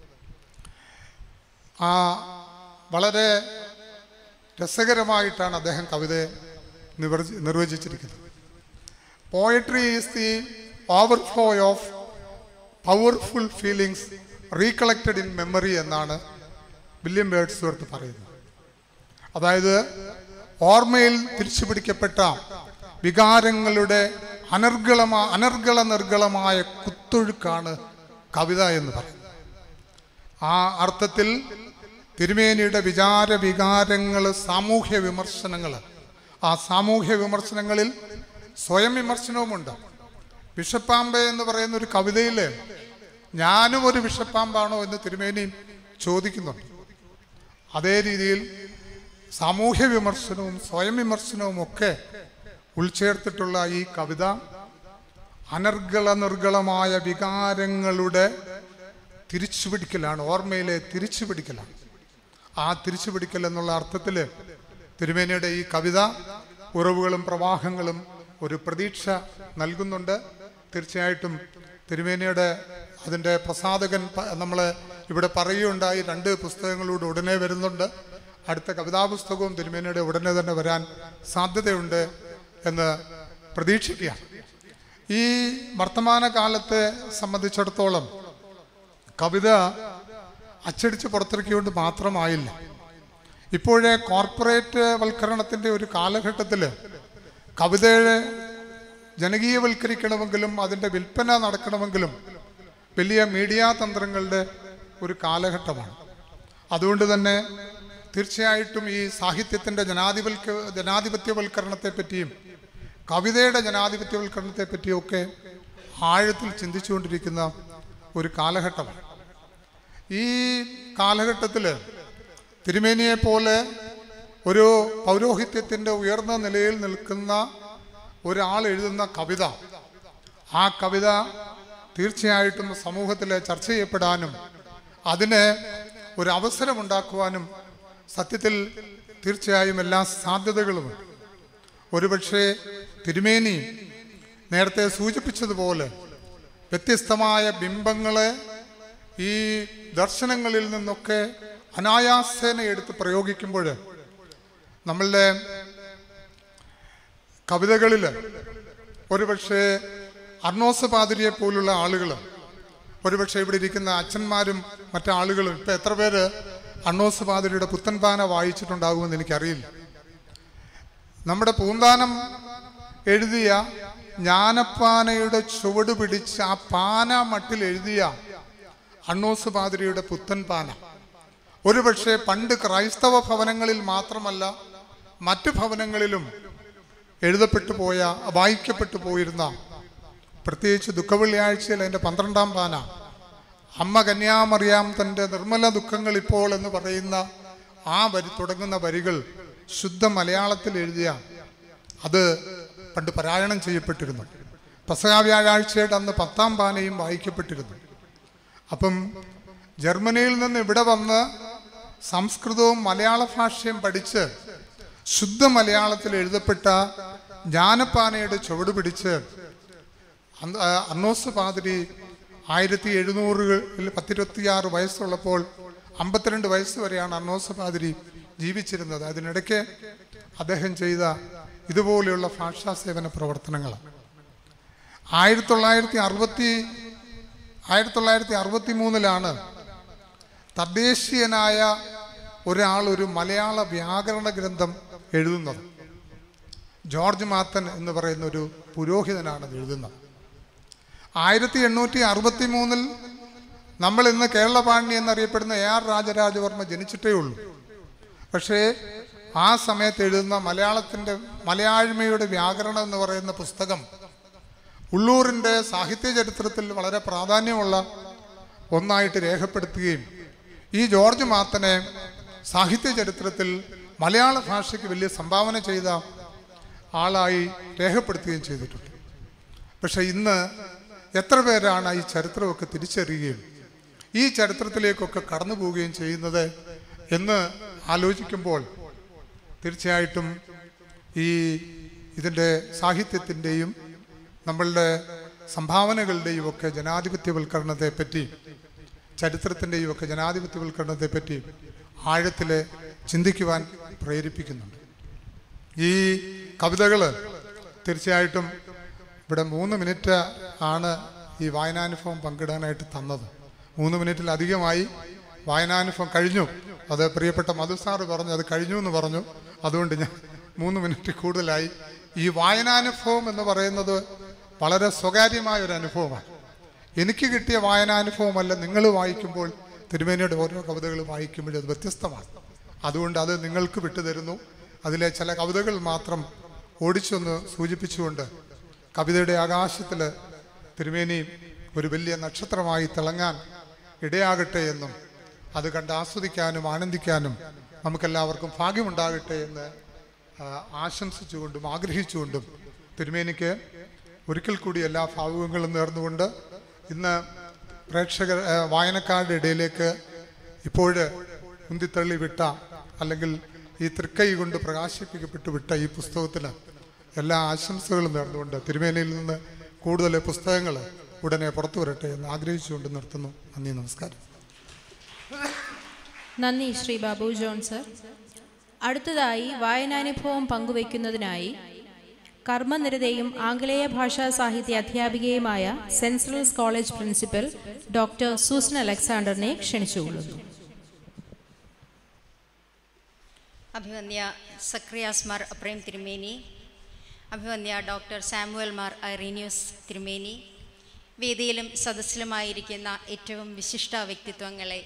ആ വളരെ രസകരമായിട്ടാണ് അദ്ദേഹം കവിതയെ നിർവചി നിർവചിച്ചിരിക്കുന്നത്. Poetry is the overflow of powerful feelings recollected in memory എന്നാണ് വില്യം വേർഡ്സ്വർത്ത് പറയുന്നത്. അതായത് ഓർമ്മയിൽ തിരിച്ചു പിടിക്കപ്പെട്ട വികാരങ്ങളുടെ അനർഗളമാ അനർഗള നിർഗളമായ കുത്തൊഴുക്കാണ് കവിത എന്ന് പറയുന്നത്. ആ അർത്ഥത്തിൽ തിരുമേനിയുടെ വിചാര വികാരങ്ങൾ, സാമൂഹ്യ വിമർശനങ്ങൾ, ആ സാമൂഹ്യ വിമർശനങ്ങളിൽ സ്വയം വിമർശനവുമുണ്ട്. വിഷപ്പാമ്പ എന്ന് പറയുന്ന ഒരു കവിതയിൽ ഞാനും ഒരു വിഷപ്പാമ്പാണോ എന്ന് തിരുമേനി ചോദിക്കുന്നുണ്ട്. അതേ രീതിയിൽ സാമൂഹ്യ വിമർശനവും സ്വയം വിമർശനവും ഒക്കെ ഉൾച്ചേർത്തിട്ടുള്ള ഈ കവിത അനർഗള നിർഗളമായ വികാരങ്ങളുടെ തിരിച്ചുപിടിക്കലാണ്, ഓർമ്മയിലെ തിരിച്ചുപിടിക്കലാണ്. ആ തിരിച്ചുപിടിക്കൽ എന്നുള്ള അർത്ഥത്തിൽ തിരുമേനിയുടെ ഈ കവിത ഉറവുകളും പ്രവാഹങ്ങളും ഒരു പ്രതീക്ഷ നൽകുന്നുണ്ട്. തീർച്ചയായിട്ടും തിരുമേനിയുടെ അതിൻ്റെ പ്രസാധകൻ നമ്മൾ ഇവിടെ പറയുകയുണ്ടായി. രണ്ട് പുസ്തകങ്ങളൂടെ ഉടനെ വരുന്നുണ്ട്. അടുത്ത കവിതാ പുസ്തകവും തിരുമേനിയുടെ ഉടനെ തന്നെ വരാൻ സാധ്യതയുണ്ട് എന്ന് പ്രതീക്ഷിക്കുക. ഈ വർത്തമാന കാലത്തെ സംബന്ധിച്ചിടത്തോളം കവിത അച്ചടിച്ച് പുറത്തിറക്കിക്കൊണ്ട് മാത്രമായില്ല. ഇപ്പോഴേ കോർപ്പറേറ്റ് വൽക്കരണത്തിൻ്റെ ഒരു കാലഘട്ടത്തിൽ കവിതയെ ജനകീയവൽക്കരിക്കണമെങ്കിലും അതിൻ്റെ വിൽപ്പന നടക്കണമെങ്കിലും വലിയ മീഡിയ തന്ത്രങ്ങളുടെ ഒരു കാലഘട്ടമാണ്. അതുകൊണ്ട് തന്നെ തീർച്ചയായിട്ടും ഈ സാഹിത്യത്തിൻ്റെ ജനാധിപത്യ ജനാധിപത്യവൽക്കരണത്തെ പറ്റിയും കവിതയുടെ ജനാധിപത്യവൽക്കരണത്തെ പറ്റിയൊക്കെ ആഴത്തിൽ ചിന്തിച്ചുകൊണ്ടിരിക്കുന്ന ഒരു കാലഘട്ടമാണ്. ഈ കാലഘട്ടത്തിൽ തിരുമേനിയെ പോലെ ഒരു പൗരോഹിത്യത്തിൻ്റെ ഉയർന്ന നിലയിൽ നിൽക്കുന്ന ഒരാൾ എഴുതുന്ന കവിത, ആ കവിത തീർച്ചയായിട്ടും സമൂഹത്തിൽ ചർച്ച ചെയ്യപ്പെടാനും അതിന് ഒരു അവസരമുണ്ടാക്കുവാനും സത്യത്തിൽ തീർച്ചയായും എല്ലാ സാധ്യതകളുമുണ്ട്. ഒരുപക്ഷെ തിരുമേനി നേരത്തെ സൂചിപ്പിച്ചതുപോലെ വ്യത്യസ്തമായ ബിംബങ്ങളെ ഈ ദർശനങ്ങളിൽ നിന്നൊക്കെ അനായാസേന എടുത്ത് പ്രയോഗിക്കുമ്പോൾ നമ്മളുടെ കവിതകളിൽ ഒരുപക്ഷെ അർണോസ് പാതിരിയെ പോലുള്ള ആളുകൾ, ഒരുപക്ഷെ ഇവിടെ ഇരിക്കുന്ന അച്ഛന്മാരും മറ്റാളുകളും ഇപ്പം എത്ര പേര് അർണോസ് പാതിരിയുടെ പുത്തൻപാന വായിച്ചിട്ടുണ്ടാകുമെന്ന് എനിക്കറിയില്ല. നമ്മുടെ പൂന്താനം എഴുതിയ ജ്ഞാനപ്പാനയുടെ ചുവട് പിടിച്ച് ആ പാന മട്ടിൽ എഴുതിയ അർണോസ് പാതിരിയുടെ പുത്തൻപാന ഒരുപക്ഷെ പണ്ട് ക്രൈസ്തവ ഭവനങ്ങളിൽ മാത്രമല്ല മറ്റു ഭവനങ്ങളിലും എഴുതപ്പെട്ടു പോയ വായിക്കപ്പെട്ടു പോയിരുന്ന, പ്രത്യേകിച്ച് ദുഃഖവെള്ളിയാഴ്ചയിൽ അതിൻ്റെ പന്ത്രണ്ടാം പാന അമ്മ കന്യാമറിയാം തൻ്റെ നിർമ്മല ദുഃഖങ്ങൾ ഇപ്പോൾ എന്ന് പറയുന്ന ആ വരി തുടങ്ങുന്ന വരികൾ ശുദ്ധ മലയാളത്തിൽ എഴുതിയ അത് പണ്ട് പാരായണം ചെയ്യപ്പെട്ടിരുന്നു. പെസഹ വ്യാഴാഴ്ചയുടെ അന്ന് പത്താം പാനയും വായിക്കപ്പെട്ടിരുന്നു. അപ്പം ജർമ്മനിയിൽ നിന്ന് ഇവിടെ വന്ന് സംസ്കൃതവും മലയാള ഭാഷയും പഠിച്ച് ശുദ്ധ മലയാളത്തിൽ എഴുതപ്പെട്ട ജ്ഞാനപ്പാനയുടെ ചുവട് പിടിച്ച് അർണോസ് പാതിരി ആയിരത്തി എഴുന്നൂറുകളിൽ പത്തിരുപത്തിയാറ് വയസ്സുള്ളപ്പോൾ അമ്പത്തിരണ്ട് വയസ്സ് വരെയാണ് അർണോസ് പാതിരി ജീവിച്ചിരുന്നത്. അതിനിടയ്ക്ക് അദ്ദേഹം ചെയ്ത ഇതുപോലെയുള്ള ഭാഷാ സേവന പ്രവർത്തനങ്ങൾ ആയിരത്തി തൊള്ളായിരത്തി അറുപത്തി ആയിരത്തി തൊള്ളായിരത്തി അറുപത്തി മൂന്നിലാണ് തദ്ദേശീയനായ ഒരാൾ ഒരു മലയാള വ്യാകരണ ഗ്രന്ഥം എഴുതുന്നത്. ജോർജ് മാത്തൻ എന്ന് പറയുന്ന ഒരു പുരോഹിതനാണ് എഴുതുന്നത്. ആയിരത്തി എണ്ണൂറ്റി അറുപത്തി മൂന്നിൽ നമ്മൾ ഇന്ന് കേരളപാണി എന്നറിയപ്പെടുന്ന എ ആർ രാജരാജവർമ്മ ജനിച്ചിട്ടേ ഉള്ളൂ. പക്ഷേ ആ സമയത്ത് എഴുതുന്ന മലയാളത്തിൻ്റെ മലയാഴ്മയുടെ വ്യാകരണം എന്ന് പറയുന്ന പുസ്തകം ഉള്ളൂരിൻ്റെ സാഹിത്യ ചരിത്രത്തിൽ വളരെ പ്രാധാന്യമുള്ള ഒന്നായിട്ട് രേഖപ്പെടുത്തുകയും ഈ ജോർജ് മാത്തനെ സാഹിത്യ ചരിത്രത്തിൽ മലയാള ഭാഷയ്ക്ക് വലിയ സംഭാവന ചെയ്ത ആളായി രേഖപ്പെടുത്തുകയും ചെയ്തിട്ടുണ്ട്. പക്ഷെ ഇന്ന് എത്ര പേരാണ് ഈ ചരിത്രമൊക്കെ തിരിച്ചറിയുകയും ഈ ചരിത്രത്തിലേക്കൊക്കെ കടന്നു പോവുകയും ചെയ്യുന്നത് എന്ന് ആലോചിക്കുമ്പോൾ തീർച്ചയായിട്ടും ഈ ഇതിൻ്റെ സാഹിത്യത്തിൻ്റെയും നമ്മളുടെ സംഭാവനകളുടെയും ഒക്കെ ജനാധിപത്യവൽക്കരണത്തെ പറ്റി, ചരിത്രത്തിൻ്റെയും ഒക്കെ ജനാധിപത്യവൽക്കരണത്തെ പറ്റി ആഴത്തിൽ ചിന്തിക്കുവാൻ പ്രേരിപ്പിക്കുന്നുണ്ട്. ഈ കവിതകൾ തീർച്ചയായിട്ടും ഇവിടെ മൂന്ന് മിനിറ്റ് ആണ് ഈ വായനാനുഭവം പങ്കിടാനായിട്ട് തന്നത്. മൂന്ന് മിനിറ്റിലധികമായി വായനാനുഭവം കഴിഞ്ഞു. അത് പ്രിയപ്പെട്ട മധു സാറ് പറഞ്ഞു അത് കഴിഞ്ഞു എന്ന് പറഞ്ഞു. അതുകൊണ്ട് ഞാൻ മൂന്ന് മിനിറ്റ് കൂടുതലായി. ഈ വായനാനുഭവം എന്ന് പറയുന്നത് വളരെ സ്വകാര്യമായ ഒരു അനുഭവമാണ്. എനിക്ക് കിട്ടിയ വായനാനുഭവമല്ല, നിങ്ങൾ വായിക്കുമ്പോൾ തിരുമേനിയുടെ ഓരോ കവിതകൾ വായിക്കുമ്പോഴും അത് വ്യത്യസ്തമാണ്. അതുകൊണ്ട് അത് നിങ്ങൾക്ക് വിട്ടുതരുന്നു. അതിലെ ചില കവിതകൾ മാത്രം ഓടിച്ചൊന്ന് സൂചിപ്പിച്ചുകൊണ്ട് കവിതയുടെ ആകാശത്തിൽ തിരുമേനി ഒരു വലിയ നക്ഷത്രമായി തിളങ്ങാൻ ഇടയാകട്ടെ എന്നും അത് കണ്ട് ആസ്വദിക്കാനും ആനന്ദിക്കാനും നമുക്കെല്ലാവർക്കും ഭാഗ്യമുണ്ടാകട്ടെ എന്ന് ആശംസിച്ചുകൊണ്ടും ആഗ്രഹിച്ചുകൊണ്ടും തിരുമേനിക്ക് ഒരിക്കൽ കൂടി എല്ലാ ഭാവുകങ്ങളും നേർന്നുകൊണ്ട് ഇന്ന് പ്രേക്ഷകർ വായനക്കാരുടെ ഇടയിലേക്ക് ഇപ്പോഴ് ഉന്തിത്തള്ളി വിട്ട അല്ലെങ്കിൽ ഈ തൃക്കൈ കൊണ്ട് പ്രകാശിപ്പിക്കപ്പെട്ടു വിട്ട ഈ പുസ്തകത്തിന് എല്ലാ ആശംസകളും നേർന്നുകൊണ്ട് തിരുമേനിയിൽ നിന്ന് കൂടുതൽ പുസ്തകങ്ങൾ ഉടനെ പുറത്തു വരട്ടെ എന്ന് ആഗ്രഹിച്ചുകൊണ്ട് നിർത്തുന്നു. നന്ദി, നമസ്കാരം. നന്ദി ശ്രീ ബാബു ജോൺ സർ. അടുത്തതായി വായനാനുഭവം പങ്കുവയ്ക്കുന്നതിനായി കർമ്മനിരതയും ആംഗലേയ ഭാഷാ സാഹിത്യ അധ്യാപികയുമായ സെൻട്രൽസ് കോളേജ് പ്രിൻസിപ്പൽ ഡോക്ടർ സൂസൻ അലക്സാണ്ടറിനെ ക്ഷണിച്ചുകൊള്ളുന്നു. അഭിവന്യ സക്രിയാസ് മാർ അപ്രേം തിരുമേനി, അഭിവന്യ ഡോക്ടർ സാമുവൽ മാർ ഐറീനിയൂസ് തിരുമേനി, വേദിയിലും സദസ്സിലുമായിരിക്കുന്ന ഏറ്റവും വിശിഷ്ട വ്യക്തിത്വങ്ങളെ,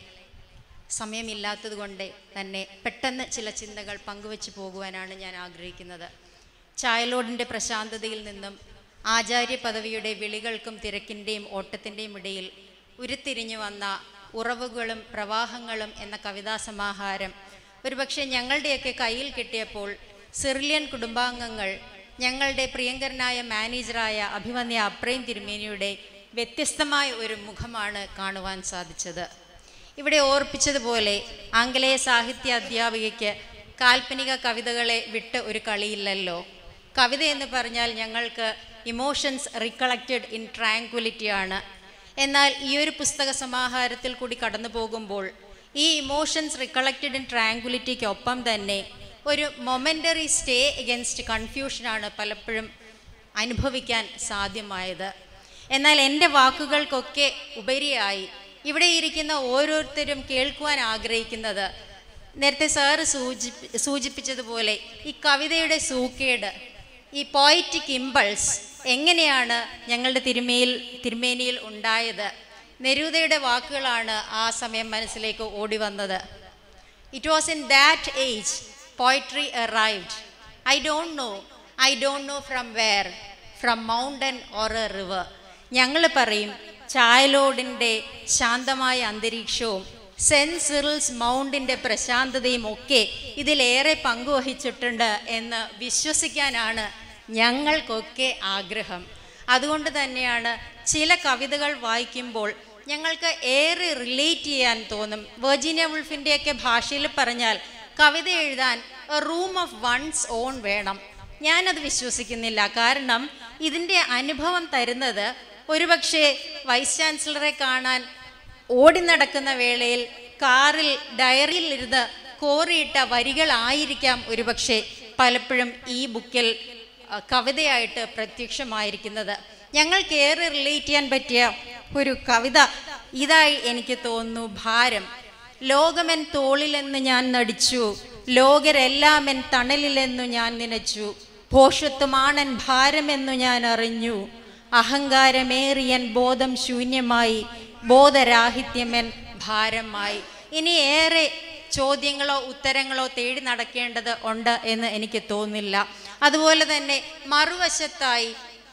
സമയമില്ലാത്തതുകൊണ്ട് തന്നെ പെട്ടെന്ന് ചില ചിന്തകൾ പങ്കുവച്ച് പോകുവാനാണ് ഞാൻ ആഗ്രഹിക്കുന്നത്. ചായലോടിൻ്റെ പ്രശാന്തതയിൽ നിന്നും ആചാര്യ പദവിയുടെ വിളികൾക്കും തിരക്കിൻ്റെയും ഓട്ടത്തിൻ്റെയും ഇടയിൽ ഉരുത്തിരിഞ്ഞു വന്ന ഉറവുകളും പ്രവാഹങ്ങളും എന്ന കവിതാ സമാഹാരം ഒരുപക്ഷെ ഞങ്ങളുടെയൊക്കെ കയ്യിൽ കിട്ടിയപ്പോൾ സിറിലിയൻ കുടുംബാംഗങ്ങൾ ഞങ്ങളുടെ പ്രിയങ്കരനായ മാനേജറായ അഭിവന്യ അപ്രേം തിരുമേനിയുടെ വ്യത്യസ്തമായ ഒരു മുഖമാണ് കാണുവാൻ സാധിച്ചത്. ഇവിടെ ഓർപ്പിച്ചതുപോലെ ആംഗലേയ സാഹിത്യ അധ്യാപികയ്ക്ക് കാൽപ്പനിക കവിതകളെ വിട്ട് ഒരു കളിയില്ലല്ലോ. കവിത എന്ന് പറഞ്ഞാൽ ഞങ്ങൾക്ക് ഇമോഷൻസ് റിക്കളക്റ്റഡ് ഇൻ ട്രാങ്ക്വിലിറ്റിയാണ്. എന്നാൽ ഈ ഒരു പുസ്തക സമാഹാരത്തിൽ കൂടി കടന്നു പോകുമ്പോൾ ഈ ഇമോഷൻസ് റിക്കളക്റ്റഡ് ഇൻ ട്രാങ്ക്വിലിറ്റിക്കൊപ്പം തന്നെ ഒരു മൊമെൻ്ററി സ്റ്റേ എഗൻസ്റ്റ് കൺഫ്യൂഷനാണ് പലപ്പോഴും അനുഭവിക്കാൻ സാധ്യമായത്. എന്നാൽ എൻ്റെ വാക്കുകൾക്കൊക്കെ ഉപരിയായി ഇവിടെ ഇരിക്കുന്ന ഓരോരുത്തരും കേൾക്കുവാൻ ആഗ്രഹിക്കുന്നത്, നേരത്തെ സാറ് സൂചി സൂചിപ്പിച്ചതുപോലെ ഈ കവിതയുടെ സൂക്കേട്, ഈ പോയറ്റിക് ഇമ്പൾസ് എങ്ങനെയാണ് ഞങ്ങളുടെ തിരുമേൽ തിരുമേനിയിൽ ഉണ്ടായത്. നെരൂദയുടെ വാക്കുകളാണ് ആ സമയം മനസ്സിലേക്ക് ഓടി വന്നത്. It was in that age poetry arrived. I don't know I don't know from where, from mountain or a river. ഞങ്ങൾ പറയും ചായലോടിൻ്റെ ശാന്തമായ അന്തരീക്ഷവും സെൻറ്റ് സിറിൽസ് മൗണ്ടിൻ്റെ പ്രശാന്തതയും ഒക്കെ ഇതിലേറെ പങ്കുവഹിച്ചിട്ടുണ്ട് എന്ന് വിശ്വസിക്കാനാണ് ഞങ്ങൾക്കൊക്കെ ആഗ്രഹം. അതുകൊണ്ട് തന്നെയാണ് ചില കവിതകൾ വായിക്കുമ്പോൾ ഞങ്ങൾക്ക് ഏറെ റിലേറ്റ് ചെയ്യാൻ തോന്നും. വെർജീനിയ വുൾഫിൻ്റെയൊക്കെ ഭാഷയിൽ പറഞ്ഞാൽ കവിത എഴുതാൻ a room of one's own വേണം. ഞാനത് വിശ്വസിക്കുന്നില്ല. കാരണം ഇതിൻ്റെ അനുഭവം തരുന്നത് ഒരുപക്ഷെ വൈസ് ചാൻസലറെ കാണാൻ ഓടി നടക്കുന്ന വേളയിൽ കാറിൽ ഡയറിയിൽ ഇരുന്ന് കോറിയിട്ട വരികളായിരിക്കാം ഒരുപക്ഷെ പലപ്പോഴും ഈ ബുക്കിൽ കവിതയായിട്ട് പ്രത്യക്ഷമായിരിക്കുന്നത്. ഞങ്ങൾക്ക് ഏറെ റിലേറ്റ് ചെയ്യാൻ പറ്റിയ ഒരു കവിത ഇതായി എനിക്ക് തോന്നുന്നു. ഭാരം. ലോകമെൻ തോളിലെന്ന് ഞാൻ നടിച്ചു, ലോകരെല്ലാമെൻ തണലിലെന്നു ഞാൻ നനച്ചു, ഭോഷത്വമാണൻ ഭാരമെന്നു ഞാൻ അറിഞ്ഞു, അഹങ്കാരമേറിയൻ ബോധം ശൂന്യമായി, ബോധരാഹിത്യമെൻ ഭാരമായി. ഇനി ഏറെ ചോദ്യങ്ങളോ ഉത്തരങ്ങളോ തേടി നടക്കേണ്ടത് ഉണ്ട് എന്ന് എനിക്ക് തോന്നുന്നില്ല. അതുപോലെ തന്നെ മറുവശത്തായി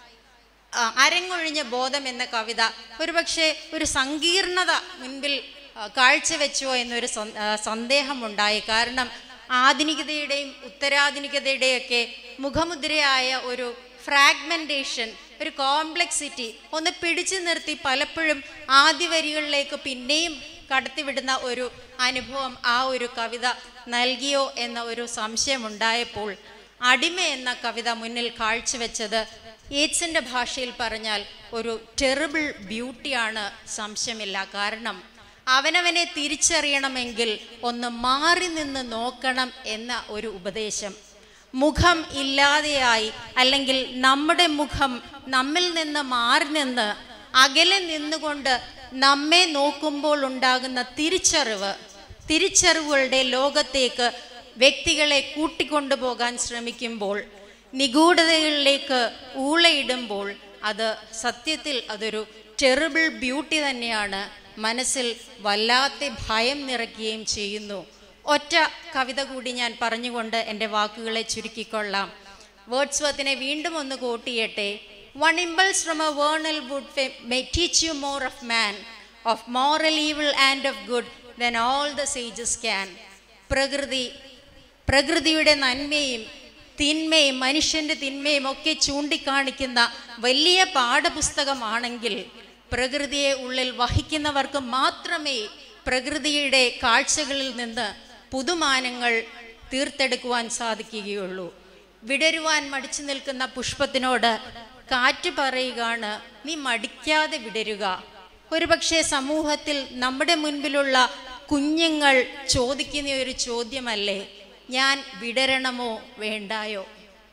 അരങ്ങൊഴിഞ്ഞ ബോധം എന്ന കവിത ഒരുപക്ഷെ ഒരു സങ്കീർണത മുൻപിൽ കാഴ്ചവെച്ചോ എന്നൊരു സന്ദേഹമുണ്ടായി. കാരണം ആധുനികതയുടെയും ഉത്തരാധുനികതയുടെയൊക്കെ മുഖമുദ്രയായ ഒരു ഫ്രാഗ്മെൻറ്റേഷൻ, ഒരു കോംപ്ലക്സിറ്റി ഒന്ന് പിടിച്ചു നിർത്തി പലപ്പോഴും ആദ്യ വരികളിലേക്ക് പിന്നെയും കടത്തിവിടുന്ന ഒരു അനുഭവം ആ ഒരു കവിത നൽകിയോ എന്ന ഒരു സംശയമുണ്ടായപ്പോൾ അടിമ എന്ന കവിത മുന്നിൽ കാഴ്ചവെച്ചത് യേറ്റ്സിൻ്റെ ഭാഷയിൽ പറഞ്ഞാൽ ഒരു ടെറിബിൾ ബ്യൂട്ടിയാണ്, സംശയമില്ല. കാരണം അവനവനെ തിരിച്ചറിയണമെങ്കിൽ ഒന്ന് മാറി നിന്ന് നോക്കണം എന്ന ഒരു ഉപദേശം. മുഖം ഇല്ലാതെയായി അല്ലെങ്കിൽ നമ്മുടെ മുഖം നമ്മിൽ നിന്ന് മാറി നിന്ന് അകലെ നിന്നുകൊണ്ട് നമ്മെ നോക്കുമ്പോൾ ഉണ്ടാകുന്ന തിരിച്ചറിവ്, തിരിച്ചറിവുകളുടെ ലോകത്തേക്ക് വ്യക്തികളെ കൂട്ടിക്കൊണ്ടുപോകാൻ ശ്രമിക്കുമ്പോൾ, നിഗൂഢതകളിലേക്ക് ഊളയിടുമ്പോൾ, അത് സത്യത്തിൽ അതൊരു ടെറിബിൾ ബ്യൂട്ടി തന്നെയാണ്. മനസ്സിൽ വല്ലാത്ത ഭയം നിറയ്ക്കുകയും ചെയ്യുന്നു. ഒറ്റ കവിത കൂടി ഞാൻ പറഞ്ഞുകൊണ്ട് എൻ്റെ വാക്കുകളെ ചുരുക്കിക്കൊള്ളാം. വേർഡ്സ്വർത്തിനെ വീണ്ടും ഒന്ന് കോട്ട് ചെയ്യട്ടെ. One impulse from a vernal wood may teach you more of man, of moral evil and of good than all the sages can. പ്രകൃതി പ്രകൃതിയുടെ നന്മയും തിന്മയും മനുഷ്യൻ്റെ തിന്മയും ഒക്കെ ചൂണ്ടിക്കാണിക്കുന്ന വലിയ പാഠപുസ്തകമാണെങ്കിൽ, പ്രകൃതിയെ ഉള്ളിൽ വഹിക്കുന്നവർക്ക് മാത്രമേ പ്രകൃതിയുടെ കാഴ്ചകളിൽ നിന്ന് പുതുമാനങ്ങൾ തീർത്തെടുക്കുവാൻ സാധിക്കുകയുള്ളൂ. വിടരുവാൻ മടിച്ചു നിൽക്കുന്ന പുഷ്പത്തിനോട് കാറ്റ് പറയുകയാണ്, നീ മടിക്കാതെ വിടരുക. ഒരുപക്ഷെ സമൂഹത്തിൽ നമ്മുടെ മുൻപിലുള്ള കുഞ്ഞുങ്ങൾ ചോദിക്കുന്ന ഒരു ചോദ്യമല്ലേ, ഞാൻ വിടരണമോ വേണ്ടായോ?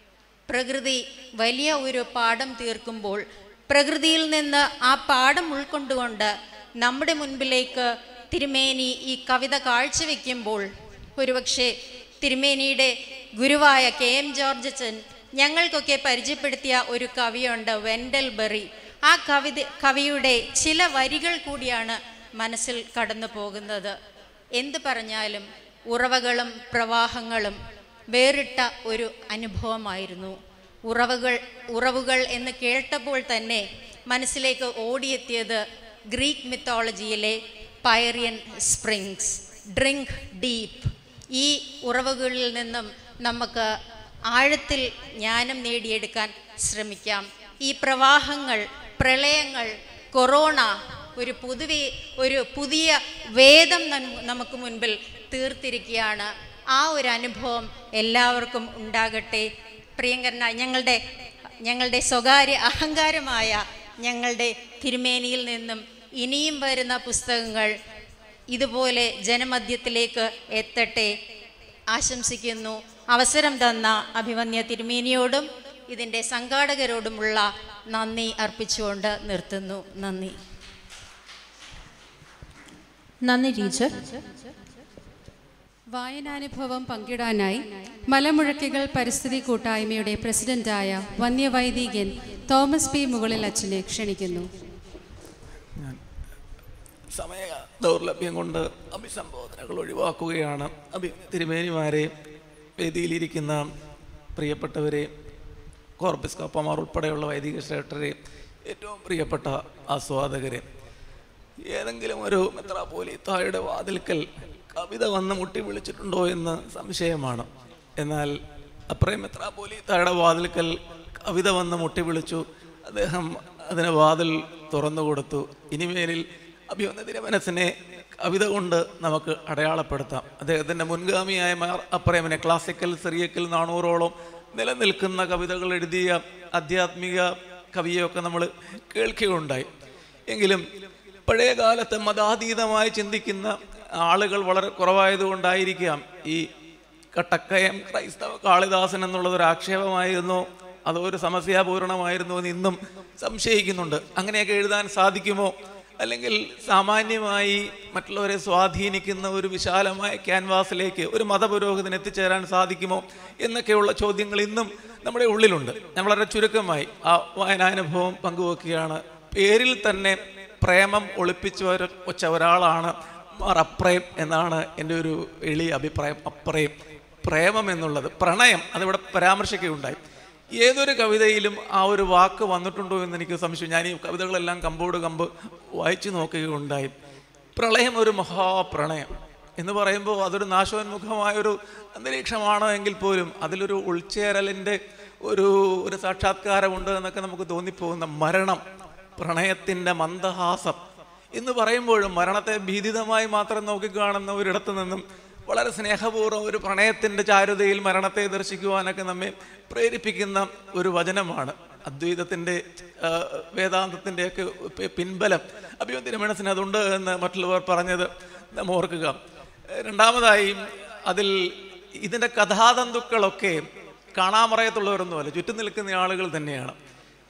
പ്രകൃതി വലിയ ഒരു പാഠം തീർക്കുമ്പോൾ, പ്രകൃതിയിൽ നിന്ന് ആ പാഠം ഉൾക്കൊണ്ടുകൊണ്ട് നമ്മുടെ മുൻപിലേക്ക് തിരുമേനി ഈ കവിത കാഴ്ചവെക്കുമ്പോൾ, ഒരുപക്ഷെ തിരുമേനിയുടെ ഗുരുവായ കെ എം ജോർജ് അച്ഛൻ ഞങ്ങൾക്കൊക്കെ പരിചയപ്പെടുത്തിയ ഒരു കവിയുണ്ട്, വെൻഡൽ ബെറി. ആ കവിത കവിയുടെ ചില വരികൾ കൂടിയാണ് മനസ്സിൽ കടന്നു പോകുന്നത്. എന്ത് പറഞ്ഞാലും ഉറവകളും പ്രവാഹങ്ങളും വേറിട്ട ഒരു അനുഭവമായിരുന്നു. ഉറവുകൾ ഉറവുകൾ എന്ന് കേട്ടപ്പോൾ തന്നെ മനസ്സിലേക്ക് ഓടിയെത്തിയത് ഗ്രീക്ക് മിത്തോളജിയിലെ പൈറിയൻ സ്പ്രിങ്സ്, ഡ്രിങ്ക് ഡീപ്പ്. ഈ ഉറവുകളിൽ നിന്നും നമുക്ക് ആഴത്തിൽ ജ്ഞാനം നേടിയെടുക്കാൻ ശ്രമിക്കാം. ഈ പ്രവാഹങ്ങൾ, പ്രളയങ്ങൾ, കൊറോണ ഒരു പുതുവേ ഒരു പുതിയ വേദം നമുക്ക് മുൻപിൽ തീർത്തിരിക്കുകയാണ്. ആ ഒരു അനുഭവം എല്ലാവർക്കും ഉണ്ടാകട്ടെ. പ്രിയങ്കരനായ ഞങ്ങളുടെ ഞങ്ങളുടെ സ്വകാര്യ അഹങ്കാരമായ ഞങ്ങളുടെ തിരുമേനിയിൽ നിന്നും ഇനിയും വരുന്ന പുസ്തകങ്ങൾ ഇതുപോലെ ജനമധ്യത്തിലേക്ക് എത്തട്ടെ ആശംസിക്കുന്നു. അവസരം തന്ന അഭിമന്യ തിരുമേനിയോടും ഇതിൻ്റെ സംഘാടകരോടുമുള്ള നന്ദി അർപ്പിച്ചുകൊണ്ട് നിർത്തുന്നു. നന്ദി. നന്ദി ടീച്ചർ. വായനാനുഭവം പങ്കിടാനായി മലമുഴക്കികൾ പരിസ്ഥിതി കൂട്ടായ്മയുടെ പ്രസിഡന്റായ വന്യവൈദികൻ തോമസ് പി മുകളിൽ അച്ഛനെ ക്ഷണിക്കുന്നു. സമയ ദൗർലഭ്യം കൊണ്ട് അഭിസംബോധനകൾ ഒഴിവാക്കുകയാണ്. അഭി തിരുമേനിമാരെ, വേദിയിലിരിക്കുന്ന പ്രിയപ്പെട്ടവരെ, കോർപ്പിസ്കോപ്പമാർ ഉൾപ്പെടെയുള്ള വൈദിക ശ്രേഷ്ഠരെ, ഏറ്റവും പ്രിയപ്പെട്ട ആസ്വാദകരെ, ഏതെങ്കിലും ഒരു മെത്രാപ്പോലീത്തായുടെ വാതിൽക്കൽ കവിത വന്ന് മുട്ടി വിളിച്ചിട്ടുണ്ടോ എന്ന് സംശയമാണ്. എന്നാൽ അപ്രയം മെത്രാപ്പോലീത്തായുടെ വാതിൽക്കൽ കവിത വന്ന് മുട്ടി വിളിച്ചു. അദ്ദേഹം അതിന് വാതിൽ തുറന്നു കൊടുത്തു. ഇനിമേലിൽ അഭിമന്യ തിരുമനസിനെ കവിത കൊണ്ട് നമുക്ക് അടയാളപ്പെടുത്താം. അദ്ദേഹത്തിൻ്റെ മുൻഗാമിയായ മാർ അപ്രേമനെ ക്ലാസിക്കൽ സിറിയക്കൽ നാനൂറോളം നിലനിൽക്കുന്ന കവിതകൾ എഴുതിയ ആധ്യാത്മിക കവിയൊക്കെ നമ്മൾ കേൾക്കുകയുണ്ടായി. എങ്കിലും പഴയ കാലത്ത് മതാതീതമായി ചിന്തിക്കുന്ന ആളുകൾ വളരെ കുറവായതുകൊണ്ടായിരിക്കാം ഈ കട്ടക്കയം ക്രൈസ്തവ കാളിദാസൻ എന്നുള്ളതൊരു ആക്ഷേപമായിരുന്നോ അതോ ഒരു സമസ്യാപൂർണമായിരുന്നോ എന്ന് ഇന്നും സംശയിക്കുന്നുണ്ട്. അങ്ങനെയൊക്കെ എഴുതാൻ സാധിക്കുമോ? അല്ലെങ്കിൽ സാമാന്യമായി മറ്റുള്ളവരെ സ്വാധീനിക്കുന്ന ഒരു വിശാലമായ ക്യാൻവാസിലേക്ക് ഒരു മതപുരോഹിതന് എത്തിച്ചേരാൻ സാധിക്കുമോ എന്നൊക്കെയുള്ള ചോദ്യങ്ങൾ ഇന്നും നമ്മുടെ ഉള്ളിലുണ്ട്. ഞാൻ വളരെ ചുരുക്കമായി ആ വായനാനുഭവം പങ്കുവെക്കുകയാണ്. പേരിൽ തന്നെ പ്രേമം ഒളിപ്പിച്ചു വച്ച ഒരാളാണ് മാർ അപ്രയം എന്നാണ് എൻ്റെ ഒരു എളിയ അഭിപ്രായം. അപ്രയം, പ്രേമം എന്നുള്ളത്, പ്രണയം, അതിവിടെ പരാമർശിക്കുകയുണ്ടായി. ഏതൊരു കവിതയിലും ആ ഒരു വാക്ക് വന്നിട്ടുണ്ടോ എന്ന് എനിക്ക് സംശയം. ഞാൻ ഈ കവിതകളെല്ലാം കമ്പോട് കമ്പ് വായിച്ചു നോക്കുകയുണ്ടായി. പ്രളയം ഒരു മഹാപ്രണയം എന്ന് പറയുമ്പോൾ അതൊരു നാശോന്മുഖമായൊരു അന്തരീക്ഷമാണോ എങ്കിൽ പോലും അതിലൊരു ഉൾച്ചേരലിൻ്റെ ഒരു ഒരു സാക്ഷാത്കാരമുണ്ട് എന്നൊക്കെ നമുക്ക് തോന്നിപ്പോകുന്ന മരണം, പ്രണയത്തിൻ്റെ മന്ദഹാസം എന്ന് പറയുമ്പോഴും മരണത്തെ ഭീതിതമായി മാത്രം നോക്കിക്കാണുന്ന ഒരിടത്തു നിന്നും വളരെ സ്നേഹപൂർവ്വം ഒരു പ്രണയത്തിൻ്റെ ചാരുതയിൽ മരണത്തെ ദർശിക്കുവാനൊക്കെ നമ്മെ പ്രേരിപ്പിക്കുന്ന ഒരു വചനമാണ്. അദ്വൈതത്തിൻ്റെ വേദാന്തത്തിൻ്റെയൊക്കെ പിൻബലം അഭിമന്യ തിരുമനസിന് അതുണ്ട് എന്ന് മറ്റുള്ളവർ പറഞ്ഞത് നാം ഓർക്കുക. രണ്ടാമതായി അതിൽ ഇതിൻ്റെ കഥാതന്തുക്കളൊക്കെ കാണാമറയത്തുള്ളവരൊന്നുമല്ല, ചുറ്റും നിൽക്കുന്ന ആളുകൾ തന്നെയാണ്.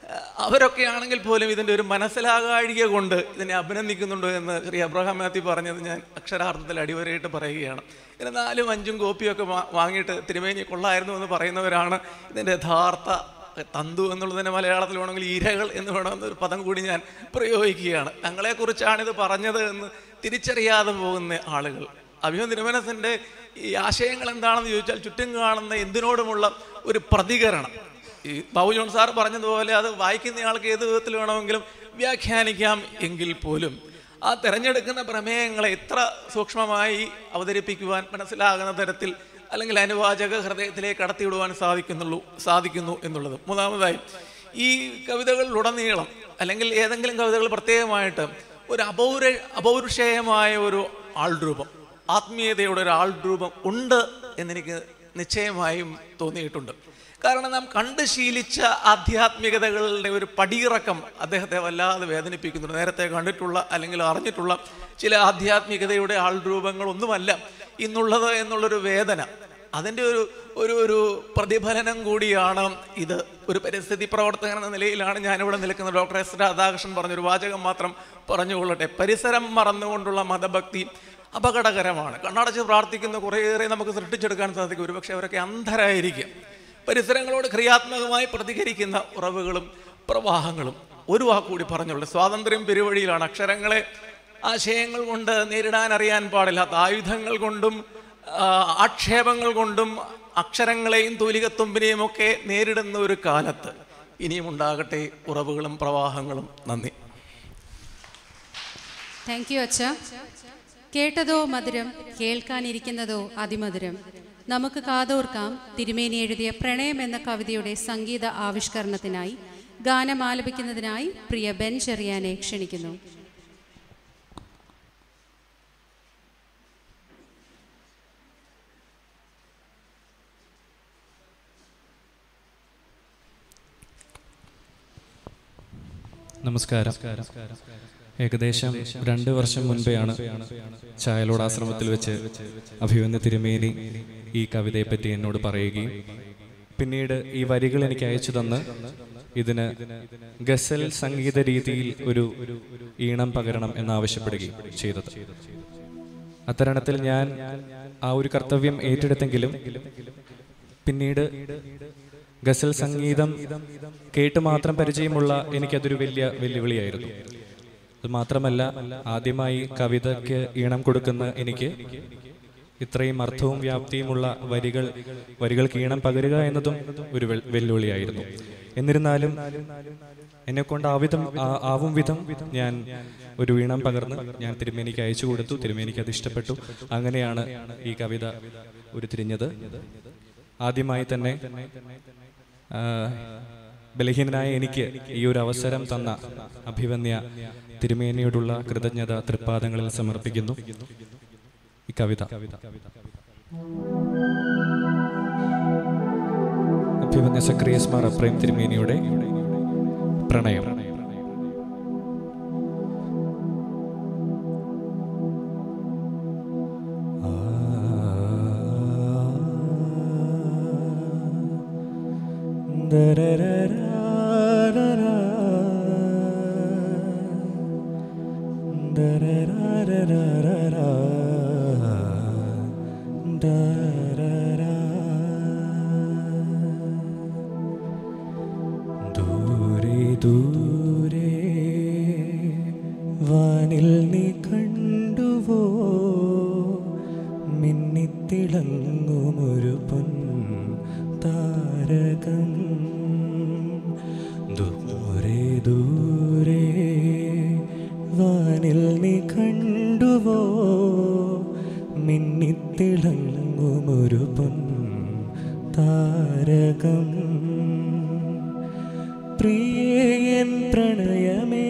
അവരൊക്കെ ആണെങ്കിൽ പോലും ഇതിൻ്റെ ഒരു മനസ്സിലാകാഴിക കൊണ്ട് ഇതിനെ അഭിനന്ദിക്കുന്നുണ്ടോ എന്ന് ശ്രീ അബ്രഹാം മാത്യു പറഞ്ഞത് ഞാൻ അക്ഷരാർത്ഥത്തിൽ അടിവരയിട്ട് പറയുകയാണ്. ഇതിന് നാലും അഞ്ചും കോപ്പിയൊക്കെ വാങ്ങിയിട്ട് തിരുമേനി കൊള്ളായിരുന്നു എന്ന് പറയുന്നവരാണ് ഇതിൻ്റെ യഥാർത്ഥ തന്തു എന്നുള്ളതിൻ്റെ മലയാളത്തിൽ വേണമെങ്കിൽ ഇരകൾ എന്ന് വേണമെന്നൊരു പദം കൂടി ഞാൻ പ്രയോഗിക്കുകയാണ്. ഞങ്ങളെക്കുറിച്ചാണിത് പറഞ്ഞത് എന്ന് തിരിച്ചറിയാതെ പോകുന്ന ആളുകൾ. അഭിമന്യ തിരുമനസിൻ്റെ ഈ ആശയങ്ങൾ എന്താണെന്ന് ചോദിച്ചാൽ ചുറ്റും കാണുന്ന എന്തിനോടുമുള്ള ഒരു പ്രതികരണം. ഈ ബാബു ജോൺ സാർ പറഞ്ഞതുപോലെ അത് വായിക്കുന്നയാൾക്ക് ഏത് വിധത്തിൽ വേണമെങ്കിലും വ്യാഖ്യാനിക്കാം എങ്കിൽ പോലും ആ തിരഞ്ഞെടുക്കുന്ന പ്രമേയങ്ങളെ എത്ര സൂക്ഷ്മമായി അവതരിപ്പിക്കുവാൻ മനസ്സിലാകുന്ന തരത്തിൽ അല്ലെങ്കിൽ അനുവാചക ഹൃദയത്തിലേക്ക് കടത്തിവിടുവാൻ സാധിക്കുന്നുള്ളൂ സാധിക്കുന്നു എന്നുള്ളത്. മൂന്നാമതായി ഈ കവിതകളിലുടനീളം അല്ലെങ്കിൽ ഏതെങ്കിലും കവിതകൾ പ്രത്യേകമായിട്ട് ഒരു അപൗര അപൗരുഷേയമായ ഒരു ആൾരൂപം, ആത്മീയതയുടെ ഒരു ആൾരൂപം ഉണ്ട് എന്നെനിക്ക് നിശ്ചയമായും തോന്നിയിട്ടുണ്ട്. കാരണം നാം കണ്ട് ശീലിച്ച ആധ്യാത്മികതകളുടെ ഒരു പടിയിറക്കം അദ്ദേഹത്തെ വല്ലാതെ വേദനിപ്പിക്കുന്നുണ്ട്. നേരത്തെ കണ്ടിട്ടുള്ള അല്ലെങ്കിൽ അറിഞ്ഞിട്ടുള്ള ചില ആധ്യാത്മികതയുടെ ആൾരൂപങ്ങളൊന്നുമല്ല ഇന്നുള്ളത് എന്നുള്ളൊരു വേദന, അതിൻ്റെ ഒരു ഒരു ഒരു പ്രതിഫലനം കൂടിയാണ് ഇത്. ഒരു പരിസ്ഥിതി പ്രവർത്തകൻ എന്ന നിലയിലാണ് ഞാനിവിടെ നിൽക്കുന്നത്. ഡോക്ടർ എസ് രാധാകൃഷ്ണൻ പറഞ്ഞൊരു വാചകം മാത്രം പറഞ്ഞുകൊള്ളട്ടെ. പരിസരം മറന്നുകൊണ്ടുള്ള മതഭക്തി അപകടകരമാണ്. കണ്ണടച്ച് പ്രാർത്ഥിക്കുന്ന കുറേയേറെ നമുക്ക് സൃഷ്ടിച്ചെടുക്കാൻ സാധിക്കും. ഒരുപക്ഷെ അവരൊക്കെ അന്ധരായിരിക്കും. പരിസരങ്ങളോട് ക്രിയാത്മകമായി പ്രതികരിക്കുന്ന ഉറവുകളും പ്രവാഹങ്ങളും. ഒരു വാക്കുകൂടി പറഞ്ഞുള്ളൂ, സ്വാതന്ത്ര്യം പെരുവഴിയിലാണ്. അക്ഷരങ്ങളെ ആശയങ്ങൾ കൊണ്ട് നേരിടാൻ അറിയാൻ പാടില്ലാത്ത ആയുധങ്ങൾ കൊണ്ടും ആക്ഷേപങ്ങൾ കൊണ്ടും അക്ഷരങ്ങളെയും തൂലികത്തുമ്പിനെയും ഒക്കെ നേരിടുന്ന ഒരു കാലത്ത് ഇനിയും ഉണ്ടാകട്ടെ ഉറവുകളും പ്രവാഹങ്ങളും. നന്ദി. താങ്ക് യു അച്ഛ. കേട്ടതോ മധുരം, കേൾക്കാനിരിക്കുന്നതോ അതിമധുരം. നമുക്ക് കാതോർക്കാം തിരുമേനി എഴുതിയ പ്രണയം എന്ന കവിതയുടെ സംഗീത ആവിഷ്കരണത്തിനായി ഗാനം ആലപിക്കുന്നതിനായി പ്രിയ ബെൻ ചെറിയാനെ ക്ഷണിക്കുന്നു. നമസ്കാരം. ഏകദേശം രണ്ട് വർഷം മുൻപെയാണ് ചായലോട് ആശ്രമത്തിൽ വെച്ച് അഭിമന്യ തിരുമേനി ഈ കവിതയെപ്പറ്റി എന്നോട് പറയുകയും പിന്നീട് ഈ വരികൾ എനിക്ക് അയച്ചു തന്ന് ഇതിന് ഗസൽ സംഗീത രീതിയിൽ ഒരു ഈണം പകരണം എന്നാവശ്യപ്പെടുകയും ചെയ്തത്. അത്തരണത്തിൽ ഞാൻ ആ ഒരു കർത്തവ്യം ഏറ്റെടുത്തെങ്കിലും പിന്നീട് ഗസൽ സംഗീതം കേട്ട് മാത്രം പരിചയമുള്ള എനിക്കതൊരു വലിയ വെല്ലുവിളിയായിരുന്നു. അത് മാത്രമല്ല, ആദ്യമായി കവിതയ്ക്ക് ഈണം കൊടുക്കുന്ന എനിക്ക് ഇത്രയും അർത്ഥവും വ്യാപ്തിയുമുള്ള വരികൾ വരികൾക്ക് ഈണം പകരുക എന്നതും ഒരു വെല്ലുവിളിയായിരുന്നു. എന്നിരുന്നാലും എന്നെക്കൊണ്ട് ആവിധം ആവും വിധം ഞാൻ ഒരു ഈണം പകർന്ന് ഞാൻ തിരുമേനിക്ക് അയച്ചു കൊടുത്തു. തിരുമേനിക്ക് അത് ഇഷ്ടപ്പെട്ടു. അങ്ങനെയാണ് ഈ കവിത ഉരുത്തിരിഞ്ഞത്. ആദ്യമായി തന്നെ ബലഹീനനായ എനിക്ക് ഈ ഒരു അവസരം തന്ന അഭിവന്യ തിരുമേനിയോടുള്ള കൃതജ്ഞത തൃപ്പാദങ്ങളിൽ സമർപ്പിക്കുന്നു. ഈ കവിത അഭിവന്യ സക്രിയസ് മാർ അപ്രേം തിരുമേനിയുടെ പ്രണയം. ദൂരെ ദൂരെ വാനിൽ നീ കണ്ടുവോ മിന്നിത്തിളങ്ങുമൊരു പൊൻ താരകം. ദൂരെ ദൂരെ വാനിൽ നീ കണ്ടുവോ മിന്നിത്തിളങ്ങുമൊരു പൊൻ താരകം. പ്രിയൻ പ്രണയമേ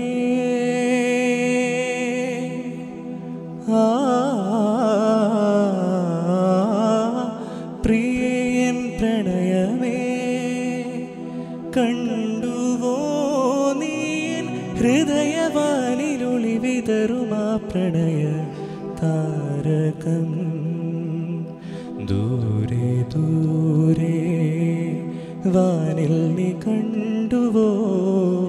ആ പ്രിയൻ പ്രണയമേ കണ്ടുവോ നീ ഹൃദയവാനിലൊളി വിതറുമാ പ്രണയ താരകം. ദൂരെ ദൂരെ വാനിൽ നീ കണ്ടുവോ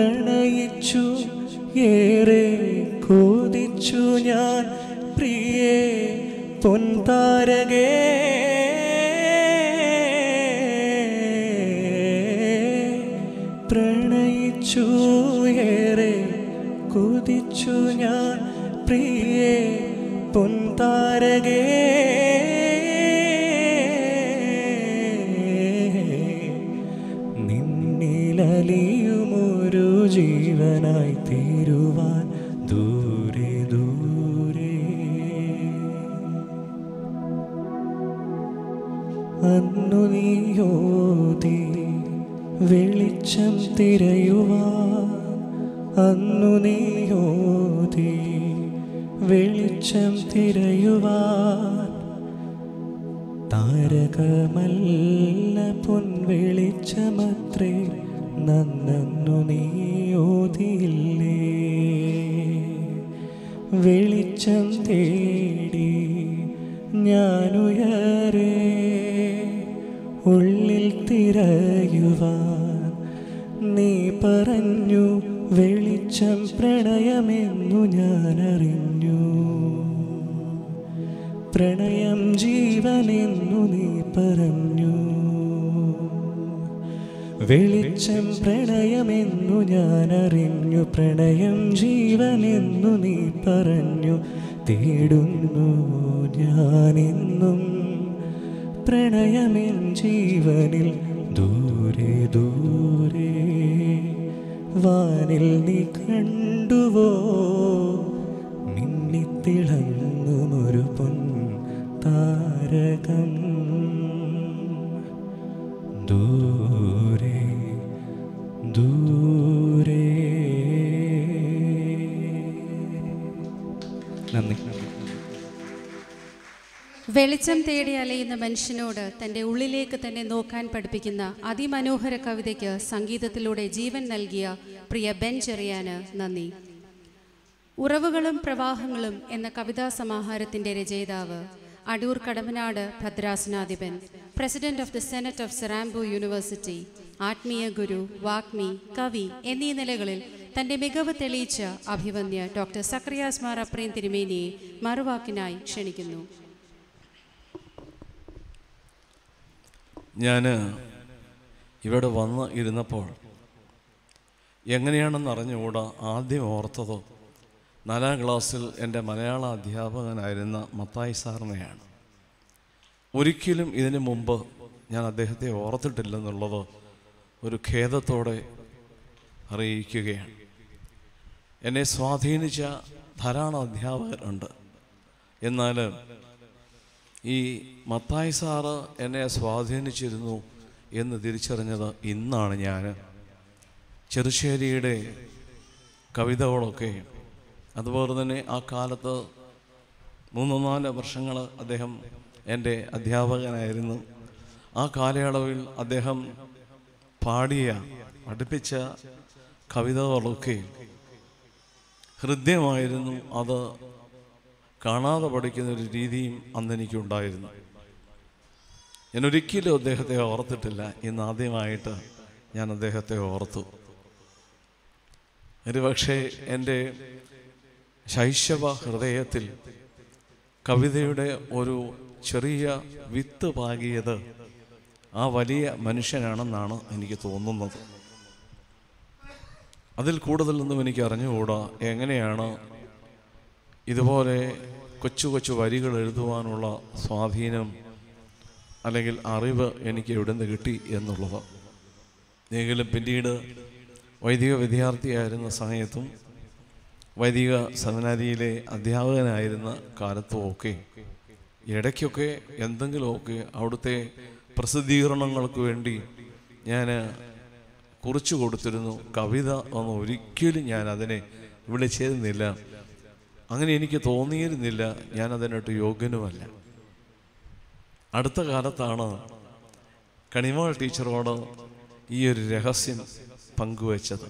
പ്രണയിച്ചു ഏറെ കൊതിച്ചു ഞാൻ പ്രിയേ പൊൻതാരകേ പ്രണയിച്ചു ഏറെ കൊതിച്ചു ഞാൻ പ്രിയേ പൊൻതാരകേ നിന്നിലലിയുമൊരു ജീവനായി തീരുവാൻ ദൂരെ ദൂരെ അന്നു നീയോതി വെളിച്ചം തിരയുവാൻ അന്നു നീയോതി വെളിച്ചം തിരയുവാൻ താരകമല്ല പൊൻവെളിച്ചമത്രേ നന്നു നീയോതിയില്ലേ വെളിച്ചം തേടി ഞാനുയരേ ഉള്ളിൽ തിരയുവാൻ നീ പറഞ്ഞു വെളിച്ചം പ്രണയമെന്നു ഞാനറിഞ്ഞു പ്രണയം ജീവനെന്നു നീ പറഞ്ഞു വെളിച്ചം പ്രണയമെന്നു ഞാനറിഞ്ഞു പ്രണയം ജീവനെന്നു നീ പറഞ്ഞു തേടുന്നു ഞാനെന്നും പ്രണയമെൻ ജീവനിൽ ദൂരെ ദൂരെ വാനിൽ നീ കണ്ടുവോ മിന്നിത്തിളങ്ങുമൊരു പൊൻ താരകം ദൂരെ ദൂരെ. നന്ദി. വെളിച്ചം തേടി അലയുന്ന മനുഷ്യനോട് തൻ്റെ ഉള്ളിലേക്ക് തന്നെ നോക്കാൻ പഠിപ്പിക്കുന്ന അതിമനോഹര കവിതയ്ക്ക് സംഗീതത്തിലൂടെ ജീവൻ നൽകിയ പ്രിയ ബെൻ ചെറിയാന് നന്ദി. ഉറവുകളും പ്രവാഹങ്ങളും എന്ന കവിതാ സമാഹാരത്തിൻ്റെ രചയിതാവ്, അടൂർ കടമ്പനാട് ഭദ്രാസനാധിപൻ, president of the senate of Serampore University, ആത്മീയ ഗുരു, വാഗ്മി, കവി എന്നീ നിലകളിൽ തൻ്റെ മികവ് തെളിയിച്ച അഭിവന്യ ഡോക്ടർ സക്രിയാസ് മാർ അപ്രേം തിരുമേനിയെ മറുവാക്കിനായി ക്ഷണിക്കുന്നു. ഞാൻ ഇവിടെ വന്ന് ഇരുന്നപ്പോൾ എങ്ങനെയാണെന്ന് അറിഞ്ഞുകൂടാ ആദ്യം ഓർത്തത് നാലാം ക്ലാസ്സിൽ എൻ്റെ മലയാള അധ്യാപകനായിരുന്ന മത്തായി സാറിനെയാണ്. ഒരിക്കലും ഇതിനു മുമ്പ് ഞാൻ അദ്ദേഹത്തെ ഓർത്തിട്ടില്ലെന്നുള്ളത് ഒരു ഖേദത്തോടെ അറിയിക്കുകയാണ്. എന്നെ സ്വാധീനിച്ച ധാരാളം അധ്യാപകരുണ്ട്. എന്നാൽ ഈ മത്തായി സാറ് എന്നെ സ്വാധീനിച്ചിരുന്നു എന്ന് തിരിച്ചറിഞ്ഞത് ഇന്നാണ്. ഞാൻ ചെറുശ്ശേരിയുടെ കവിതകളൊക്കെ, അതുപോലെ തന്നെ ആ കാലത്ത് മൂന്ന് നാല് വർഷങ്ങൾ അദ്ദേഹം എൻ്റെ അധ്യാപകനായിരുന്നു. ആ കാലയളവിൽ അദ്ദേഹം പാടിയ പഠിപ്പിച്ച കവിതകളൊക്കെ ഹൃദ്യമായിരുന്നു. അത് കാണാതെ പഠിക്കുന്നൊരു രീതിയും അന്നെനിക്കുണ്ടായിരുന്നു. ഞാനൊരിക്കലും അദ്ദേഹത്തെ ഓർത്തിട്ടില്ല. ഇന്ന് ആദ്യമായിട്ട് ഞാൻ അദ്ദേഹത്തെ ഓർത്തു. ഒരുപക്ഷെ എൻ്റെ ശൈശവ ഹൃദയത്തിൽ കവിതയുടെ ഒരു ചെറിയ വിത്ത് പാകിയത് ആ വലിയ മനുഷ്യനാണെന്നാണ് എനിക്ക് തോന്നുന്നത്. അതിൽ കൂടുതലൊന്നും എനിക്ക് അറിഞ്ഞുകൂടാ. എങ്ങനെയാണ് ഇതുപോലെ കൊച്ചു കൊച്ചു വരികൾ എഴുതുവാനുള്ള സ്വാധീനം അല്ലെങ്കിൽ അറിവ് എനിക്ക് എവിടെ നിന്ന് കിട്ടി എന്നുള്ളത്. എങ്കിലും പിന്നീട് വൈദിക വിദ്യാർത്ഥിയായിരുന്ന സമയത്തും വൈദിക സെമിനാരിയിലെ അധ്യാപകനായിരുന്ന കാലത്തുമൊക്കെ ഇടയ്ക്കൊക്കെ എന്തെങ്കിലുമൊക്കെ അവിടുത്തെ പ്രസിദ്ധീകരണങ്ങൾക്ക് വേണ്ടി ഞാൻ കുറിച്ചു കൊടുത്തിരുന്നു. കവിത ഒന്നും ഒരിക്കലും ഞാൻ അതിനെ വിളിച്ചിരുന്നില്ല. അങ്ങനെ എനിക്ക് തോന്നിയിരുന്നില്ല. ഞാൻ അതിനായിട്ട് യോഗ്യനുമല്ല. അടുത്ത കാലത്താണ് കണിമോൾ ടീച്ചറോട് ഈ ഒരു രഹസ്യം പങ്കുവച്ചത്.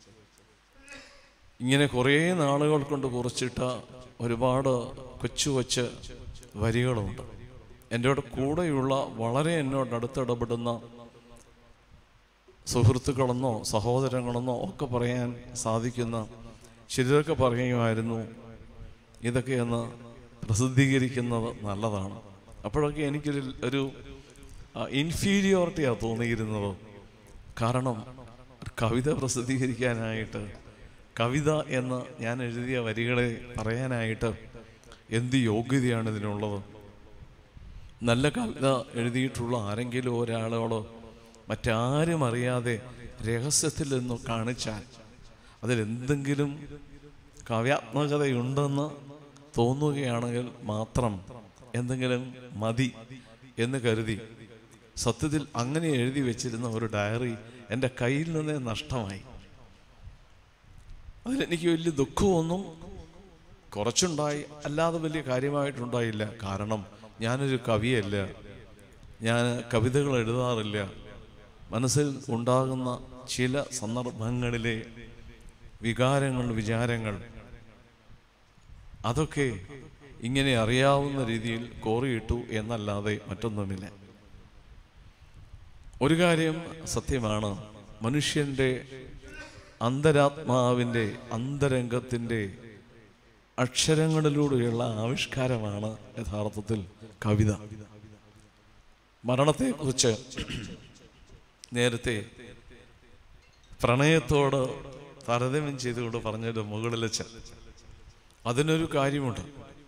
ഇങ്ങനെ കുറേ നാളുകൾ കൊണ്ട് കുറിച്ചിട്ട ഒരുപാട് കൊച്ചു കൊച്ച് വരികളുണ്ട്. എൻ്റെ കൂടെയുള്ള വളരെ എന്നോട് അടുത്തിടപെടുന്ന സുഹൃത്തുക്കളെന്നോ സഹോദരങ്ങളെന്നോ ഒക്കെ പറയാൻ സാധിക്കുന്ന ചിലരൊക്കെ പറയുമായിരുന്നു ഇതൊക്കെയൊന്ന് പ്രസിദ്ധീകരിക്കുന്നത് നല്ലതാണ്. അപ്പോഴൊക്കെ എനിക്കൊരു ഒരു ഇൻഫീരിയോറിറ്റിയാണ് തോന്നിയിരുന്നത്. കാരണം കവിത പ്രസിദ്ധീകരിക്കാനായിട്ട്, കവിത എന്ന് ഞാൻ എഴുതിയ വരികളെ പറയാനായിട്ട് എന്ത് യോഗ്യതയാണ് ഇതിനുള്ളത്? നല്ല കവിത എഴുതിയിട്ടുള്ള ആരെങ്കിലും ഒരാളോട് മറ്റാരും അറിയാതെ രഹസ്യത്തിൽ നിന്ന് കാണിച്ചാൽ അതിലെന്തെങ്കിലും കാവ്യാത്മകതയുണ്ടെന്ന് തോന്നുകയാണെങ്കിൽ മാത്രം എന്തെങ്കിലും മതി എന്ന് കരുതി സത്യത്തിൽ അങ്ങനെ എഴുതി വെച്ചിരുന്ന ഒരു ഡയറി എൻ്റെ കയ്യിൽ നിന്നേ നഷ്ടമായി. അതിലെനിക്ക് വലിയ ദുഃഖമൊന്നും കുറച്ചുണ്ടായി, അല്ലാതെ വലിയ കാര്യമായിട്ടുണ്ടായില്ല. കാരണം ഞാനൊരു കവിയല്ല, ഞാൻ കവിതകൾ എഴുതാറില്ല. മനസ്സിൽ ഉണ്ടാകുന്ന ചില സന്ദർഭങ്ങളിലെ വികാരങ്ങൾ, വിചാരങ്ങൾ അതൊക്കെ ഇങ്ങനെ അറിയാവുന്ന രീതിയിൽ കോറിയിട്ടു എന്നല്ലാതെ മറ്റൊന്നുമില്ല. ഒരു കാര്യം സത്യമാണ്, മനുഷ്യൻ്റെ അന്തരാത്മാവിൻ്റെ അന്തരംഗത്തിൻ്റെ അക്ഷരങ്ങളിലൂടെയുള്ള ആവിഷ്കാരമാണ് യഥാർത്ഥത്തിൽ കവിത. മരണത്തെക്കുറിച്ച് നേരത്തെ പ്രണയത്തോട് താരതമ്യം ചെയ്തുകൊണ്ട് പറഞ്ഞത് മുകളിലച്ചൻ. അതിനൊരു കാര്യമുണ്ട്.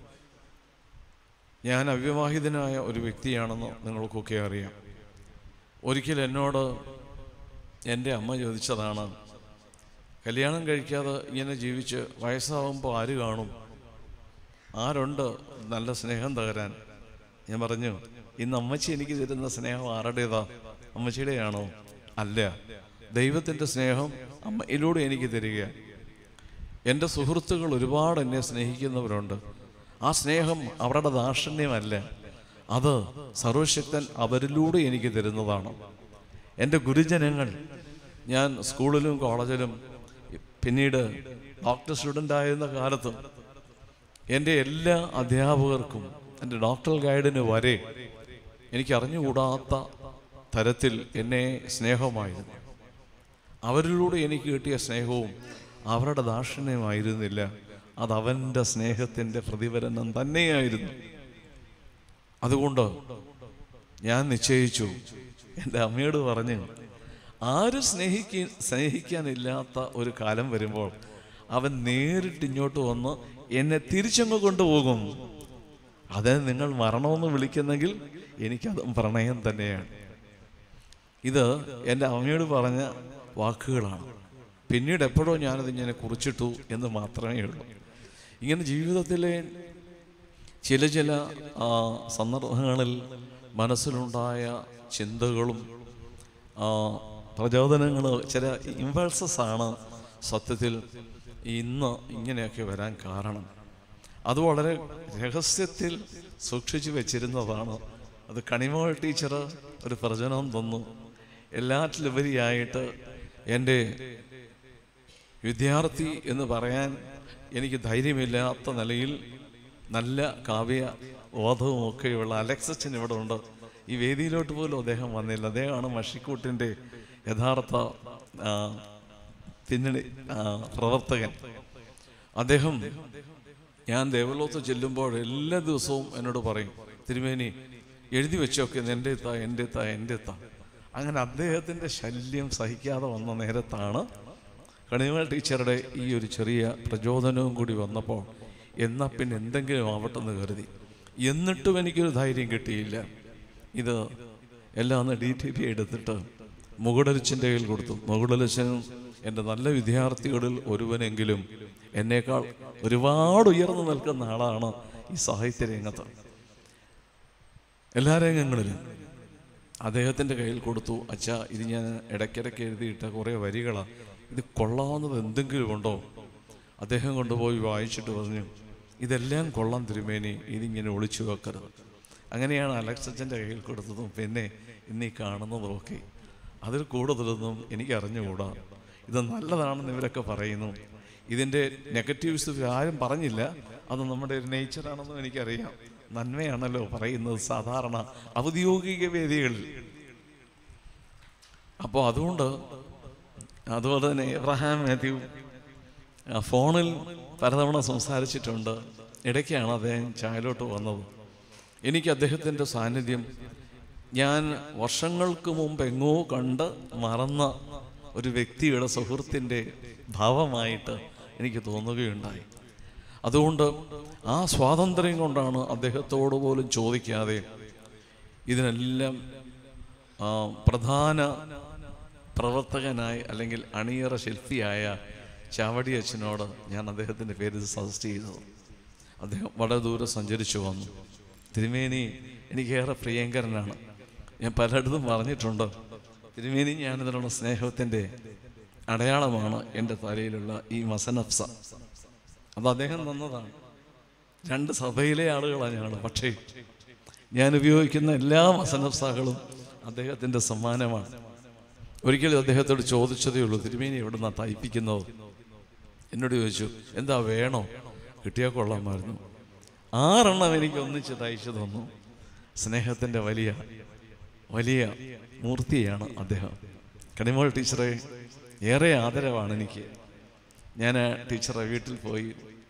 ഞാൻ അവിവാഹിതനായ ഒരു വ്യക്തിയാണെന്ന് നിങ്ങൾക്കൊക്കെ അറിയാം. ഒരിക്കൽ എന്നോട് എൻ്റെ അമ്മ ചോദിച്ചതാണ്, കല്യാണം കഴിക്കാതെ ഇങ്ങനെ ജീവിച്ച് വയസ്സാവുമ്പോൾ ആര് കാണും, ആരുണ്ട് നല്ല സ്നേഹം തകരാൻ? ഞാൻ പറഞ്ഞു, ഇന്ന് അമ്മച്ചി എനിക്ക് തരുന്ന സ്നേഹം ആരുടേതാ? അമ്മച്ചിയുടെയാണോ? അല്ല, ദൈവത്തിൻ്റെ സ്നേഹം അമ്മയിലൂടെ എനിക്ക് തരിക. എൻ്റെ സുഹൃത്തുക്കൾ ഒരുപാട് എന്നെ സ്നേഹിക്കുന്നവരുണ്ട്. ആ സ്നേഹം അവരുടെ ദാക്ഷിണ്യമല്ല, അത് സർവശക്തൻ അവരിലൂടെ എനിക്ക് തരുന്നതാണ്. എൻ്റെ ഗുരുജനങ്ങൾ, ഞാൻ സ്കൂളിലും കോളേജിലും പിന്നീട് ഡോക്ടർ സ്റ്റുഡൻ്റ് ആയിരുന്ന കാലത്തും എൻ്റെ എല്ലാ അധ്യാപകർക്കും എൻ്റെ ഡോക്ടറൽ ഗൈഡിന് വരെ എനിക്കറിഞ്ഞുകൂടാത്ത തരത്തിൽ എന്നെ സ്നേഹമായിരുന്നു. അവരിലൂടെ എനിക്ക് കിട്ടിയ സ്നേഹവും അവരുടെ ദാക്ഷിണ്യമായിരുന്നില്ല, അതവൻ്റെ സ്നേഹത്തിൻ്റെ പ്രതിഫലനം തന്നെയായിരുന്നു. അതുകൊണ്ട് ഞാൻ നിശ്ചയിച്ചു, എൻ്റെ അമ്മയോട് പറഞ്ഞ്, ആരും സ്നേഹിക്ക സ്നേഹിക്കാനില്ലാത്ത ഒരു കാലം വരുമ്പോൾ അവൻ നേരിട്ട് ഇങ്ങോട്ട് വന്ന് എന്നെ തിരിച്ചങ്ങ് കൊണ്ടുപോകും. അതിനെ നിങ്ങൾ മരണമെന്ന് വിളിക്കുന്നെങ്കിൽ എനിക്കതും പ്രണയം തന്നെയാണ്. ഇത് എൻ്റെ അമ്മയോട് പറഞ്ഞ വാക്കുകളാണ്. പിന്നീട് എപ്പോഴോ ഞാനതിങ്ങനെ കുറിച്ചിട്ടു എന്ന് മാത്രമേ ഉള്ളൂ. ഇങ്ങനെ ജീവിതത്തിലെ ചില ചില സന്ദർഭങ്ങളിൽ മനസ്സിലുണ്ടായ ചിന്തകളും പ്രചോദനങ്ങൾ, ചില ഇമ്പൾസസ് ആണ് സത്യത്തിൽ ഇന്ന് ഇങ്ങനെയൊക്കെ വരാൻ കാരണം. അത് വളരെ രഹസ്യത്തിൽ സൂക്ഷിച്ചു വെച്ചിരുന്നതാണ്. അത് കണിമോൾ ടീച്ചർ ഒരു പ്രചോദനം തന്നു. എല്ലാറ്റിലുപരിയായിട്ട് എൻ്റെ വിദ്യാർത്ഥി എന്ന് പറയാൻ എനിക്ക് ധൈര്യമില്ലാത്ത നിലയിൽ നല്ല കാവ്യ ബോധവുമൊക്കെയുള്ള അലക്സച്ചൻ ഇവിടെ ഉണ്ട്. ഈ വേദിയിലോട്ട് പോലും അദ്ദേഹം വന്നില്ല. അദ്ദേഹമാണ് മഷിക്കൂട്ടിൻ്റെ യഥാർത്ഥ പിന്നണി പ്രവർത്തകൻ. അദ്ദേഹം ഞാൻ ദേവലോകത്ത് ചെല്ലുമ്പോൾ എല്ലാ ദിവസവും എന്നോട് പറയും, തിരുമേനി എഴുതി വെച്ചൊക്കെ എൻ്റെ എത്താ എൻ്റെ എത്താ എൻ്റെ എത്താ. അങ്ങനെ അദ്ദേഹത്തിൻ്റെ ശല്യം സഹിക്കാതെ വന്ന നേരത്താണ് കണിമോൾ ടീച്ചറുടെ ഈ ഒരു ചെറിയ പ്രചോദനവും കൂടി വന്നപ്പോൾ എന്നാൽ പിന്നെ എന്തെങ്കിലും ആവട്ടെന്ന് കരുതി. എന്നിട്ടും എനിക്കൊരു ധൈര്യം കിട്ടിയില്ല. ഇത് എല്ലാം ഒന്ന് ഡി ടി പി എടുത്തിട്ട് മുകുടലച്ചൻ്റെ കയ്യിൽ കൊടുത്തു. മുകുടലച്ചനും എൻ്റെ നല്ല വിദ്യാർത്ഥികളിൽ ഒരുവനെങ്കിലും എന്നേക്കാൾ ഒരുപാട് ഉയർന്നു നിൽക്കുന്ന ആളാണ് ഈ സാഹിത്യ രംഗത്ത്, എല്ലാ രംഗങ്ങളിലും. അദ്ദേഹത്തിൻ്റെ കയ്യിൽ കൊടുത്തു. അച്ഛാ, ഇത് ഞാൻ ഇടയ്ക്കിടയ്ക്ക് എഴുതിയിട്ട കുറേ വരികളാണ്, ഇത് കൊള്ളാവുന്നത് എന്തെങ്കിലും ഉണ്ടോ? അദ്ദേഹം കൊണ്ടുപോയി വായിച്ചിട്ട് പറഞ്ഞു, ഇതെല്ലാം കൊള്ളാം തിരുമേനി, ഇതിങ്ങനെ ഒളിച്ചു വെക്കരുത്. അങ്ങനെയാണ് അലക്സച്ചൻ്റെ കയ്യിൽ കൊടുത്തതും പിന്നെ ഇന്നീ കാണുന്നതുമൊക്കെ. അതിൽ കൂടുതലൊന്നും എനിക്ക് അറിഞ്ഞുകൂടാ. ഇത് നല്ലതാണെന്ന് ഇവരൊക്കെ പറയുന്നു. ഇതിൻ്റെ നെഗറ്റീവ്സ് ആരും പറഞ്ഞില്ല. അത് നമ്മുടെ ഒരു നേച്ചറാണെന്നും എനിക്കറിയാം. നന്മയാണല്ലോ പറയുന്നത് സാധാരണ ഔദ്യോഗിക വേദികളിൽ. അപ്പോൾ അതുകൊണ്ട് അതുപോലെ തന്നെ എബ്രഹാം മാത്യു ഫോണിൽ പലതവണ സംസാരിച്ചിട്ടുണ്ട്. ഇടയ്ക്കാണ് അദ്ദേഹം ചായലോട്ട് വന്നത്. എനിക്ക് അദ്ദേഹത്തിൻ്റെ സാന്നിധ്യം ഞാൻ വർഷങ്ങൾക്ക് മുമ്പ് എങ്ങോ കണ്ട് മറന്ന ഒരു വ്യക്തിയുടെ സുഹൃത്തിൻ്റെ ഭാവമായിട്ട് എനിക്ക് തോന്നുകയുണ്ടായി. അതുകൊണ്ട് ആ സ്വാതന്ത്ര്യം കൊണ്ടാണ് അദ്ദേഹത്തോട് പോലും ചോദിക്കാതെ ഇതിനെല്ലാം പ്രധാന പ്രവർത്തകനായി അല്ലെങ്കിൽ അണിയറ ശില്പിയായ ചാവടി അച്ഛനോട് ഞാൻ അദ്ദേഹത്തിൻ്റെ പേര് സജസ്റ്റ് ചെയ്തത്. അദ്ദേഹം വളരെ ദൂരെ സഞ്ചരിച്ചു വന്നു. തിരുമേനി എനിക്കേറെ പ്രിയങ്കരനാണ്. ഞാൻ പലയിടത്തും പറഞ്ഞിട്ടുണ്ട്, തിരുമേനി ഞാനിതിനുള്ള സ്നേഹത്തിൻ്റെ അടയാളമാണ് എൻ്റെ തലയിലുള്ള ഈ മസനഫ്സ. അത് അദ്ദേഹം തന്നതാണ്. രണ്ട് സഭയിലെ ആളുകളാണ് ഞങ്ങൾ. പക്ഷേ ഞാൻ ഉപയോഗിക്കുന്ന എല്ലാ മസനഫ്സകളും അദ്ദേഹത്തിൻ്റെ സമ്മാനമാണ്. ഒരിക്കലും അദ്ദേഹത്തോട് ചോദിച്ചതേ ഉള്ളൂ, തിരുമേനി എവിടെ നിന്നാണ് തയ്പ്പിക്കുന്നത്? എന്നോട് ചോദിച്ചു, എന്താ വേണോ? കിട്ടിയാൽ കൊള്ളാമായിരുന്നു. ആറെണ്ണം എനിക്ക് ഒന്നിച്ച് തയ്ച്ചു തന്നു. സ്നേഹത്തിൻ്റെ വലിയ വലിയ മൂർത്തിയാണ് അദ്ദേഹം. കണിമോൾ ടീച്ചറെ ഏറെ ആദരവാണ് എനിക്ക്. ഞാൻ ടീച്ചറെ വീട്ടിൽ പോയി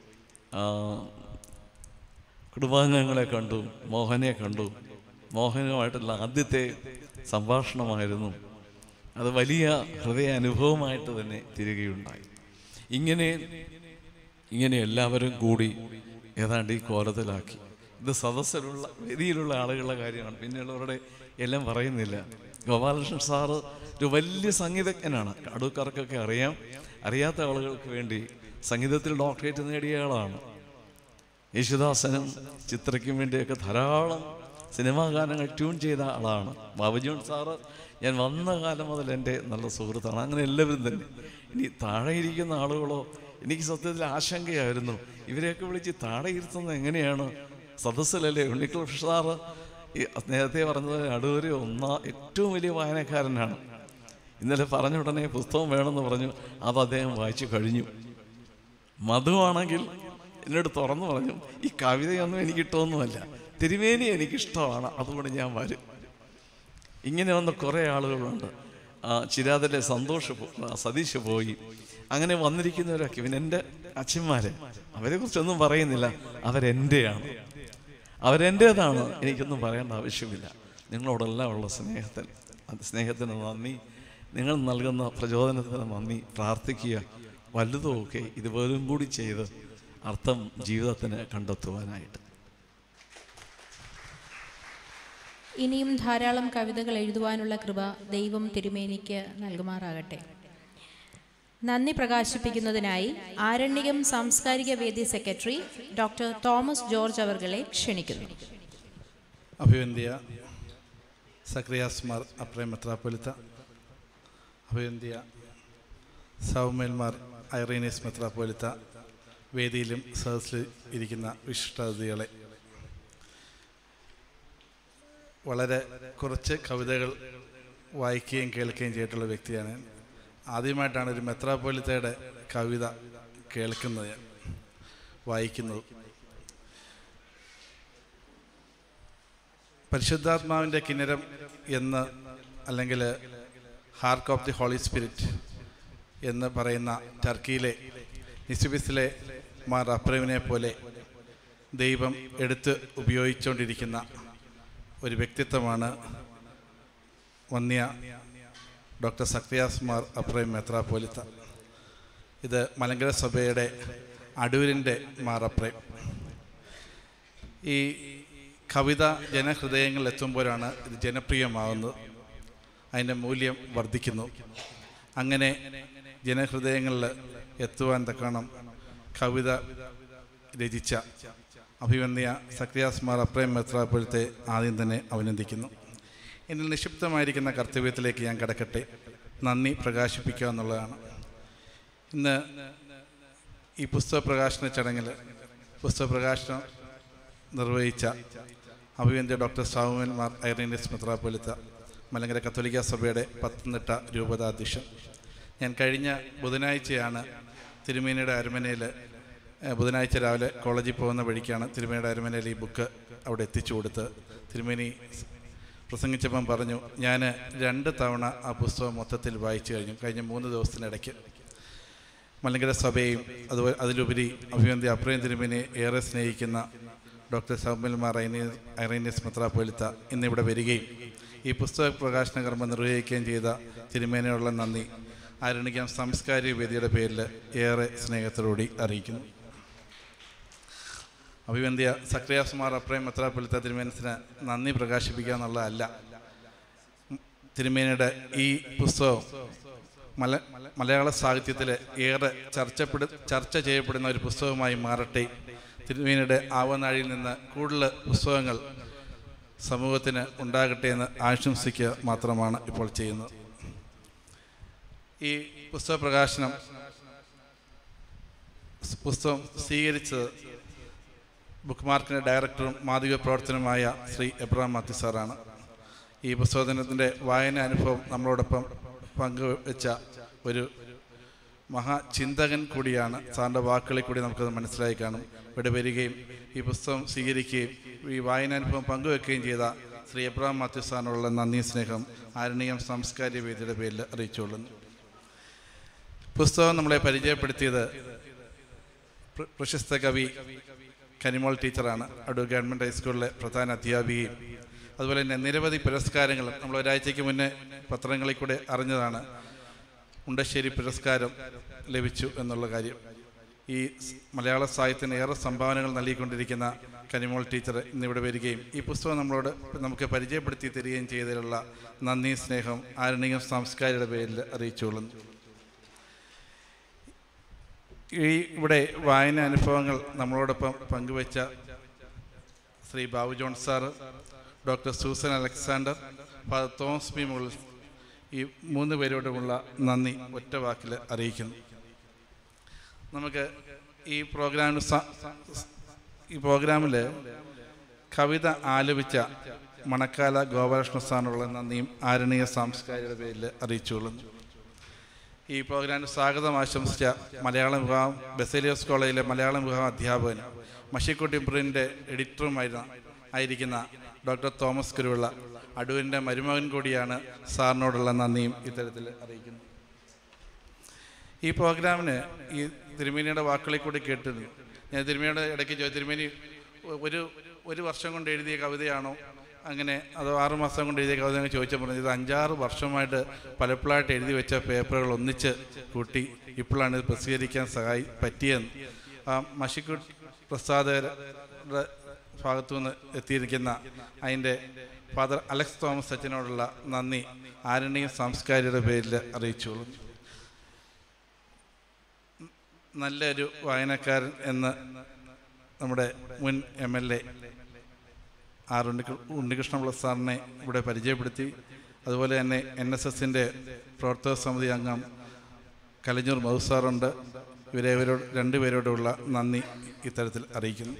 കുടുംബാംഗങ്ങളെ കണ്ടു, മോഹനെ കണ്ടു. മോഹനുമായിട്ടുള്ള ആദ്യത്തെ സംഭാഷണമായിരുന്നു. അത് വലിയ ഹൃദയ അനുഭവമായിട്ട് തന്നെ തിരികെയുണ്ടായി. ഇങ്ങനെ ഇങ്ങനെ എല്ലാവരും കൂടി ഏതാണ്ട് ഈ കോലത്തിലാക്കി. ഇത് സദസ്സിലുള്ള വേദിയിലുള്ള ആളുകളുടെ കാര്യമാണ്, പിന്നെയുള്ളവരുടെ എല്ലാം പറയുന്നില്ല. ഗോപാലകൃഷ്ണൻ സാറ് ഒരു വലിയ സംഗീതജ്ഞനാണ്. അടുക്കാർക്കൊക്കെ അറിയാം. അറിയാത്ത ആളുകൾക്ക് വേണ്ടി സംഗീതത്തിൽ ഡോക്ടറേറ്റ് നേടിയ ആളാണ്. യേശുദാസനും ചിത്രയ്ക്കും വേണ്ടിയൊക്കെ ധാരാളം സിനിമാ ഗാനങ്ങൾ ട്യൂൺ ചെയ്ത ആളാണ്. ബാബുജോൺ സാറ് ഞാൻ വന്ന കാലം മുതൽ എൻ്റെ നല്ല സുഹൃത്താണ്. അങ്ങനെ എല്ലാവരും തന്നെ. ഇനി താഴെ ഇരിക്കുന്ന ആളുകളോ, എനിക്ക് സത്യത്തിൽ ആശങ്കയായിരുന്നു, ഇവരെയൊക്കെ വിളിച്ച് താഴെ ഇരുത്തുന്നത് എങ്ങനെയാണ്? സദസ്സിലല്ലേ? ഉണ്ണികൃഷ്ണ സാറ് ഈ നേരത്തെ പറഞ്ഞത് അടൂര് ഒന്നാ ഏറ്റവും വലിയ വായനക്കാരനാണ്. ഇന്നലെ പറഞ്ഞ ഉടനെ പുസ്തകം വേണമെന്ന് പറഞ്ഞു. അത് അദ്ദേഹം വായിച്ചു കഴിഞ്ഞു. മധുവാണെങ്കിൽ എന്നോട് തുറന്നു പറഞ്ഞു, ഈ കവിതയൊന്നും എനിക്കിഷ്ടമൊന്നുമല്ല, തിരുമേനി എനിക്കിഷ്ടമാണ്, അതുകൊണ്ട് ഞാൻ വരും. ഇങ്ങനെ വന്ന കുറേ ആളുകളുണ്ട്. ചിരാതിലെ സന്തോഷ് സതീഷ് പോയി. അങ്ങനെ വന്നിരിക്കുന്നവരൊക്കെ പിന്നെ എൻ്റെ അച്ഛന്മാരെ, അവരെ കുറിച്ചൊന്നും പറയുന്നില്ല, അവരെൻ്റെയാണ്, അവരെൻ്റേതാണ്. എനിക്കൊന്നും പറയേണ്ട ആവശ്യമില്ല. നിങ്ങളോടെല്ലാം ഉള്ള സ്നേഹത്തിൽ സ്നേഹത്തിന് നന്ദി, നിങ്ങൾ നൽകുന്ന പ്രചോദനത്തിന് നന്ദി. പ്രാർത്ഥിക്കുക, വലുതുമൊക്കെ ഇതുപോലും കൂടി ചെയ്ത് അർത്ഥം ജീവിതത്തിന് കണ്ടെത്തുവാനായിട്ട്. ഇനിയും ധാരാളം കവിതകൾ എഴുതുവാനുള്ള കൃപ ദൈവം തിരുമേനിക്ക് നൽകുമാറാകട്ടെ. നന്ദി പ്രകാശിപ്പിക്കുന്നതിനായി ആരണ്യകം സാംസ്കാരിക വേദി സെക്രട്ടറി ഡോക്ടർ തോമസ് ജോർജ് അവർകളെ ക്ഷണിക്കുന്നു. അഭിവന്ധ്യ സക്രിയാസ് മാർ അപ്രേം മെത്രാപ്പൊലിത്ത, അഭിവന്ധ്യ സൗമ്യന്മാർ ഐറീനീസ് മെത്രാപ്പൊലിത്ത, വേദിയിലും സദസ്സിൽ ഇരിക്കുന്ന വിശിഷ്ടാതിഥികളെ, വളരെ കുറച്ച് കവിതകൾ വായിക്കുകയും കേൾക്കുകയും ചെയ്തിട്ടുള്ള വ്യക്തിയാണ്. ആദ്യമായിട്ടാണ് ഒരു മെത്രാപ്പൊലിത്തയുടെ കവിത കേൾക്കുന്നത്, വായിക്കുന്നത്. പരിശുദ്ധാത്മാവിൻ്റെ കിന്നരം എന്ന്, അല്ലെങ്കിൽ harp of the Holy Spirit എന്ന് പറയുന്ന ടർക്കിയിലെ നിസിബിസിലെ മാർ അപ്രേമിനെ പോലെ ദൈവം എടുത്ത് ഉപയോഗിച്ചുകൊണ്ടിരിക്കുന്ന ഒരു വ്യക്തിത്വമാണ് വന്യ ഡോക്ടർ സക്രിയാസ് മാർ അപ്രേം മെത്രാപ്പൊലിത്ത. ഇത് മലങ്കര സഭയുടെ അടൂരിൻ്റെ മാർ അപ്രേം. ഈ കവിത ജനഹൃദയങ്ങളിൽ എത്തുമ്പോഴാണ് ഇത് ജനപ്രിയമാകുന്നത്, അതിൻ്റെ മൂല്യം വർദ്ധിക്കുന്നു. അങ്ങനെ ജനഹൃദയങ്ങളിൽ എത്തുവാൻ തക്കണം കവിത രചിച്ച അഭിവന്യ സക്രിയാസ് മാർ അപ്രേം മെത്രാപ്പൊലിത്തെ ആദ്യം തന്നെ അഭിനന്ദിക്കുന്നു. എന്നിൽ നിക്ഷിപ്തമായിരിക്കുന്ന കർത്തവ്യത്തിലേക്ക് ഞാൻ കടക്കട്ടെ. നന്ദി പ്രകാശിപ്പിക്കുക എന്നുള്ളതാണ്. ഇന്ന് ഈ പുസ്തക പ്രകാശന ചടങ്ങിൽ പുസ്തക പ്രകാശനം നിർവഹിച്ച അഭിവന്യ ഡോക്ടർ സൗമ്യൻ മാർ ഐറീനീസ് മെത്രാപ്പൊലിത്ത, മലങ്കര കത്തോലിക്ക സഭയുടെ പത്തനംതിട്ട രൂപതാധ്യക്ഷൻ. ഞാൻ കഴിഞ്ഞ ബുധനാഴ്ചയാണ് തിരുമേനിയുടെ അരമനയിൽ, ബുധനാഴ്ച രാവിലെ കോളേജിൽ പോകുന്ന വഴിക്കാണ് തിരുമേനിയുടെ അരമനയിൽ ഈ ബുക്ക് അവിടെ എത്തിച്ചു കൊടുത്ത് തിരുമേനി പ്രസംഗിച്ചപ്പം പറഞ്ഞു, ഞാൻ രണ്ട് തവണ ആ പുസ്തകം മൊത്തത്തിൽ വായിച്ചു കഴിഞ്ഞു കഴിഞ്ഞ മൂന്ന് ദിവസത്തിനിടയ്ക്ക്. മലങ്കര സഭയും അതുപോലെ അതിലുപരി അഭിവന്ധ്യ അപ്രയം തിരുമേനിയെ ഏറെ സ്നേഹിക്കുന്ന ഡോക്ടർ സൗമ്യൽമാർ ഐറേനിയസ് മെത്രാപ്പോലീത്ത ഇന്നിവിടെ വരികയും ഈ പുസ്തക പ്രകാശന കർമ്മം നിർവഹിക്കുകയും ചെയ്ത തിരുമേനയോടുള്ള നന്ദി ആരണിക്കാം സാംസ്കാരിക വേദിയുടെ പേരിൽ ഏറെ സ്നേഹത്തോടുകൂടി അറിയിക്കുന്നു. അഭിവന്ധ്യ സക്രിയാസ് മാർ അപ്രയം മെത്രാപ്പോലീത്ത തിരുമേനത്തിന് നന്ദി പ്രകാശിപ്പിക്കുക എന്നുള്ളതല്ല, തിരുമേനിയുടെ ഈ പുസ്തകം മല മലയാള സാഹിത്യത്തിൽ ഏറെ ചർച്ചപ്പെടു ചർച്ച ചെയ്യപ്പെടുന്ന ഒരു പുസ്തകമായി മാറട്ടെ. തിരുമേനിയുടെ ആവനാഴിയിൽ നിന്ന് കൂടുതൽ പുസ്തകങ്ങൾ സമൂഹത്തിന് ഉണ്ടാകട്ടെ എന്ന് ആശംസിക്കുക മാത്രമാണ് ഇപ്പോൾ ചെയ്യുന്നത്. ഈ പുസ്തക പ്രകാശനം പുസ്തകം സ്വീകരിച്ചത് ബുക്ക് മാർക്കിൻ്റെ ഡയറക്ടറും മാധ്യമ പ്രവർത്തനമായ ശ്രീ എബ്രഹാം മാത്യു സാറാണ്. ഈ പുസ്തകത്തിൻ്റെ വായന അനുഭവം നമ്മളോടൊപ്പം പങ്കുവെച്ച ഒരു മഹാചിന്തകൻ കൂടിയാണ്. സാറിൻ്റെ വാക്കുകളിൽ കൂടി നമുക്കത് മനസ്സിലായി കാണും. ഇവിടെ വരികയും ഈ പുസ്തകം സ്വീകരിക്കുകയും ഈ വായനാനുഭവം പങ്കുവെക്കുകയും ചെയ്ത ശ്രീ എബ്രഹാം മാത്യു സാറിനുള്ള നന്ദി സ്നേഹം ആരണ്യം സാംസ്കാരിക വേദിയുടെ പേരിൽ അറിയിച്ചുകൊള്ളുന്നു. പുസ്തകം നമ്മളെ പരിചയപ്പെടുത്തിയത് പ്രശസ്ത കവി കനിമോൾ ടീച്ചറാണ്. അടൂർ ഗവൺമെൻറ് ഹൈസ്കൂളിലെ പ്രധാന അധ്യാപികയും. അതുപോലെ തന്നെ നിരവധി പുരസ്കാരങ്ങളും നമ്മൾ ഒരാഴ്ചയ്ക്ക് മുന്നേ പത്രങ്ങളിൽ കൂടെ അറിഞ്ഞതാണ്. ഉണ്ടശ്ശേരി പുരസ്കാരം ലഭിച്ചു എന്നുള്ള കാര്യം. ഈ മലയാള സാഹിത്യത്തിന് ഏറെ സംഭാവനകൾ നൽകിക്കൊണ്ടിരിക്കുന്ന കനിമോൾ ടീച്ചർ ഇന്നിവിടെ വരികയും ഈ പുസ്തകം നമ്മളോട് നമുക്ക് പരിചയപ്പെടുത്തി തരികയും ചെയ്തതിലുള്ള നന്ദി സ്നേഹം ആരണ്യം സാംസ്കാരികയുടെ പേരിൽ അറിയിച്ചുകൊള്ളുന്നു. ഈ ഇവിടെ വായന അനുഭവങ്ങൾ നമ്മളോടൊപ്പം പങ്കുവെച്ച Shri Babu John sir, doctor Susan Alexander, father Thomas P മുൾ, ഈ മൂന്ന് പേരോടുമുള്ള നന്ദി ഒറ്റ വാക്കിൽ അറിയിക്കുന്നു. നമുക്ക് ഈ പ്രോഗ്രാമിന് ഈ പ്രോഗ്രാമിൽ കവിത ആലപിച്ച മണക്കാല ഗോപാലകൃഷ്ണ സാറിനുള്ള നന്ദിയും ആരണ്യ സാംസ്കാരികയുടെ പേരിൽ അറിയിച്ചുകൊള്ളുന്നു. ഈ പ്രോഗ്രാമിന് സ്വാഗതം ആശംസിച്ച മലയാളം വിഭാഗം ബസേലിയോസ് കോളേജിലെ മലയാളം വിഭാഗം അധ്യാപകനും മഷിക്കുട്ടി പ്രിൻ്റെ എഡിറ്ററുമായിരുന്ന ആയിരിക്കുന്ന ഡോക്ടർ തോമസ് കുരുവിള, അടൂരിൻ്റെ മരുമകൻ കൂടിയാണ്, സാറിനോടുള്ള നന്ദിയും ഇത്തരത്തിൽ അറിയിക്കുന്നു. ഈ പ്രോഗ്രാമിന് ഈ തിരുമേനിയുടെ വാക്കുകളിൽ കൂടി കേട്ടിരുന്നു. ഞാൻ തിരുമേനിയുടെ ഇടയ്ക്ക് ചോദിച്ചു, തിരുമേനി ഒരു ഒരു വർഷം കൊണ്ട് എഴുതിയ കവിതയാണോ അങ്ങനെ അതോ ആറുമാസം കൊണ്ട് എഴുതിയ കവിത എന്ന് ചോദിച്ചാൽ പറഞ്ഞു, ഇത് അഞ്ചാറ് വർഷമായിട്ട് പലപ്പോഴായിട്ട് എഴുതി വെച്ച പേപ്പറുകൾ ഒന്നിച്ച് കൂട്ടി ഇപ്പോഴാണ് ഇത് പ്രസിദ്ധീകരിക്കാൻ സഹായി പറ്റിയെന്ന്. ആ മഷിക്കുട്ടി പ്രസാദരുടെ ഭാഗത്തു നിന്ന് എത്തിയിരിക്കുന്ന അതിൻ്റെ ഫാദർ അലക്സ് തോമസ് അച്ഛനോടുള്ള നന്ദി ആരണ്യം സാംസ്കാരികയുടെ പേരിൽ അറിയിച്ചോളും. നല്ലൊരു വായനക്കാരൻ എന്ന് നമ്മുടെ മുൻ M L A R Unni Unnikrishnapillai സാറിനെ ഇവിടെ പരിചയപ്പെടുത്തി. അതുപോലെ തന്നെ എൻ എസ് എസിൻ്റെ പ്രവർത്തക സമിതി അംഗം കലഞ്ഞൂർ മധു സാറുണ്ട്. ഇവരെ ഇവരോട് രണ്ടുപേരോടുള്ള നന്ദി ഇത്തരത്തിൽ അറിയിക്കുന്നു.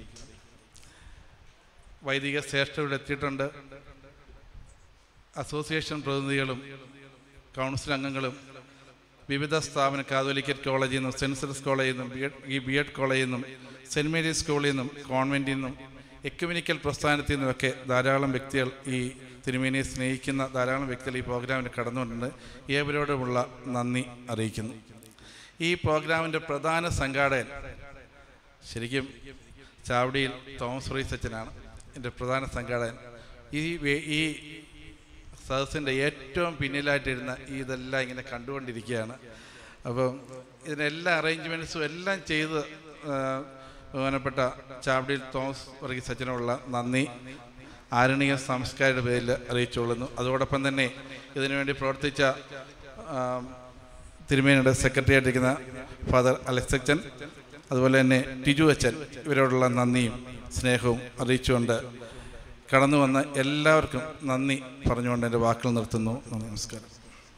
വൈദിക ശ്രേഷ്ഠ ഇവിടെ എത്തിയിട്ടുണ്ട്. അസോസിയേഷൻ പ്രതിനിധികളും കൗൺസിൽ അംഗങ്ങളും വിവിധ സ്ഥാപന കാതോലിക്കറ്റ് കോളേജിൽ നിന്നും സെൻറ്റ് സെൽസ് കോളേജിൽ നിന്നും ബി എഡ് ഈ ബി എഡ് കോളേജിൽ നിന്നും സെൻറ്റ് മേരീസ് സ്കൂളിൽ നിന്നും കോൺവെൻറ്റിൽ നിന്നും എക്യുമെനിക്കൽ പ്രസ്ഥാനത്തിൽ നിന്നുമൊക്കെ ധാരാളം വ്യക്തികൾ, ഈ തിരുമേനിയെ സ്നേഹിക്കുന്ന ധാരാളം വ്യക്തികൾ ഈ പ്രോഗ്രാമിന് കടന്നുകൊണ്ടുണ്ട്. ഏവരോടുമുള്ള നന്ദി അറിയിക്കുന്നു. ഈ പ്രോഗ്രാമിൻ്റെ പ്രധാന സംഘാടകൻ ശരിക്കും ചാവടിയിൽ തോമസ് ഫ്രീസ് അച്ഛനാണ് എൻ്റെ പ്രധാന സംഘാടകൻ. ഈ ഈ സദസ്സിൻ്റെ ഏറ്റവും പിന്നിലായിട്ടിരുന്ന ഈ ഇതെല്ലാം ഇങ്ങനെ കണ്ടുകൊണ്ടിരിക്കുകയാണ്. അപ്പം ഇതിനെല്ലാ അറേഞ്ച്മെൻറ്റ്സും എല്ലാം ചെയ്ത് ബഹുമാനപ്പെട്ട ചാവടിയിൽ തോമസ് വർഗീസ് അച്ഛനുള്ള നന്ദി ആരണ്യ സാംസ്കാരികയുടെ പേരിൽ അറിയിച്ചുകൊള്ളുന്നു. അതോടൊപ്പം തന്നെ ഇതിനുവേണ്ടി പ്രവർത്തിച്ച തിരുമേനിയുടെ സെക്രട്ടറി ആയിട്ടിരിക്കുന്ന ഫാദർ അലക്സ് അച്ഛൻ, അതുപോലെ തന്നെ ടിജു അച്ഛൻ, ഇവരോടുള്ള നന്ദിയും സ്നേഹവും അറിയിച്ചുകൊണ്ട് കടന്നു വന്ന എല്ലാവർക്കും നന്ദി പറഞ്ഞുകൊണ്ട് എൻ്റെ വാക്കുകൾ നിർത്തുന്നു. നമസ്കാരം.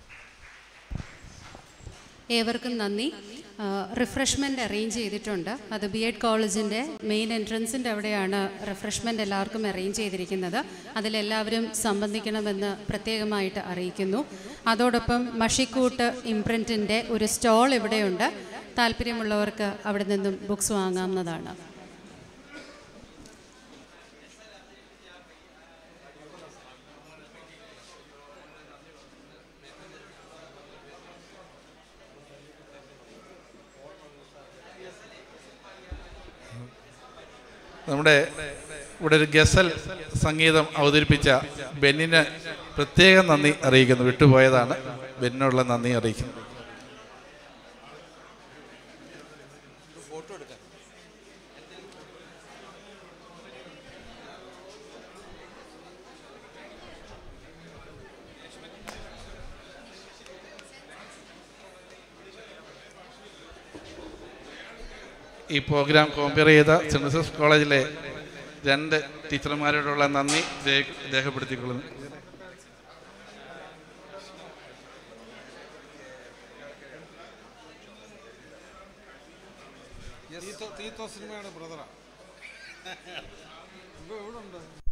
ഏവർക്കും നന്ദി. റിഫ്രഷ്മെൻ്റ് അറേഞ്ച് ചെയ്തിട്ടുണ്ട്. അത് ബി എഡ് കോളേജിൻ്റെ മെയിൻ എൻട്രൻസിൻ്റെ അവിടെയാണ് റിഫ്രഷ്മെൻ്റ് എല്ലാവർക്കും അറേഞ്ച് ചെയ്തിരിക്കുന്നത്. അതിലെല്ലാവരും സംബന്ധിക്കണമെന്ന് പ്രത്യേകമായിട്ട് അറിയിക്കുന്നു. അതോടൊപ്പം മഷിക്കൂട്ട് ഇംപ്രിൻറ്റിൻ്റെ ഒരു സ്റ്റോൾ ഇവിടെയുണ്ട്. താല്പര്യമുള്ളവർക്ക് അവിടെ നിന്നും ബുക്സ് വാങ്ങാവുന്നതാണ്. നമ്മുടെ ഇവിടെ ഒരു ഗസൽ സംഗീതം അവതരിപ്പിച്ച ബെന്നിന് പ്രത്യേകം നന്ദി അറിയിക്കുന്നു. വിട്ടുപോയതാണ്, ബെന്നിനുള്ള നന്ദി അറിയിക്കുന്നു. ഈ പ്രോഗ്രാം കോമ്പയർ ചെയ്ത സെൻറ് ജോസഫ് കോളേജിലെ രണ്ട് ടീച്ചർമാരോടുള്ള നന്ദി രേഖപ്പെടുത്തിക്കൊള്ളുന്നു. സിനിമയാണ് ബ്രദറാ.